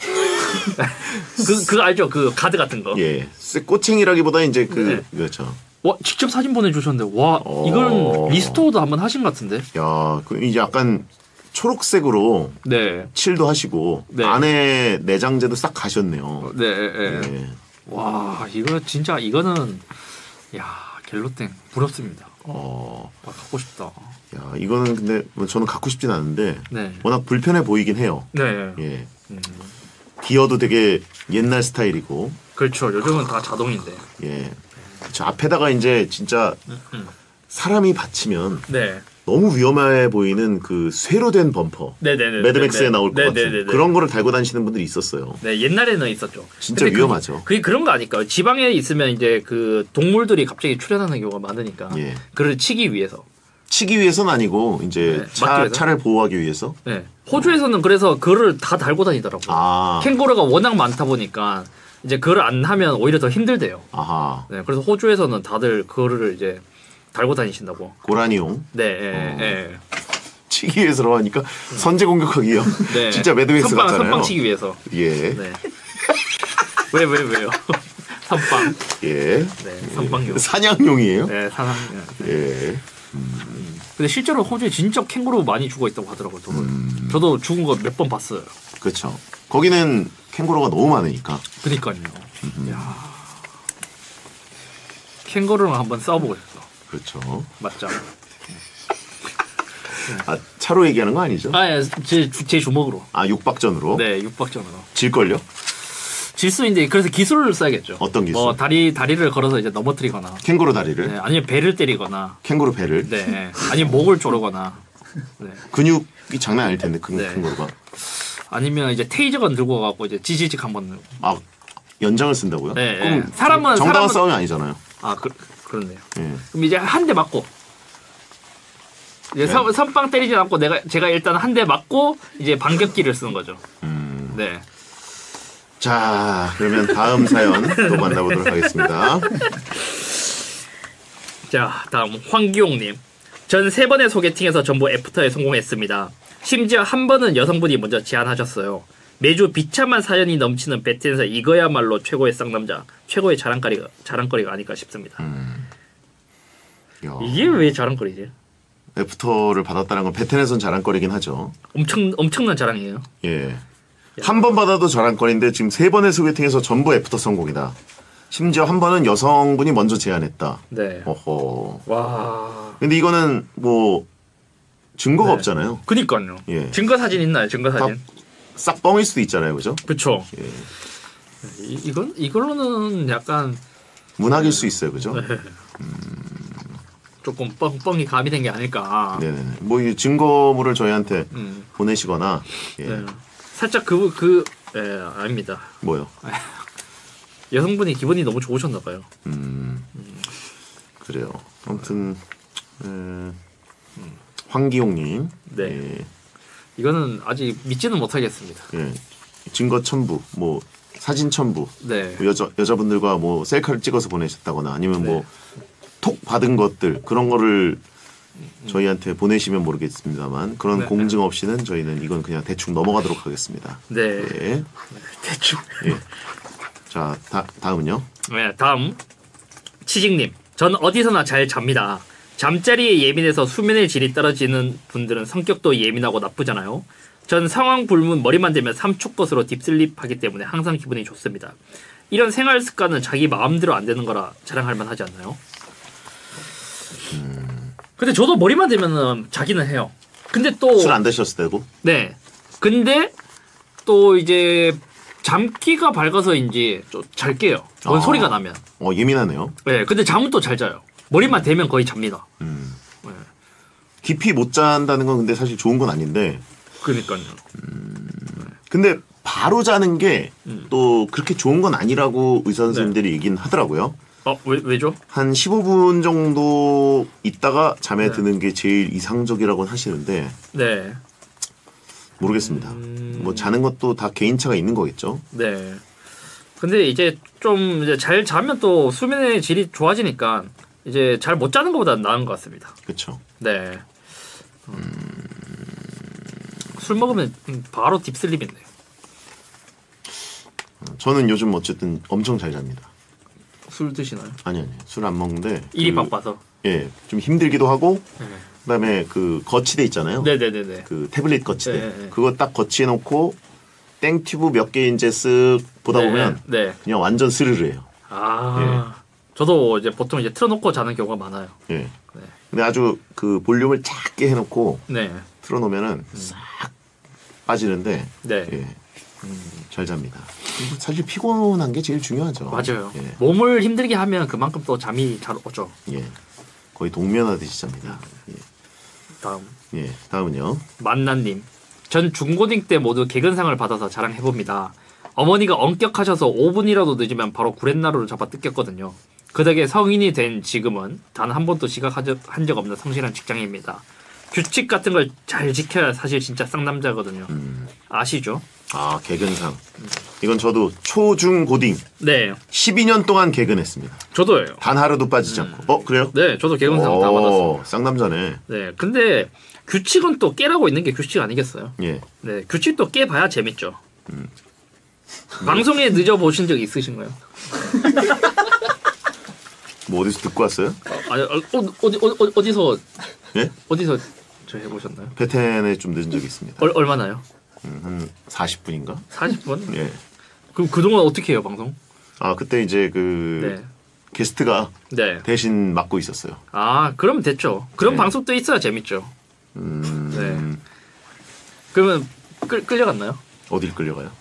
그, 그거 알죠? 그 가드 같은 거. 예. 쇠꼬챙이라기보다 이제 그, 네. 그렇죠. 와, 직접 사진 보내주셨는데, 와, 어... 이건 리스토어도 한번 하신 것 같은데? 야, 그 이제 약간 초록색으로 네. 칠도 하시고 네. 안에 내장재도 싹 가셨네요. 네, 네. 네. 와 이거 진짜 이거는 야 갤로땡 부럽습니다. 어, 아, 갖고 싶다. 야 이거는 근데 저는 갖고 싶진 않은데 네. 워낙 불편해 보이긴 해요. 네. 예. 음. 기어도 되게 옛날 스타일이고. 그렇죠. 요즘은 다 자동인데. 예. 그렇죠. 앞에다가 이제 진짜 음. 사람이 받치면. 네. 너무 위험해 보이는 그 쇠로 된 범퍼. 네네네. 매드맥스에 네네. 나올 것 네네네. 같은 네네네. 그런 거를 달고 다니시는 분들이 있었어요. 네, 옛날에는 있었죠. 진짜 위험하죠. 그, 그게 그런 거 아닐까요? 지방에 있으면 이제 그 동물들이 갑자기 출현하는 경우가 많으니까. 예. 그를 치기 위해서. 치기 위해서는 아니고 이제 네, 차, 차를 보호하기 위해서. 네. 호주에서는 그래서 그를 다 달고 다니더라고요. 아. 캥거루가 워낙 많다 보니까 이제 그걸 안 하면 오히려 더 힘들대요. 아하. 네, 그래서 호주에서는 다들 그거를 이제 달고 다니신다고. 고라니용. 네, 예, 어. 예. 치기 위해서로 하니까 선제 공격하기요. 네. 진짜 매드맥스 선빵, 같잖아요. 선빵 치기 위해서. 예. 네. 왜, 왜, 왜요? 선빵. 예. 네, 선빵용. 사냥용이에요? 네, 사냥. 예. 근데 실제로 호주에 진짜 캥거루 많이 죽어 있다고 하더라고요. 저도, 음. 저도 죽은 거 몇 번 봤어요. 그렇죠. 거기는 캥거루가 너무 많으니까. 그니까요. 야. 캥거루랑 한번 싸워보고 싶어. 그렇죠. 맞죠? 아, 차로 얘기하는 거 아니죠? 아, 예, 제, 제 주먹으로. 아, 육박전으로? 네, 육박전으로. 질걸요? 질 수 있는데 그래서 기술을 써야겠죠. 어떤 기술? 뭐 다리 다리를 걸어서 이제 넘어뜨리거나. 캥거루 다리를? 네, 아니면 배를 때리거나. 캥거루 배를? 네. 아니면 목을 조르거나. 네. 근육이 장난 아닐 텐데, 그 네. 캥거루가. 아니면 이제 테이저건 들고 가고 이제 지지직 한번. 아, 연장을 쓴다고요? 네, 그럼 네. 사람은 정당한 사람은- 싸움이 아니잖아요. 아, 그 그렇네요. 예. 그럼 이제 한 대 맞고. 이제 네. 선, 선빵 때리지 않고 내가 제가 일단 한 대 맞고 이제 반격기를 쓰는 거죠. 음. 네. 자, 그러면 다음 사연 또 만나보도록 하겠습니다. 자, 다음 황기용님. 전 세 번의 소개팅에서 전부 애프터에 성공했습니다. 심지어 한 번은 여성분이 먼저 제안하셨어요. 매주 비참한 사연이 넘치는 배트에서 이거야말로 최고의 쌍남자, 최고의 자랑거리가, 자랑거리가 아닐까 싶습니다. 음. 야, 이게 왜 자랑거리지? 애프터를 받았다는 건 베텐에선 자랑거리긴 하죠. 엄청, 엄청난 자랑이에요. 예. 한 번 받아도 자랑거리인데 지금 세 번의 소개팅에서 전부 애프터 성공이다. 심지어 한 번은 여성분이 먼저 제안했다. 네. 어허. 와. 근데 이거는 뭐 증거가 네. 없잖아요. 그니까요. 예. 증거 사진 있나요? 증거 사진? 싹 뻥일 수도 있잖아요, 그죠? 그쵸. 예. 이, 이건, 이걸로는 약간 문학일 수 있어요, 그죠? 네. 조금 뻥, 뻥이 가미된 게 아닐까. 네네. 뭐 이 증거물을 저희한테 음. 보내시거나 예. 네. 살짝 그, 그, 예, 아닙니다. 뭐요? 여성분이 기분이 너무 좋으셨나봐요. 음. 그래요. 아무튼 에, 황기용님. 네. 예. 이거는 아직 믿지는 못하겠습니다. 예. 증거 첨부, 뭐 사진 첨부, 네. 뭐 여자 여자분들과 뭐 셀카를 찍어서 보내셨다거나 아니면 네. 뭐 톡 받은 것들 그런 거를 저희한테 보내시면 모르겠습니다만 그런 네. 공증 없이는 저희는 이건 그냥 대충 넘어가도록 하겠습니다. 네. 예. 대충. 예. 자, 다, 다음은요. 네, 다음. 치직님. 전 어디서나 잘 잡니다. 잠자리에 예민해서 수면의 질이 떨어지는 분들은 성격도 예민하고 나쁘잖아요. 전 상황 불문 머리만 대면 삼초컷으로 딥슬립하기 때문에 항상 기분이 좋습니다. 이런 생활 습관은 자기 마음대로 안 되는 거라 자랑할 만하지 않나요? 근데 저도 머리만 대면은 자기는 해요. 근데 또 술 안 드셨을 때고. 네. 근데 또 이제 잠기가 밝아서인지 좀 잘 깨요. 뭔 아. 소리가 나면. 어, 예민하네요. 네. 근데 잠은 또 잘 자요. 머리만 대면 거의 잡니다. 음. 네. 깊이 못 잔다는 건 근데 사실 좋은 건 아닌데. 그러니까요. 근데 바로 자는 게 또 음. 그렇게 좋은 건 아니라고 의사 선생님들이 얘기는 하더라고요. 어, 왜, 왜죠? 한 십오 분 정도 있다가 잠에 네. 드는 게 제일 이상적이라고 하시는데 네. 모르겠습니다. 음. 뭐 자는 것도 다 개인차가 있는 거겠죠. 네. 근데 이제 좀 이제 잘 자면 또 수면의 질이 좋아지니까 이제 잘 못 자는 것보다 나은 것 같습니다. 그렇죠. 네. 음... 술 먹으면 바로 딥슬립인데. 저는 요즘 어쨌든 엄청 잘 잡니다. 술 드시나요? 아니 아니 술 안 먹는데 일이 그, 바빠서. 예, 좀 힘들기도 하고 네. 그다음에 그 거치대 있잖아요. 네네네네. 그 태블릿 거치대 네, 네. 그거 딱 거치해 놓고 땡튜브 몇 개 이제 쓱 보다 네, 보면 네. 그냥 완전 스르르해요. 아. 저도 이제 보통 이제 틀어놓고 자는 경우가 많아요. 예. 네. 근데 아주 그 볼륨을 작게 해놓고 네. 틀어놓으면은 싹 빠지는데 네. 예. 잘 잡니다. 사실 피곤한 게 제일 중요하죠. 맞아요. 예. 몸을 힘들게 하면 그만큼 또 잠이 잘 오죠. 예. 거의 동면하듯이 잡니다. 예. 다음. 예. 다음은요. 만나님. 전 중고딩 때 모두 개근상을 받아서 자랑해봅니다. 어머니가 엄격하셔서 오 분이라도 늦으면 바로 구렛나루를 잡아 뜯겼거든요. 그 덕에 성인이 된 지금은 단 한 번도 지각한 적 없는 성실한 직장인입니다. 규칙 같은 걸 잘 지켜야 사실 진짜 쌍남자거든요. 음. 아시죠? 아 개근상. 이건 저도 초중 고딩 네. 십이 년 동안 개근했습니다. 저도예요. 단 하루도 빠지지 음. 않고. 어 그래요? 네, 저도 개근상 다 받았어요. 쌍남자네. 네, 근데 규칙은 또 깨라고 있는 게 규칙 아니겠어요? 예. 네, 규칙도 깨봐야 재밌죠. 음. 방송에 늦어 보신 적 있으신가요? 뭐 어디서 듣고 왔어요? 어, 아니, 어, 어디 어디 어디서 예? 어디서 저 해보셨나요? 베텐에 좀 늦은 적이 있습니다. 얼, 얼마나요? 음, 한 사십 분인가? 사십 분? 예. 그럼 그동안 어떻게 해요, 방송? 아 그때 이제 그 네. 게스트가 네. 대신 맡고 있었어요. 아, 그러면 됐죠. 그런 네. 방송도 있어야 재밌죠. 음. 네. 그러면 끌 끌려갔나요? 어딜 끌려가요?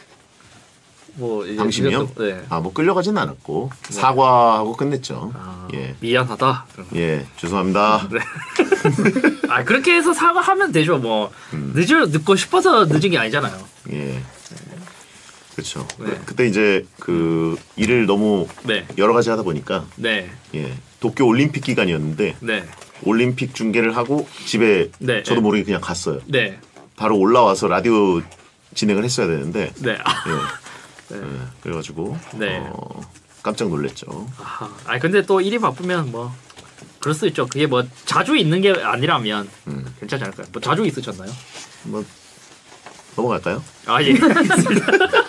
뭐 이제 당신이요? 이것도- 네. 아 뭐 끌려가진 않았고 사과하고 끝냈죠. 아, 예. 미안하다. 예, 죄송합니다. 네. 아, 그렇게 해서 사과하면 되죠. 뭐 음. 늦어 늦고 싶어서 늦은 게 아니잖아요. 예. 그렇죠. 네. 그때 이제 그 일을 너무 네. 여러 가지 하다 보니까 네. 예. 도쿄 올림픽 기간이었는데 네. 올림픽 중계를 하고 집에 네. 저도 네. 모르게 그냥 갔어요. 네. 바로 올라와서 라디오 진행을 했어야 되는데 네. 아, 예. 네. 예. 그래가지고 네. 어, 깜짝 놀랐죠. 아, 아니 근데 또 일이 바쁘면 뭐 그럴 수 있죠. 그게 뭐 자주 있는 게 아니라면 음. 괜찮지 않을까요? 뭐 자주 있으셨나요? 뭐 넘어갈까요? 아 예. 알겠습니다.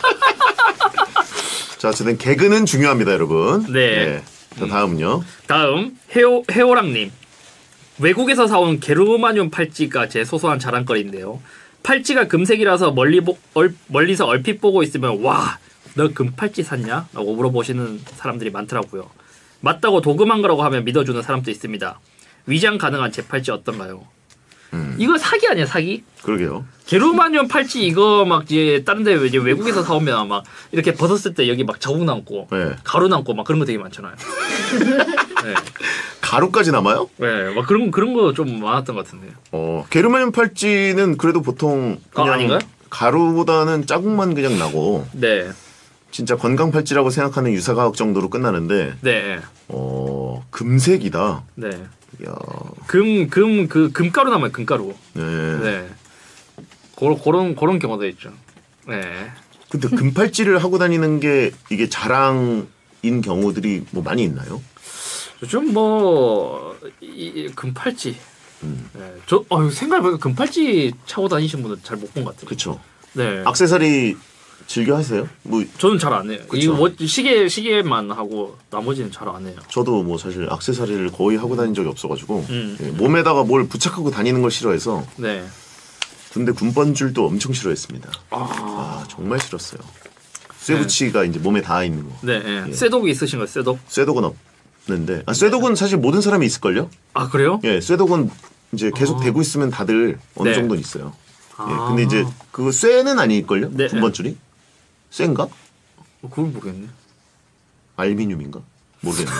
자, 어쨌든 개그는 중요합니다, 여러분. 네. 예. 자, 다음은요. 다음 해오 해오랑님. 외국에서 사온 게르마늄 팔찌가 제 소소한 자랑거리인데요. 팔찌가 금색이라서 멀리 보, 얼, 멀리서 얼핏 보고 있으면 와, 너 금팔찌 샀냐? 라고 물어보시는 사람들이 많더라고요. 맞다고 도금한 거라고 하면 믿어주는 사람도 있습니다. 위장 가능한 제 팔찌 어떤가요? 음. 이거 사기 아니야, 사기? 그러게요. 게르마늄 팔찌 이거 막 이제 다른 데 이제 외국에서 사오면 막 이렇게 벗었을 때 여기 막 자국 남고 네. 가루 남고 막 그런 거 되게 많잖아요. 네. 가루까지 남아요? 네, 막 그런 그런 거 좀 많았던 것 같은데요. 어, 게르마늄 팔찌는 그래도 보통 아, 그냥 아닌가요? 가루보다는 자국만 그냥 나고 네, 진짜 건강 팔찌라고 생각하는 유사과학 정도로 끝나는데 네, 어, 금색이다. 네. 야, 금, 금, 그 금가루 남아요, 금가루. 네. 네. 그런 그런 그런 경우도 있죠. 네. 근데 금팔찌를 하고 다니는 게 이게 자랑인 경우들이 뭐 많이 있나요? 요즘 뭐 이, 금팔찌. 음. 네. 저 어, 생각해보니까 금팔찌 차고 다니시는 분은 잘 못 본 것 같아요. 그렇죠. 네. 액세서리 즐겨 하세요? 뭐 저는 잘 안 해요. 그쵸. 이거 뭐 시계 시계만 하고 나머지는 잘 안 해요. 저도 뭐 사실 액세서리를 거의 하고 다닌 적이 없어가지고 음. 예, 몸에다가 뭘 부착하고 다니는 걸 싫어해서 네. 군대 군번줄도 엄청 싫어했습니다. 아, 아 정말 싫었어요. 쇠붙이가 이제 몸에 닿아 있는 거. 네. 네. 예. 쇠독이 있으신 거예요, 쇠독? 쇠독은 없는데 아, 쇠독은 사실 모든 사람이 있을걸요? 아, 그래요? 예, 쇠독은 이제 계속 아. 대고 있으면 다들 어느 네. 정도는 있어요. 아. 예, 근데 이제 그 쇠는 아닐걸요? 네. 군번줄이? 쇠인가? 어, 그걸 모르겠네. 알미늄인가? 모르겠네요.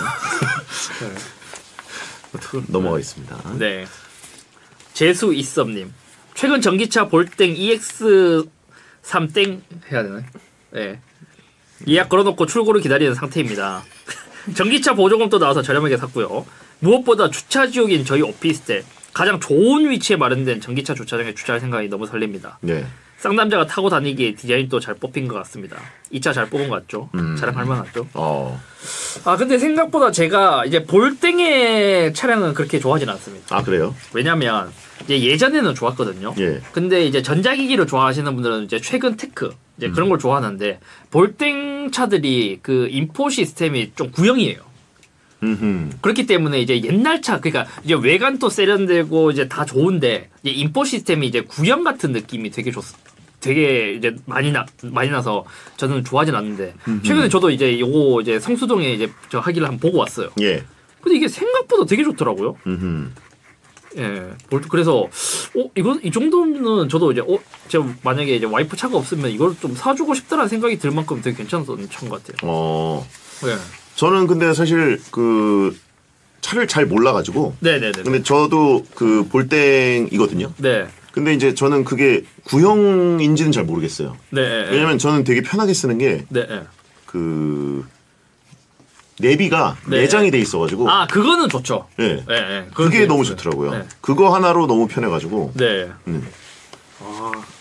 어떡해. 넘어가겠습니다. 네. 재수 있섭님. 최근 전기차 볼땡 이엑스 삼 땡 해야 되나요? 네. 예약 걸어놓고 출고를 기다리는 상태입니다. 전기차 보조금도 나와서 저렴하게 샀고요. 무엇보다 주차 지옥인 저희 오피스텔 가장 좋은 위치에 마련된 전기차 주차장에 주차할 생각이 너무 설렙니다. 네. 쌍남자가 타고 다니기에 디자인도 잘 뽑힌 것 같습니다. 이 차 잘 뽑은 것 같죠? 음. 자랑할 만하죠? 어. 아 근데 생각보다 제가 이제 볼땡의 차량은 그렇게 좋아하진 않습니다. 아 그래요? 왜냐면 이제 예전에는 좋았거든요. 예. 근데 이제 전자기기를 좋아하시는 분들은 이제 최근 테크 이제 음. 그런 걸 좋아하는데 볼땡 차들이 그 인포 시스템이 좀 구형이에요. 음. 그렇기 때문에 이제 옛날 차 그러니까 이제 외관도 세련되고 이제 다 좋은데 이제 인포 시스템이 이제 구형 같은 느낌이 되게 좋 되게 이제 많이 나 많이 나서 저는 좋아하진 않는데 음흠. 최근에 저도 이제 요거 이제 성수동에 이제 저 하기를 한번 보고 왔어요. 예. 근데 이게 생각보다 되게 좋더라고요. 음. 예. 볼- 그래서 어 이거 이 정도면은 저도 이제 어 제가 만약에 이제 와이프 차가 없으면 이걸 좀 사주고 싶다라는 생각이 들 만큼 되게 괜찮았던 차인 것 같아요. 어. 예. 저는 근데 사실 그 차를 잘 몰라가지고. 네네네. 근데 저도 그 볼땡이거든요. 네. 근데 이제 저는 그게 구형인지는 잘 모르겠어요. 네. 네. 왜냐면 저는 되게 편하게 쓰는 게 네. 네. 그 내비가 네. 내장이 돼 있어가지고. 아 그거는 좋죠. 예. 네. 네. 그건 그게 되게 너무 좋아요. 좋더라고요. 네. 그거 하나로 너무 편해가지고. 네. 음. 아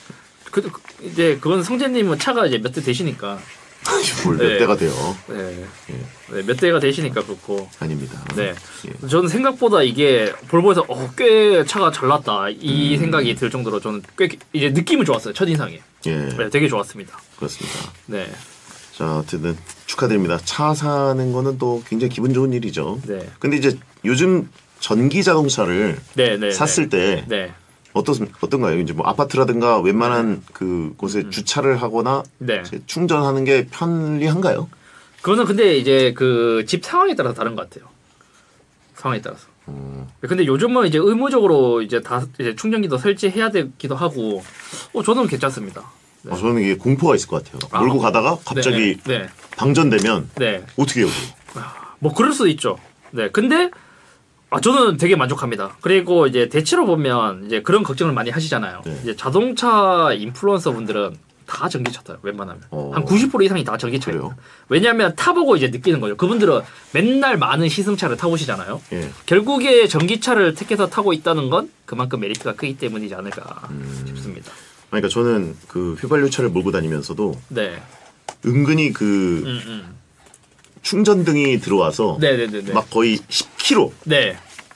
그, 그 이제 그건 성재님은 차가 이제 몇 대 되시니까. 뭘 몇 네. 대가 돼요? 네. 예. 네, 몇 대가 되시니까 그렇고. 아닙니다. 네. 예. 저는 생각보다 이게 볼보에서 어, 꽤 차가 잘 났다 이 음. 생각이 들 정도로 저는 꽤 이제 느낌은 좋았어요. 첫 인상이. 예. 네, 되게 좋았습니다. 그렇습니다. 네. 자, 어쨌든 축하드립니다. 차 사는 거는 또 굉장히 기분 좋은 일이죠. 네. 근데 이제 요즘 전기 자동차를 네, 네. 샀을 때 네. 어떻 어떤가요? 이제 뭐 아파트라든가 웬만한 그 곳에 주차를 하거나 네. 이제 충전하는 게 편리한가요? 그거는 근데 이제 그 집 상황에 따라서 다른 것 같아요. 상황에 따라서. 음. 근데 요즘은 이제 의무적으로 이제 다 이제 충전기도 설치해야 되기도 하고, 어 저는 괜찮습니다. 네. 아, 저는 이게 공포가 있을 것 같아요. 아. 몰고 가다가 갑자기 네. 네. 방전되면 네. 어떻게 해요? 뭐 그럴 수도 있죠. 네. 근데 아 저는 되게 만족합니다. 그리고 이제 대체로 보면 이제 그런 걱정을 많이 하시잖아요. 네. 이제 자동차 인플루언서 분들은 다 전기차 타요. 웬만하면 어. 한 구십 퍼센트 이상이 다 전기차예요. 그래요? 왜냐하면 타보고 이제 느끼는 거죠. 그분들은 맨날 많은 시승차를 타보시잖아요. 예. 결국에 전기차를 택해서 타고 있다는 건 그만큼 메리트가 크기 때문이지 않을까 음. 싶습니다. 그러니까 저는 그 휘발유차를 몰고 다니면서도 네. 은근히 그 음, 음. 충전등이 들어와서 네네네네. 막 거의 십 킬로미터 네.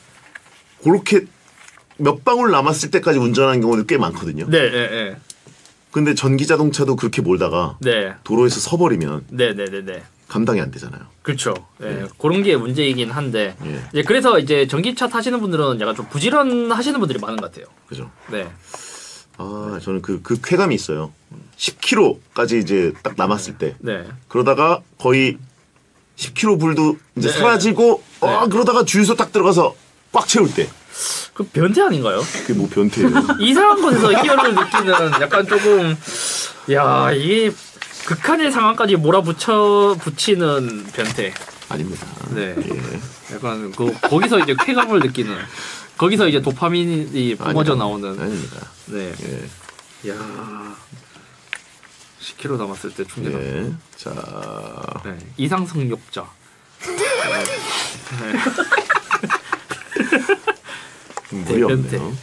그렇게 몇 방울 남았을 때까지 운전하는 경우도 꽤 많거든요. 네. 네. 네. 근데 전기 자동차도 그렇게 몰다가 네. 도로에서 서버리면 네네네네. 감당이 안 되잖아요. 그렇죠. 예, 네. 그런 게 문제이긴 한데 예. 이제 그래서 이제 전기차 타시는 분들은 약간 좀 부지런하시는 분들이 많은 것 같아요. 그죠? 네. 아, 저는 그, 그 쾌감이 있어요. 십 킬로미터까지 이제 딱 남았을 때. 네. 그러다가 거의 십 킬로미터 불도 이제 네. 사라지고, 네. 아, 그러다가 주유소 딱 들어가서 꽉 채울 때. 그 변태 아닌가요? 그게 뭐 변태예요. 이상한 곳에서 희열을 느끼는 약간 조금 야 이게 극한의 상황까지 몰아붙여 붙이는 변태. 아닙니다. 네. 예. 약간 그 거기서 이제 쾌감을 느끼는 거기서 이제 도파민이 뿜어져 아닙니다. 나오는. 아닙니다. 네. 예. 야 십 킬로미터 남았을 때 충전. 예. 자. 네. 이상성욕자. 네. 물이 변태. 없네요.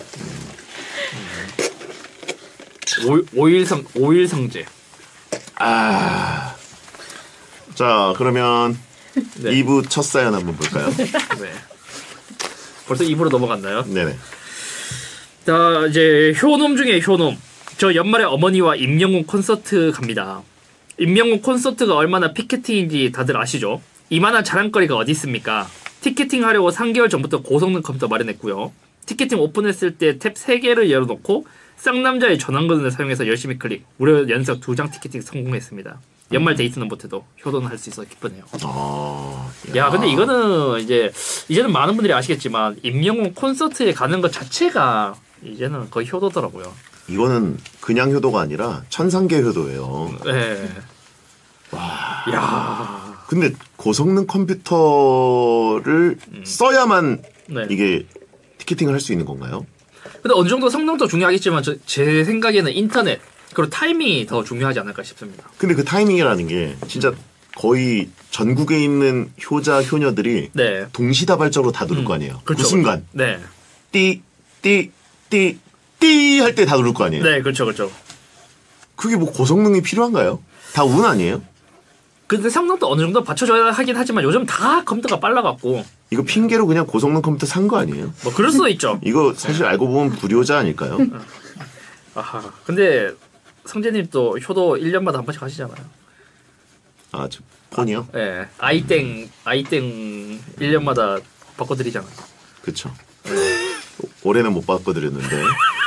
오, 오일성 오일성제. 아. 자, 그러면 네. 이 부 첫 사연 한번 볼까요? 네. 벌써 이 부로 넘어갔나요? 네네. 자, 이제 효놈 중에 효놈. 저 연말에 어머니와 임영웅 콘서트 갑니다. 임영웅 콘서트가 얼마나 피켓팅인지 다들 아시죠? 이만한 자랑거리가 어디 있습니까? 티켓팅 하려고 삼 개월 전부터 고성능 컴퓨터 마련했고요. 티켓팅 오픈했을 때 탭 세 개를 열어놓고 쌍남자의 전환근을 사용해서 열심히 클릭. 무려 연속 두 장 티켓팅 성공했습니다. 연말 데이트는 못해도 효도는 할 수 있어 기쁘네요. 아. 야, 근데 이거는 이제 이제는 많은 분들이 아시겠지만 임영웅 콘서트에 가는 것 자체가 이제는 거의 효도더라고요. 이거는 그냥 효도가 아니라 천상계 효도예요. 네. 와. 야. 근데 고성능 컴퓨터를 음. 써야만 네. 이게 티켓팅을 할 수 있는 건가요? 근데 어느 정도 성능도 중요하겠지만 저, 제 생각에는 인터넷 그리고 타이밍이 더 중요하지 않을까 싶습니다. 근데 그 타이밍이라는 게 진짜 거의 전국에 있는 효자 효녀들이 네. 동시다발적으로 다 누를 음. 거 아니에요. 그렇죠. 그 순간 네. 띠 띠 띠 띠 할 때 다 누를 거 아니에요. 네, 그렇죠, 그렇죠. 그게 뭐 고성능이 필요한가요? 다 운 아니에요? 근데 성능도 어느 정도 받쳐줘야 하긴 하지만 요즘 다 컴퓨터가 빨라갖고 이거 핑계로 그냥 고성능 컴퓨터 산 거 아니에요? 뭐 그럴 수도 있죠. 이거 사실 알고 보면 불효자 아닐까요? 아하. 근데 성재님 또 효도 일 년마다 한 번씩 하시잖아요. 아, 저 폰이요? 예. 네. 아이땡 아이땡 일 년마다 바꿔드리잖아요. 그쵸. 올해는 못 바꿔드렸는데.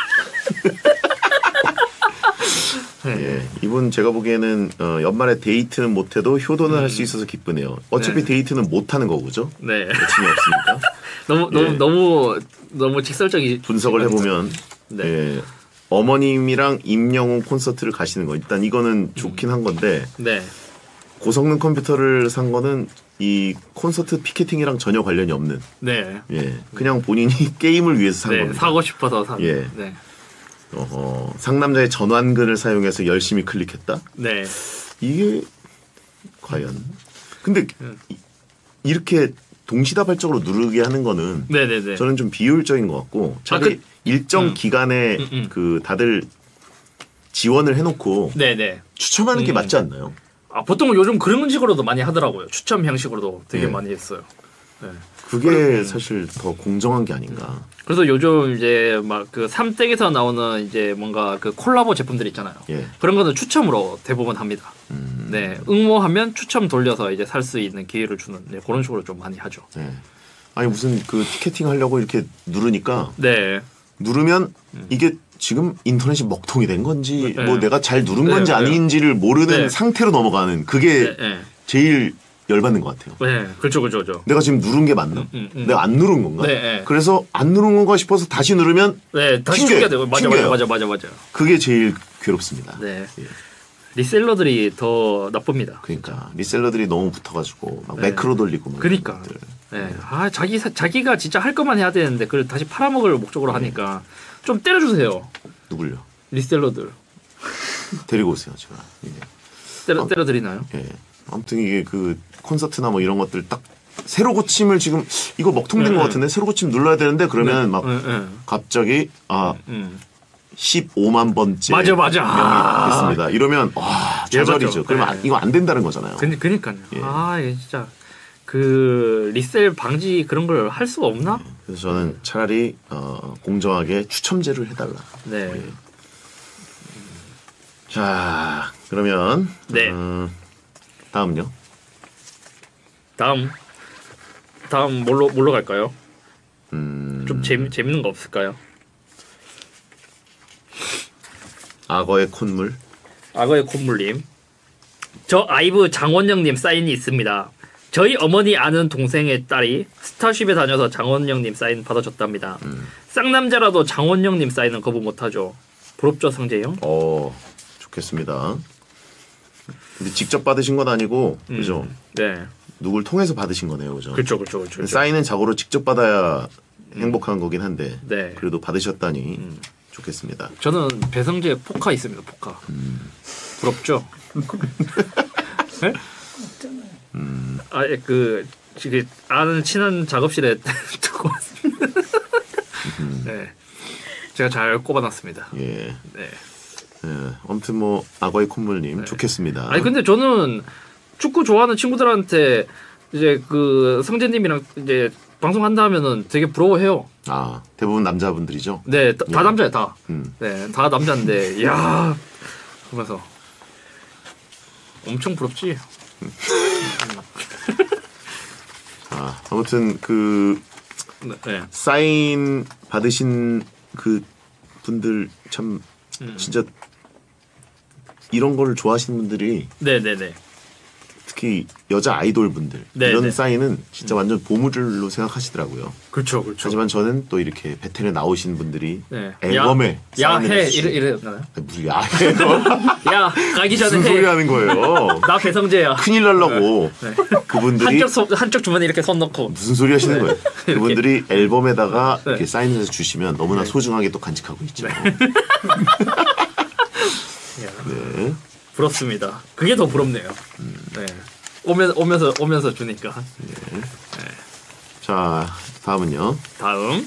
예, 이분 제가 보기에는 어, 연말에 데이트는 못해도 효도는 할 수 있어서 기쁘네요. 어차피 네. 데이트는 못하는 거죠. 네. 여친이 없으니까. 너무 예. 너무 너무 너무 직설적이 분석을 해보면 네. 예, 어머님이랑 임영웅 콘서트를 가시는 거 일단 이거는 좋긴 한 건데 네. 고성능 컴퓨터를 산 거는 이 콘서트 피켓팅이랑 전혀 관련이 없는 네. 예, 그냥 본인이 게임을 위해서 산 네. 겁니다. 사고 싶어서 산. 예. 네. 어허, 상남자의 전환근을 사용해서 열심히 클릭했다? 네. 이게 과연 근데 음. 이, 이렇게 동시다발적으로 누르게 하는 거는 네, 네, 네. 저는 좀 비효율적인 것 같고 차라리 그- 일정 음. 기간에 음, 음. 그 다들 지원을 해놓고 네네. 추첨하는 게 음. 맞지 않나요? 아 보통 요즘 그런 식으로도 많이 하더라고요. 추첨 형식으로도 되게 네. 많이 했어요. 네. 그게 사실 더 공정한 게 아닌가. 그래서 요즘 이제 막 그 삼땡에서 나오는 이제 뭔가 그 콜라보 제품들 있잖아요. 예. 그런 거는 추첨으로 대부분 합니다. 음. 네, 응모하면 추첨 돌려서 이제 살 수 있는 기회를 주는 네, 그런 식으로 좀 많이 하죠. 네. 아니 무슨 그 티켓팅 하려고 이렇게 누르니까 네, 누르면 이게 지금 인터넷이 먹통이 된 건지 네. 뭐 내가 잘 누른 네, 건지 네. 아닌지를 모르는 네. 상태로 넘어가는 그게 네, 네, 제일 열받는 것 같아요. 네, 그렇죠, 그렇죠, 그렇죠. 내가 지금 누른 게 맞나? 음, 음, 음. 내가 안 누른 건가? 네, 네. 그래서 안 누른 건가 싶어서 다시 누르면 네, 다시 튕겨요. 죽게 되고 맞아, 맞아, 튕겨요. 맞아, 맞아, 맞아. 그게 제일 괴롭습니다. 네, 예. 리셀러들이 더 나쁩니다. 그러니까 리셀러들이 너무 붙어가지고 막 네. 매크로 돌리고 막 그러니까. 이런 것들. 네, 아 자기 사- 자기가 진짜 할 것만 해야 되는데 그걸 다시 팔아먹을 목적으로 하니까 좀 때려주세요. 누굴요? 리셀러들 데리고 오세요 제가. 예. 때려 아. 때려드리나요? 예. 아무튼 이게 그 콘서트나 뭐 이런 것들 딱 새로 고침을 지금 이거 먹통된 네, 것 네. 같은데 새로 고침 눌러야 되는데 그러면 막 네, 네. 갑자기 아 음. 십오만 번째 맞아, 맞아. 명이 아. 됐습니다. 이러면 와 좌절이죠. 열받죠. 그러면 네. 안- 이거 안 된다는 거잖아요. 그, 그니까요. 예. 아, 이게 진짜 그 리셀 방지 그런 걸 할 수가 없나? 그래서 저는 차라리 어, 공정하게 추첨제를 해달라. 네. 예. 자 그러면 네. 어, 다음요. 다음 다음 뭘로 뭘로 갈까요? 음, 좀 재미 재밌는 거 없을까요? 악어의 콧물. 악어의 콧물님. 저 아이브 장원영님 사인이 있습니다. 저희 어머니 아는 동생의 딸이 스타쉽에 다녀서 장원영님 사인 받아줬답니다. 음. 쌍남자라도 장원영님 사인은 거부 못하죠. 부럽죠, 성재형? 어 좋겠습니다. 근데 직접 받으신 건 아니고 음. 그죠? 네. 누굴 통해서 받으신 거네요, 그죠? 그렇죠, 그렇죠, 그렇죠. 그렇죠. 사인은 자고로 직접 받아야 행복한 거긴 한데 네. 그래도 받으셨다니 음. 좋겠습니다. 저는 배성재 포카 있습니다. 포카. 부럽죠? 네? 음, 아, 예, 그 지금 아는 친한 작업실에 두고 왔습니다. 네, 제가 잘 꼽아놨습니다. 예. 네. 예. 아무튼 뭐 악어의 콧물님 네. 좋겠습니다. 아니 근데 저는 축구 좋아하는 친구들한테 이제 그 성재님이랑 이제 방송한다 하면은 되게 부러워해요. 아 대부분 남자분들이죠. 네, 다, 다 예. 남자야 다. 음. 네, 다 남자인데, 야, 그러면서 엄청 부럽지. 아 아무튼 그 네, 네. 사인 받으신 그 분들 참 음. 진짜 이런 걸 좋아하시는 분들이 네, 네, 네. 특히 여자 아이돌 분들 네, 이런 네. 사인은 진짜 완전 보물로 생각하시더라고요. 그렇죠, 그렇죠. 하지만 저는 또 이렇게 배틀에 나오신 분들이 네. 앨범에 야, 사인을 해 해주시고. 이래 이래나요? 아니, 무슨 야해요? 야, 가기 전에 무슨 소리 해. 하는 거예요? 나 배성재야. 큰일 날라고 네. 그분들이 한쪽 손, 한쪽 주머니 이렇게 손 넣고. 무슨 소리 하시는 거예요? 그분들이 앨범에다가 네. 이렇게 사인해서 주시면 너무나 네. 소중하게 또 간직하고 있죠. 야, 네. 부럽습니다. 그게 더 부럽네요. 네. 오면 오면서 오면서 주니까. 자 다음은요. 다음.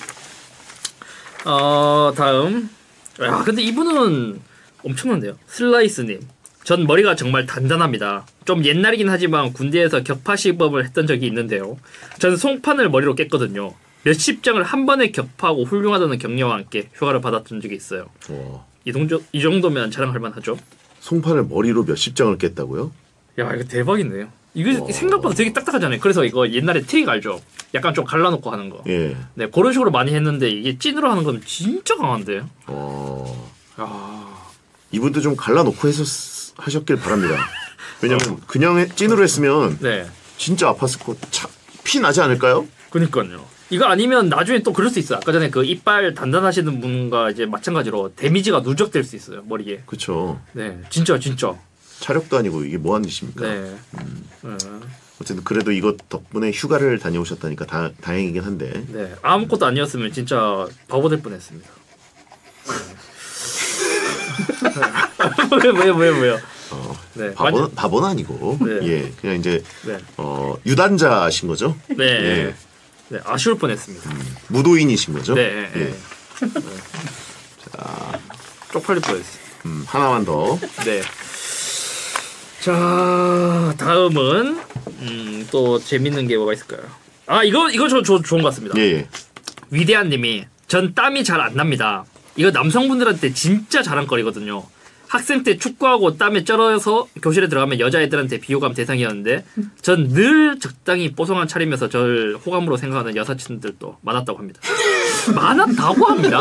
어, 다음. 야, 근데 이분은 엄청난데요. 슬라이스님. 전 머리가 정말 단단합니다. 좀 옛날이긴 하지만 군대에서 격파 시범을 했던 적이 있는데요. 전 송판을 머리로 깼거든요. 몇십 장을 한 번에 격파하고 훌륭하다는 격려와 함께 휴가를 받았던 적이 있어요. 와, 이, 동조, 이 정도면 자랑할 만하죠. 송판을 머리로 몇십 장을 깼다고요? 야, 이거 대박이네요. 이거 와. 생각보다 되게 딱딱하잖아요. 그래서 이거 옛날에 트릭 알죠? 약간 좀 갈라놓고 하는 거. 예. 네, 그런 식으로 많이 했는데 이게 찐으로 하는 건 진짜 강한데요. 어, 야, 이분도 좀 갈라놓고 해서 쓰- 하셨길 바랍니다. 왜냐면 그냥 해- 찐으로 했으면 네, 진짜 아팠을 거, 차, 피 나지 않을까요? 그니까요. 이거 아니면 나중에 또 그럴 수 있어요. 아까 전에 그 이빨 단단하시는 분과 이제 마찬가지로 데미지가 누적될 수 있어요, 머리에. 그쵸. 네, 진짜 진짜. 차력도 아니고 이게 뭐 하는 짓입니까? 네. 네. 어쨌든 그래도 이것 덕분에 휴가를 다녀오셨다니까 다, 다행이긴 한데. 네, 아무것도 아니었으면 진짜 바보 될 뻔했습니다. 왜, 왜, 왜, 왜요? 어, 네, 바보는, 완전- 바보는 아니고. 네. 예. 그냥 이제, 네, 어, 유단자신 거죠? 네, 예. 네, 아쉬울 뻔했습니다. 무도인이신 거죠? 네, 네, 예. 네. 쪽팔릴 뻔했어. 음, 하나만 더. 네. 자, 다음은 음, 또 재밌는 게 뭐가 있을까요? 아, 이거 이거 저, 저 좋은 것 같습니다. 예, 예. 위대한님이 전 땀이 잘 안 납니다. 이거 남성분들한테 진짜 자랑거리거든요. 학생 때 축구하고 땀에 쩔어서 교실에 들어가면 여자애들한테 비호감 대상이었는데 전 늘 적당히 뽀송한 차림에서 절 호감으로 생각하는 여사친들도 많았다고 합니다. 많았다고 합니다.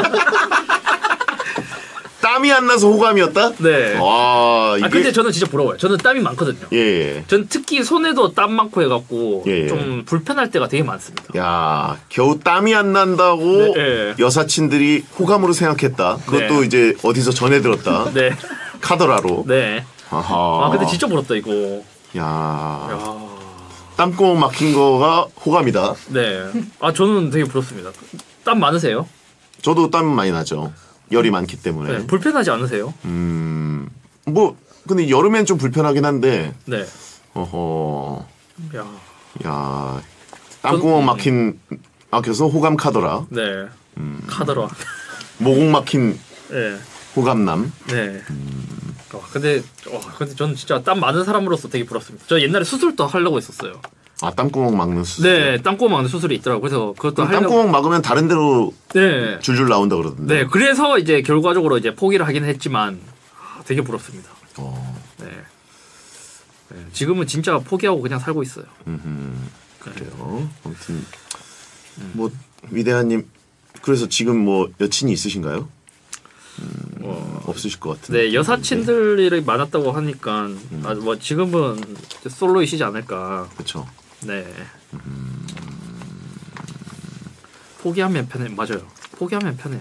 땀이 안 나서 호감이었다? 네. 와, 이게... 아 근데 저는 진짜 부러워요. 저는 땀이 많거든요. 예, 예. 전 특히 손에도 땀 많고 해갖고 예, 예. 좀 불편할 때가 되게 많습니다. 야, 겨우 땀이 안 난다고 네, 예. 여사친들이 호감으로 생각했다. 그것도 네. 이제 어디서 전해 들었다. 네. 카더라로. 네. 아하. 아 근데 진짜 부럽다 이거. 야. 야. 땀구멍 막힌 거가 호감이다. 네. 아 저는 되게 부럽습니다. 땀 많으세요? 저도 땀 많이 나죠. 열이 많기 때문에. 네. 불편하지 않으세요? 음. 뭐 근데 여름엔 좀 불편하긴 한데. 네. 어허. 야. 야. 땀구멍 막힌 막혀서 호감 카더라. 네. 음. 카더라. 모공 막힌 네. 호감남. 네. 어, 근데 와, 근데 저는 진짜 땀 많은 사람으로서 되게 부럽습니다. 저 옛날에 수술도 하려고 했었어요. 아, 땀구멍 막는 수술. 네, 땀구멍 막는 수술이 있더라고요. 그래서 그것도 하려고. 땀구멍 막으면 다른 데로 네. 줄줄 나온다 그러던데. 네, 그래서 이제 결과적으로 이제 포기를 하긴 했지만 아, 되게 부럽습니다. 어. 네. 네. 지금은 진짜 포기하고 그냥 살고 있어요. 음흠. 그래요. 아무튼 뭐 위대한님 그래서 지금 뭐 여친이 있으신가요? 음, 어. 없으실 것 같은데. 네, 여사친들이 많았다고 하니까 음. 아, 뭐 지금은 솔로이시지 않을까. 그렇죠. 네. 포기하면 편해. 맞아요. 포기하면 편해요.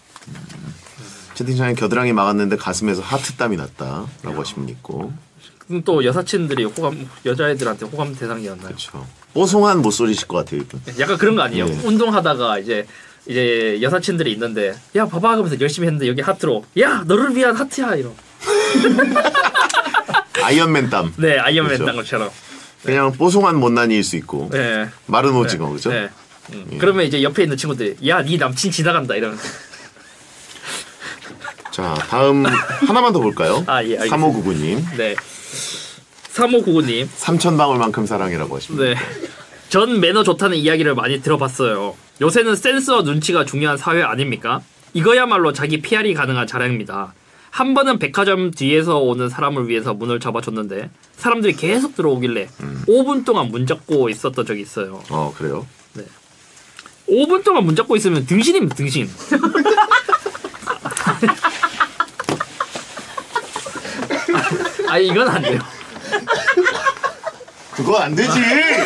채팅창에 겨드랑이 막았는데 가슴에서 하트 땀이 났다라고 하신 분 있고. 그럼 또 여사친들이 호감 여자애들한테 호감 대상이었나요? 그렇죠. 뽀송한 목소리실 것 같아요, 이분. 약간 그런 거 아니에요? 네. 운동하다가 이제 이제 여사친들이 있는데 야 봐봐 하면서 열심히 했는데 여기 하트로 야 너를 위한 하트야 이러. 아이언맨 땀. 네 아이언맨 그렇죠. 딴 것처럼. 그냥 뽀송한 못난이일 수 있고. 네. 마른 오징어, 그죠? 네. 음. 예. 그러면 이제 옆에 있는 친구들 야 네 남친 지나간다 이러면서. 자, 다음 하나만 더 볼까요? 아, 예, 알겠습니다. 삼오구구님. 네. 삼오구구님. 삼천방울만큼 사랑이라고 하십니다. 네. 전 매너 좋다는 이야기를 많이 들어봤어요. 요새는 센스와 눈치가 중요한 사회 아닙니까? 이거야말로 자기 피알이 가능한 자랑입니다. 한 번은 백화점 뒤에서 오는 사람을 위해서 문을 잡아줬는데 사람들이 계속 들어오길래 음. 오 분 동안 문 잡고 있었던 적이 있어요. 어, 그래요? 네. 오 분 동안 문 잡고 있으면 등신입니다, 등신. 아, 이건 안 돼요. 그거 안 되지!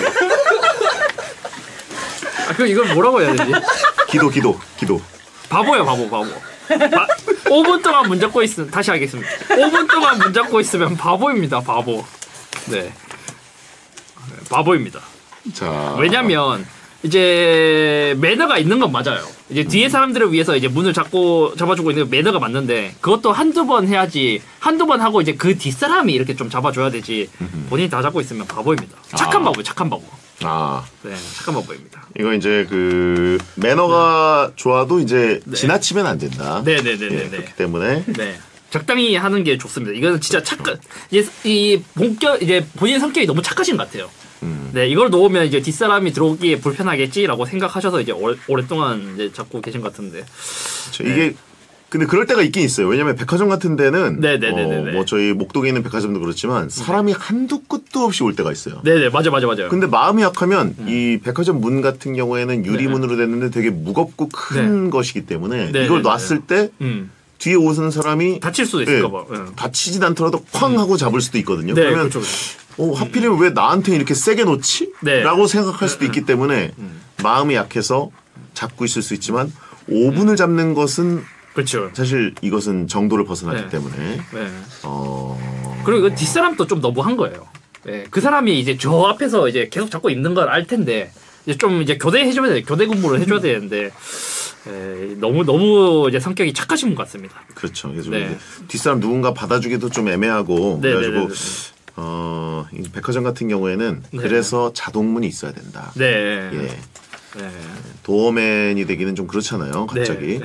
아, 그 이걸 뭐라고 해야 되지? 기도, 기도, 기도. 바보야, 바보, 바보. 바, 오 분 동안 문 잡고 있으면 다시 하겠습니다. 오 분 동안 문 잡고 있으면 바보입니다, 바보. 네. 바보입니다. 자. 왜냐면 이제 매너가 있는 건 맞아요. 이제 뒤에 사람들을 위해서 이제 문을 잡고 잡아주고 있는 매너가 맞는데 그것도 한두 번 해야지. 한두 번 하고 이제 그 뒷사람이 이렇게 좀 잡아줘야 되지. 본인이 다 잡고 있으면 바보입니다. 착한 아. 바보, 착한 바보. 아. 네, 착한 바보입니다. 이거 이제 그 매너가 좋아도 이제 네. 지나치면 안 된다. 네네네네. 예, 그렇기 때문에 네. 적당히 하는 게 좋습니다. 이거는 진짜 착한, 이제 이 본격, 이제 본인 성격이 너무 착하신 것 같아요. 음. 네, 이걸 놓으면 이제 뒷사람이 들어오기에 불편하겠지라고 생각하셔서 이제 오래, 오랫동안 이제 잡고 계신 것 같은데. 저 이게 근데 그럴 때가 있긴 있어요. 왜냐면 백화점 같은 데는 네네네네네. 어, 뭐 저희 목동에 있는 백화점도 그렇지만 사람이 한두 끝도 없이 올 때가 있어요. 네네, 맞아, 맞아, 맞아요. 근데 마음이 약하면 이 백화점 문 같은 경우에는 유리문으로 됐는데 되게 무겁고 큰 것이기 때문에 네, 이걸 네, 놨을 때 음. 뒤에 오는 사람이 다칠 수도 예, 있을까봐. 응. 다치진 않더라도 쾅 하고 잡을 수도 있거든요. 네, 그러면 그렇죠, 그렇죠. 어, 하필이면 왜 나한테 이렇게 세게 놓지? 네. 라고 생각할 수도 있기 때문에 마음이 약해서 잡고 있을 수 있지만 오 분을 잡는 것은 그렇죠. 사실 이것은 정도를 벗어나기 네. 때문에 네. 어... 그리고 그 뒷사람도 좀 너무한 거예요. 네. 그 사람이 이제 저 앞에서 이제 계속 잡고 있는 걸 알 텐데 이제 좀 이제 교대해줘야 돼, 교대 근무를 해줘야 되는데 에, 너무 너무 이제 성격이 착하신 분 같습니다. 그렇죠. 그래서 네. 이제 뒷사람 누군가 받아주기도 좀 애매하고 네, 그래가지고 네, 네, 네. 어, 이 백화점 같은 경우에는 네. 그래서 자동문이 있어야 된다. 네. 예. 네. 도어맨이 되기는 좀 그렇잖아요. 갑자기. 네. 네.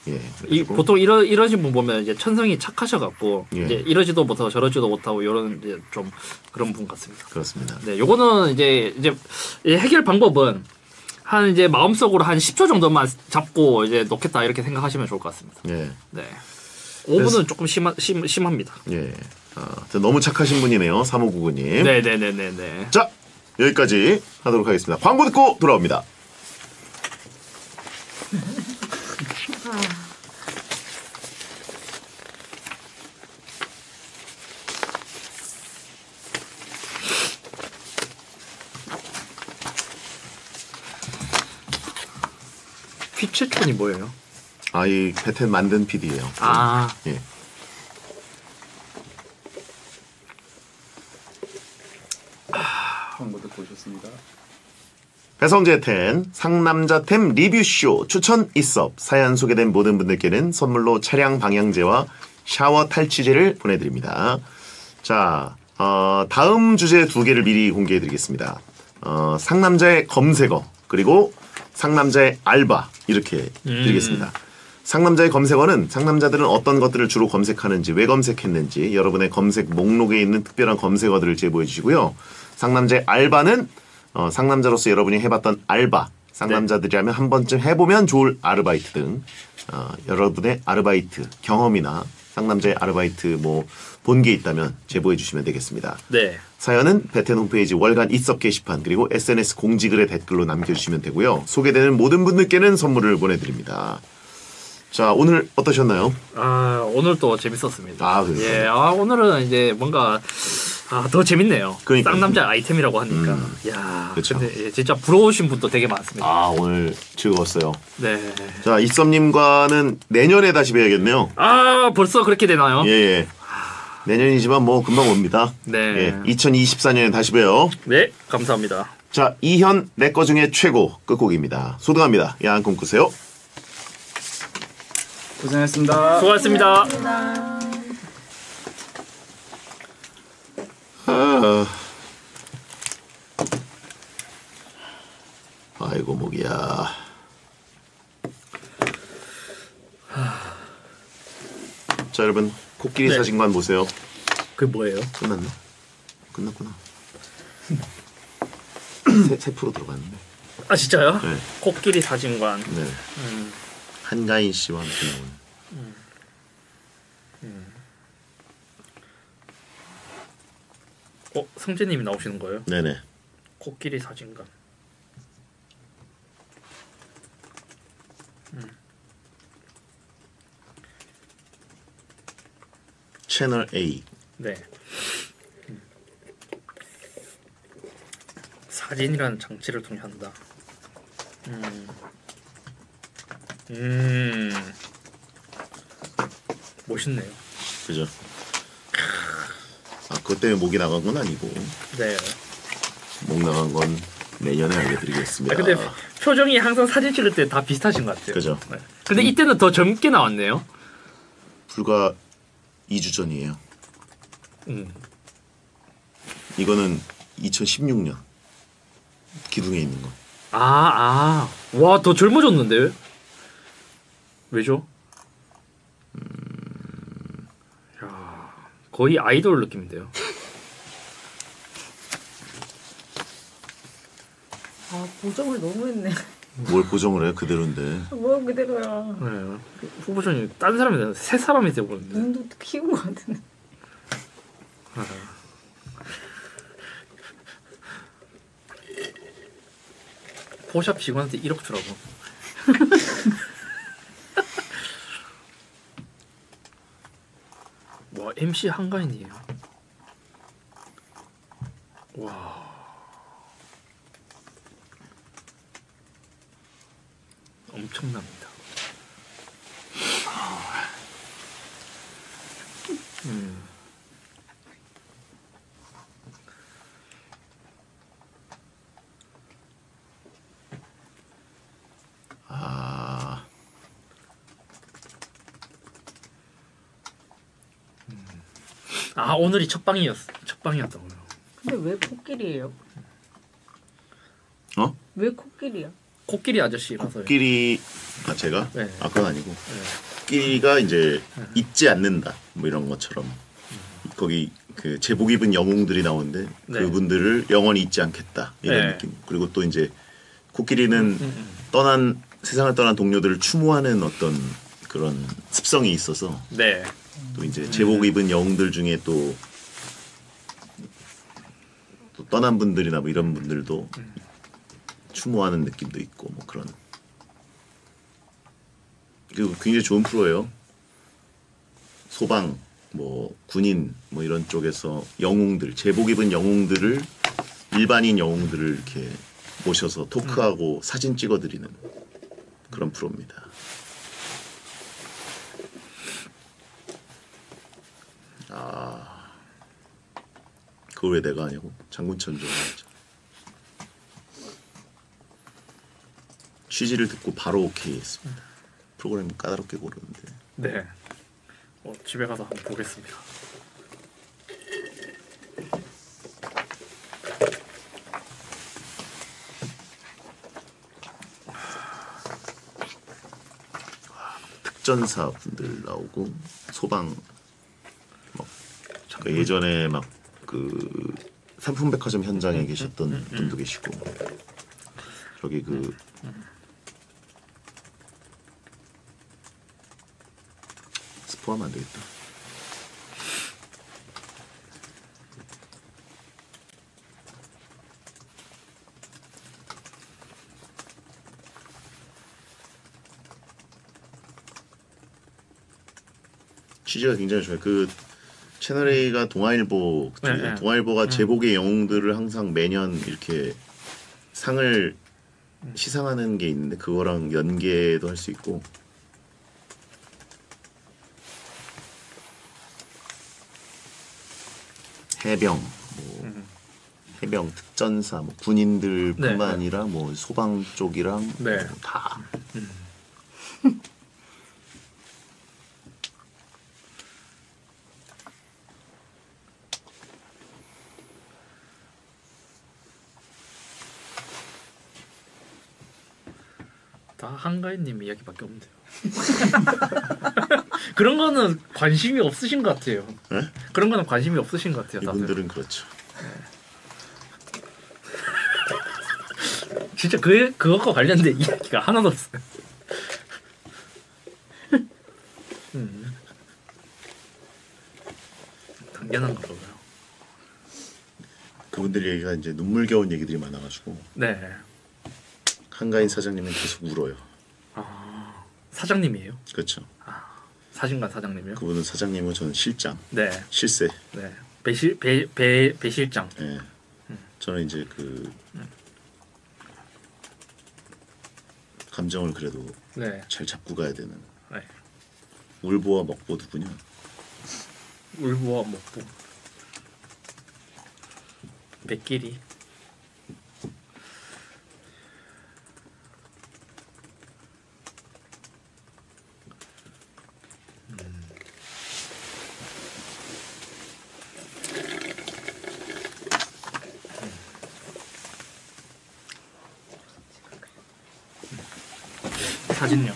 예. 이 보통 이러 이러신 분 보면 이제 천성이 착하셔갖고 예. 이제 이러지도 못하고 저러지도 못하고 이런 이제 좀 그런 분 같습니다. 그렇습니다. 네, 요거는 이제 이제 이 해결 방법은 한 이제 마음속으로 한 십 초 정도만 잡고 이제 놓겠다 이렇게 생각하시면 좋을 것 같습니다. 예. 네. 오 분은 조금 심하, 심, 심합니다. 예. 아, 너무 착하신 분이네요. 삼오구구님. 네네네네네. 자, 여기까지 하도록 하겠습니다. 광고 듣고 돌아옵니다. 휘체촌이 뭐예요? 아, 이 베텐 만든 피디예요. 아. 예. 광고 듣고 오셨습니다. 배성재텐 상남자템 리뷰쇼 추천 있업 사연 소개된 모든 분들께는 선물로 차량 방향제와 샤워 탈취제를 보내드립니다. 자, 어, 다음 주제 두 개를 미리 공개해드리겠습니다. 어, 상남자의 검색어 그리고 상남자의 알바 이렇게 음. 드리겠습니다. 상남자의 검색어는 상남자들은 어떤 것들을 주로 검색하는지 왜 검색했는지 여러분의 검색 목록에 있는 특별한 검색어들을 제보해 주시고요. 상남자의 알바는 어, 상남자로서 여러분이 해봤던 알바, 상남자들이라면 한 번쯤 해보면 좋을 아르바이트 등 어, 여러분의 아르바이트 경험이나 상남자의 아르바이트 뭐 본 게 있다면 제보해 주시면 되겠습니다. 네. 사연은 베텐 홈페이지 월간 있업 게시판 그리고 에스엔에스 공지글에 댓글로 남겨주시면 되고요. 소개되는 모든 분들께는 선물을 보내드립니다. 자, 오늘 어떠셨나요? 아, 오늘 또 재밌었습니다. 아, 그래요? 예, 아, 오늘은 이제 뭔가 아, 더 재밌네요. 그러니까요. 쌍남자 아이템이라고 하니까. 음, 야, 그쵸. 근데 예, 진짜 부러우신 분도 되게 많습니다. 아, 오늘 즐거웠어요. 네. 자, 이썸님과는 내년에 다시 뵈야겠네요. 아, 벌써 그렇게 되나요? 예, 예. 내년이지만 뭐 금방 옵니다. 네. 예, 이천이십사 년에 다시 봬요. 네, 감사합니다. 자, 이현 내 거 중에 최고 끝곡입니다. 소등합니다. 야한 꿈 꾸세요. 고생하셨습니다. 수고하셨습니다. 아, 아이고 목이야. 자, 여러분 코끼리 네. 사진관 보세요. 그게 뭐예요? 끝났네. 끝났구나. 세, 세 프로 들어갔는데. 아, 진짜요? 네. 코끼리 사진관. 네. 음. 한가인 씨와 함께 나온. 어, 성재님이 나오시는 거예요? 네네. 코끼리 사진관. 채널 A. 네. 사진이라는 장치를 통해 한다. 음. 음. 멋있네요. 그죠? 아, 그것 때문에 목이 나간 건 아니고 네. 목 나간 건 내년에 알려드리겠습니다. 아, 근데 표정이 항상 사진 찍을 때 다 비슷하신 것 같아요. 그죠? 네. 근데 이때는 더 젊게 나왔네요. 불과 이 주 전이에요. 음. 이거는 이천십육 년 기둥에 있는 거. 아, 아. 와, 더 젊어졌는데? 왜죠? 음. 야, 거의 아이돌 느낌인데요. 아 보정을 너무 했네. 뭘 보정을 해 그대로인데. 뭐 그대로야. 네. 후보전이 딴 사람이 새 사람이 되고 있는데. 눈도 키운 거 같은데. 포샵 직원한테 일억 주라고. 와, 엠씨 한가인이에요. 와. 엄청납니다. 음. 아, 아, 오늘이 첫 방이었 첫 방이었다고요. 근데 왜 코끼리예요? 어? 왜 코끼리야? 코끼리 아저씨라서. 코끼리 아 제가 네. 아 그건 아니고 네. 코끼리가 이제 잊지 않는다 뭐 이런 것처럼 거기 그 제복 입은 영웅들이 나오는데 네. 그분들을 영원히 잊지 않겠다 이런 네. 느낌. 그리고 또 이제 코끼리는 음, 음. 떠난 세상을 떠난 동료들을 추모하는 어떤 그런 습성이 있어서 네. 또 이제 제복 입은 영웅들 중에 또, 또 떠난 분들이나 뭐 이런 분들도 추모하는 느낌도 있고 뭐 그런. 그리고 굉장히 좋은 프로예요. 소방, 뭐 군인, 뭐 이런 쪽에서 영웅들, 제복 입은 영웅들을 일반인 영웅들을 이렇게 모셔서 토크하고 음. 사진 찍어드리는 그런 프로입니다. 아, 그걸 왜 내가 하냐고? 장군천조 하자. 취지를 듣고 바로 오케이 했습니다. 프로그램 까다롭게 고르는데. 네. 어, 집에 가서 한번 보겠습니다. 특전사 분들 나오고 소방 막 그러니까 예전에 막 그 삼풍백화점 현장에 계셨던 음, 음, 음. 분도 계시고 저기 그 음. 스포하면 안 되겠다. 취지가 굉장히 좋아요. 그 채널 A가 동아일보, 네, 네. 동아일보가 음. 제복의 영웅들을 항상 매년 이렇게 상을 시상하는 게 있는데 그거랑 연계도 할 수 있고. 해병, 뭐 음. 해병 특전사, 뭐 군인들뿐만 네. 아니라 뭐 소방 쪽이랑 네. 뭐 다. 음. 다 한가인님 이야기밖에 없는데요. 그런 거는 관심이 없으신 것 같아요. 네? 그런 거는 관심이 없으신 것 같아요. 다들. 이분들은 그렇죠. 진짜 그 그것과 관련된 이야기가 하나도 없어요. 음. 당연한 거고요. 그분들 얘기가 이제 눈물겨운 얘기들이 많아가지고 네. 한가인 사장님은 계속 울어요. 아, 사장님이에요? 그렇죠. 사진관 사장님이요? 그분은 사장님은 저는 실장. 네. 실세. 네. 배실 배배 배실장. 네. 음. 저는 이제 그 감정을 그래도 네. 잘 잡고 가야 되는. 네. 울보와 먹보 누구냐? 울보와 먹보. 백길이. 사진요.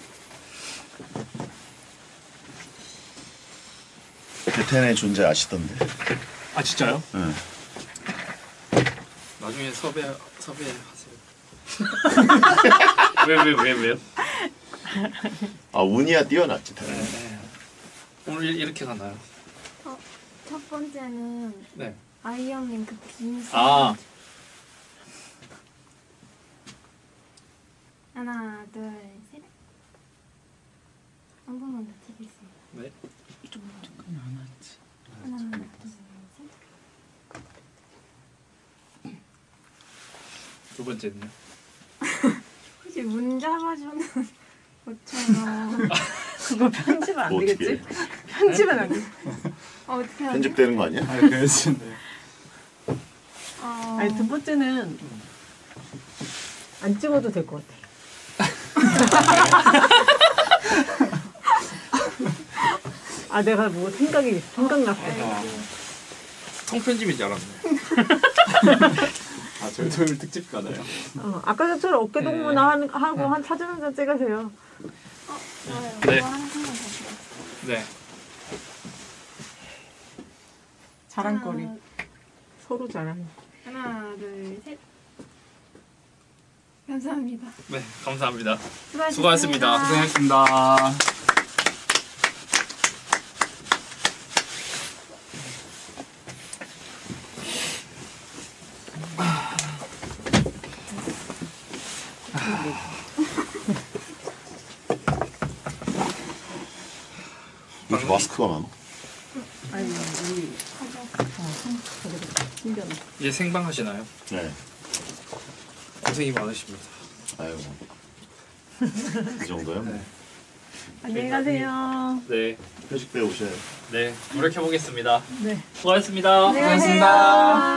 베텐의 존재 아시던데? 아 진짜요? 응. 나중에 섭외 섭외하세요. 왜 왜 왜 왜요? 아 운이야 뛰어났지 네, 당연히. 네. 오늘 이렇게 가나요? 어, 첫 번째는 네. 아이 형님 그긴 아. 하나 둘 셋. 한 번만 더 찍겠습니다. 네. 하나 둘 셋. 두 번째는요? 혹시 문 잡아주는 것처럼 그거 편집 안 뭐 어떻게 되겠지? 해? 편집은 안 돼. 어, 어떻게 하지? 편집되는 거 아니야? 아 그랬는데. 어... 아니 두 번째는 안 찍어도 될 것 같아. 아 내가 뭐 생각이 생각났어. 아. 통편집인 줄 알았네. 아 저희 토요일 특집 가나요? 어, 아까 전처럼 어깨 동무나 하는, 하고 한 사진 한 장 찍으세요. 네. 네. 자랑거리. 서로 자랑. 하나, 둘, 셋. 감사합니다. 네, 감사합니다. 수고하셨습니다. 수고하셨습니다. 고생하셨습니다. 왜 이렇게 마스크가 많아? 아니, 우리. 신기하네. 이제 생방 하시나요? 네. 고생이 많으십니다. 아이고. 이 정도요? 네. 안녕히 가세요. 네, 회식 때 오셔야 네, 노력해 보겠습니다. 네. 수고하셨습니다. 안녕히 가세요.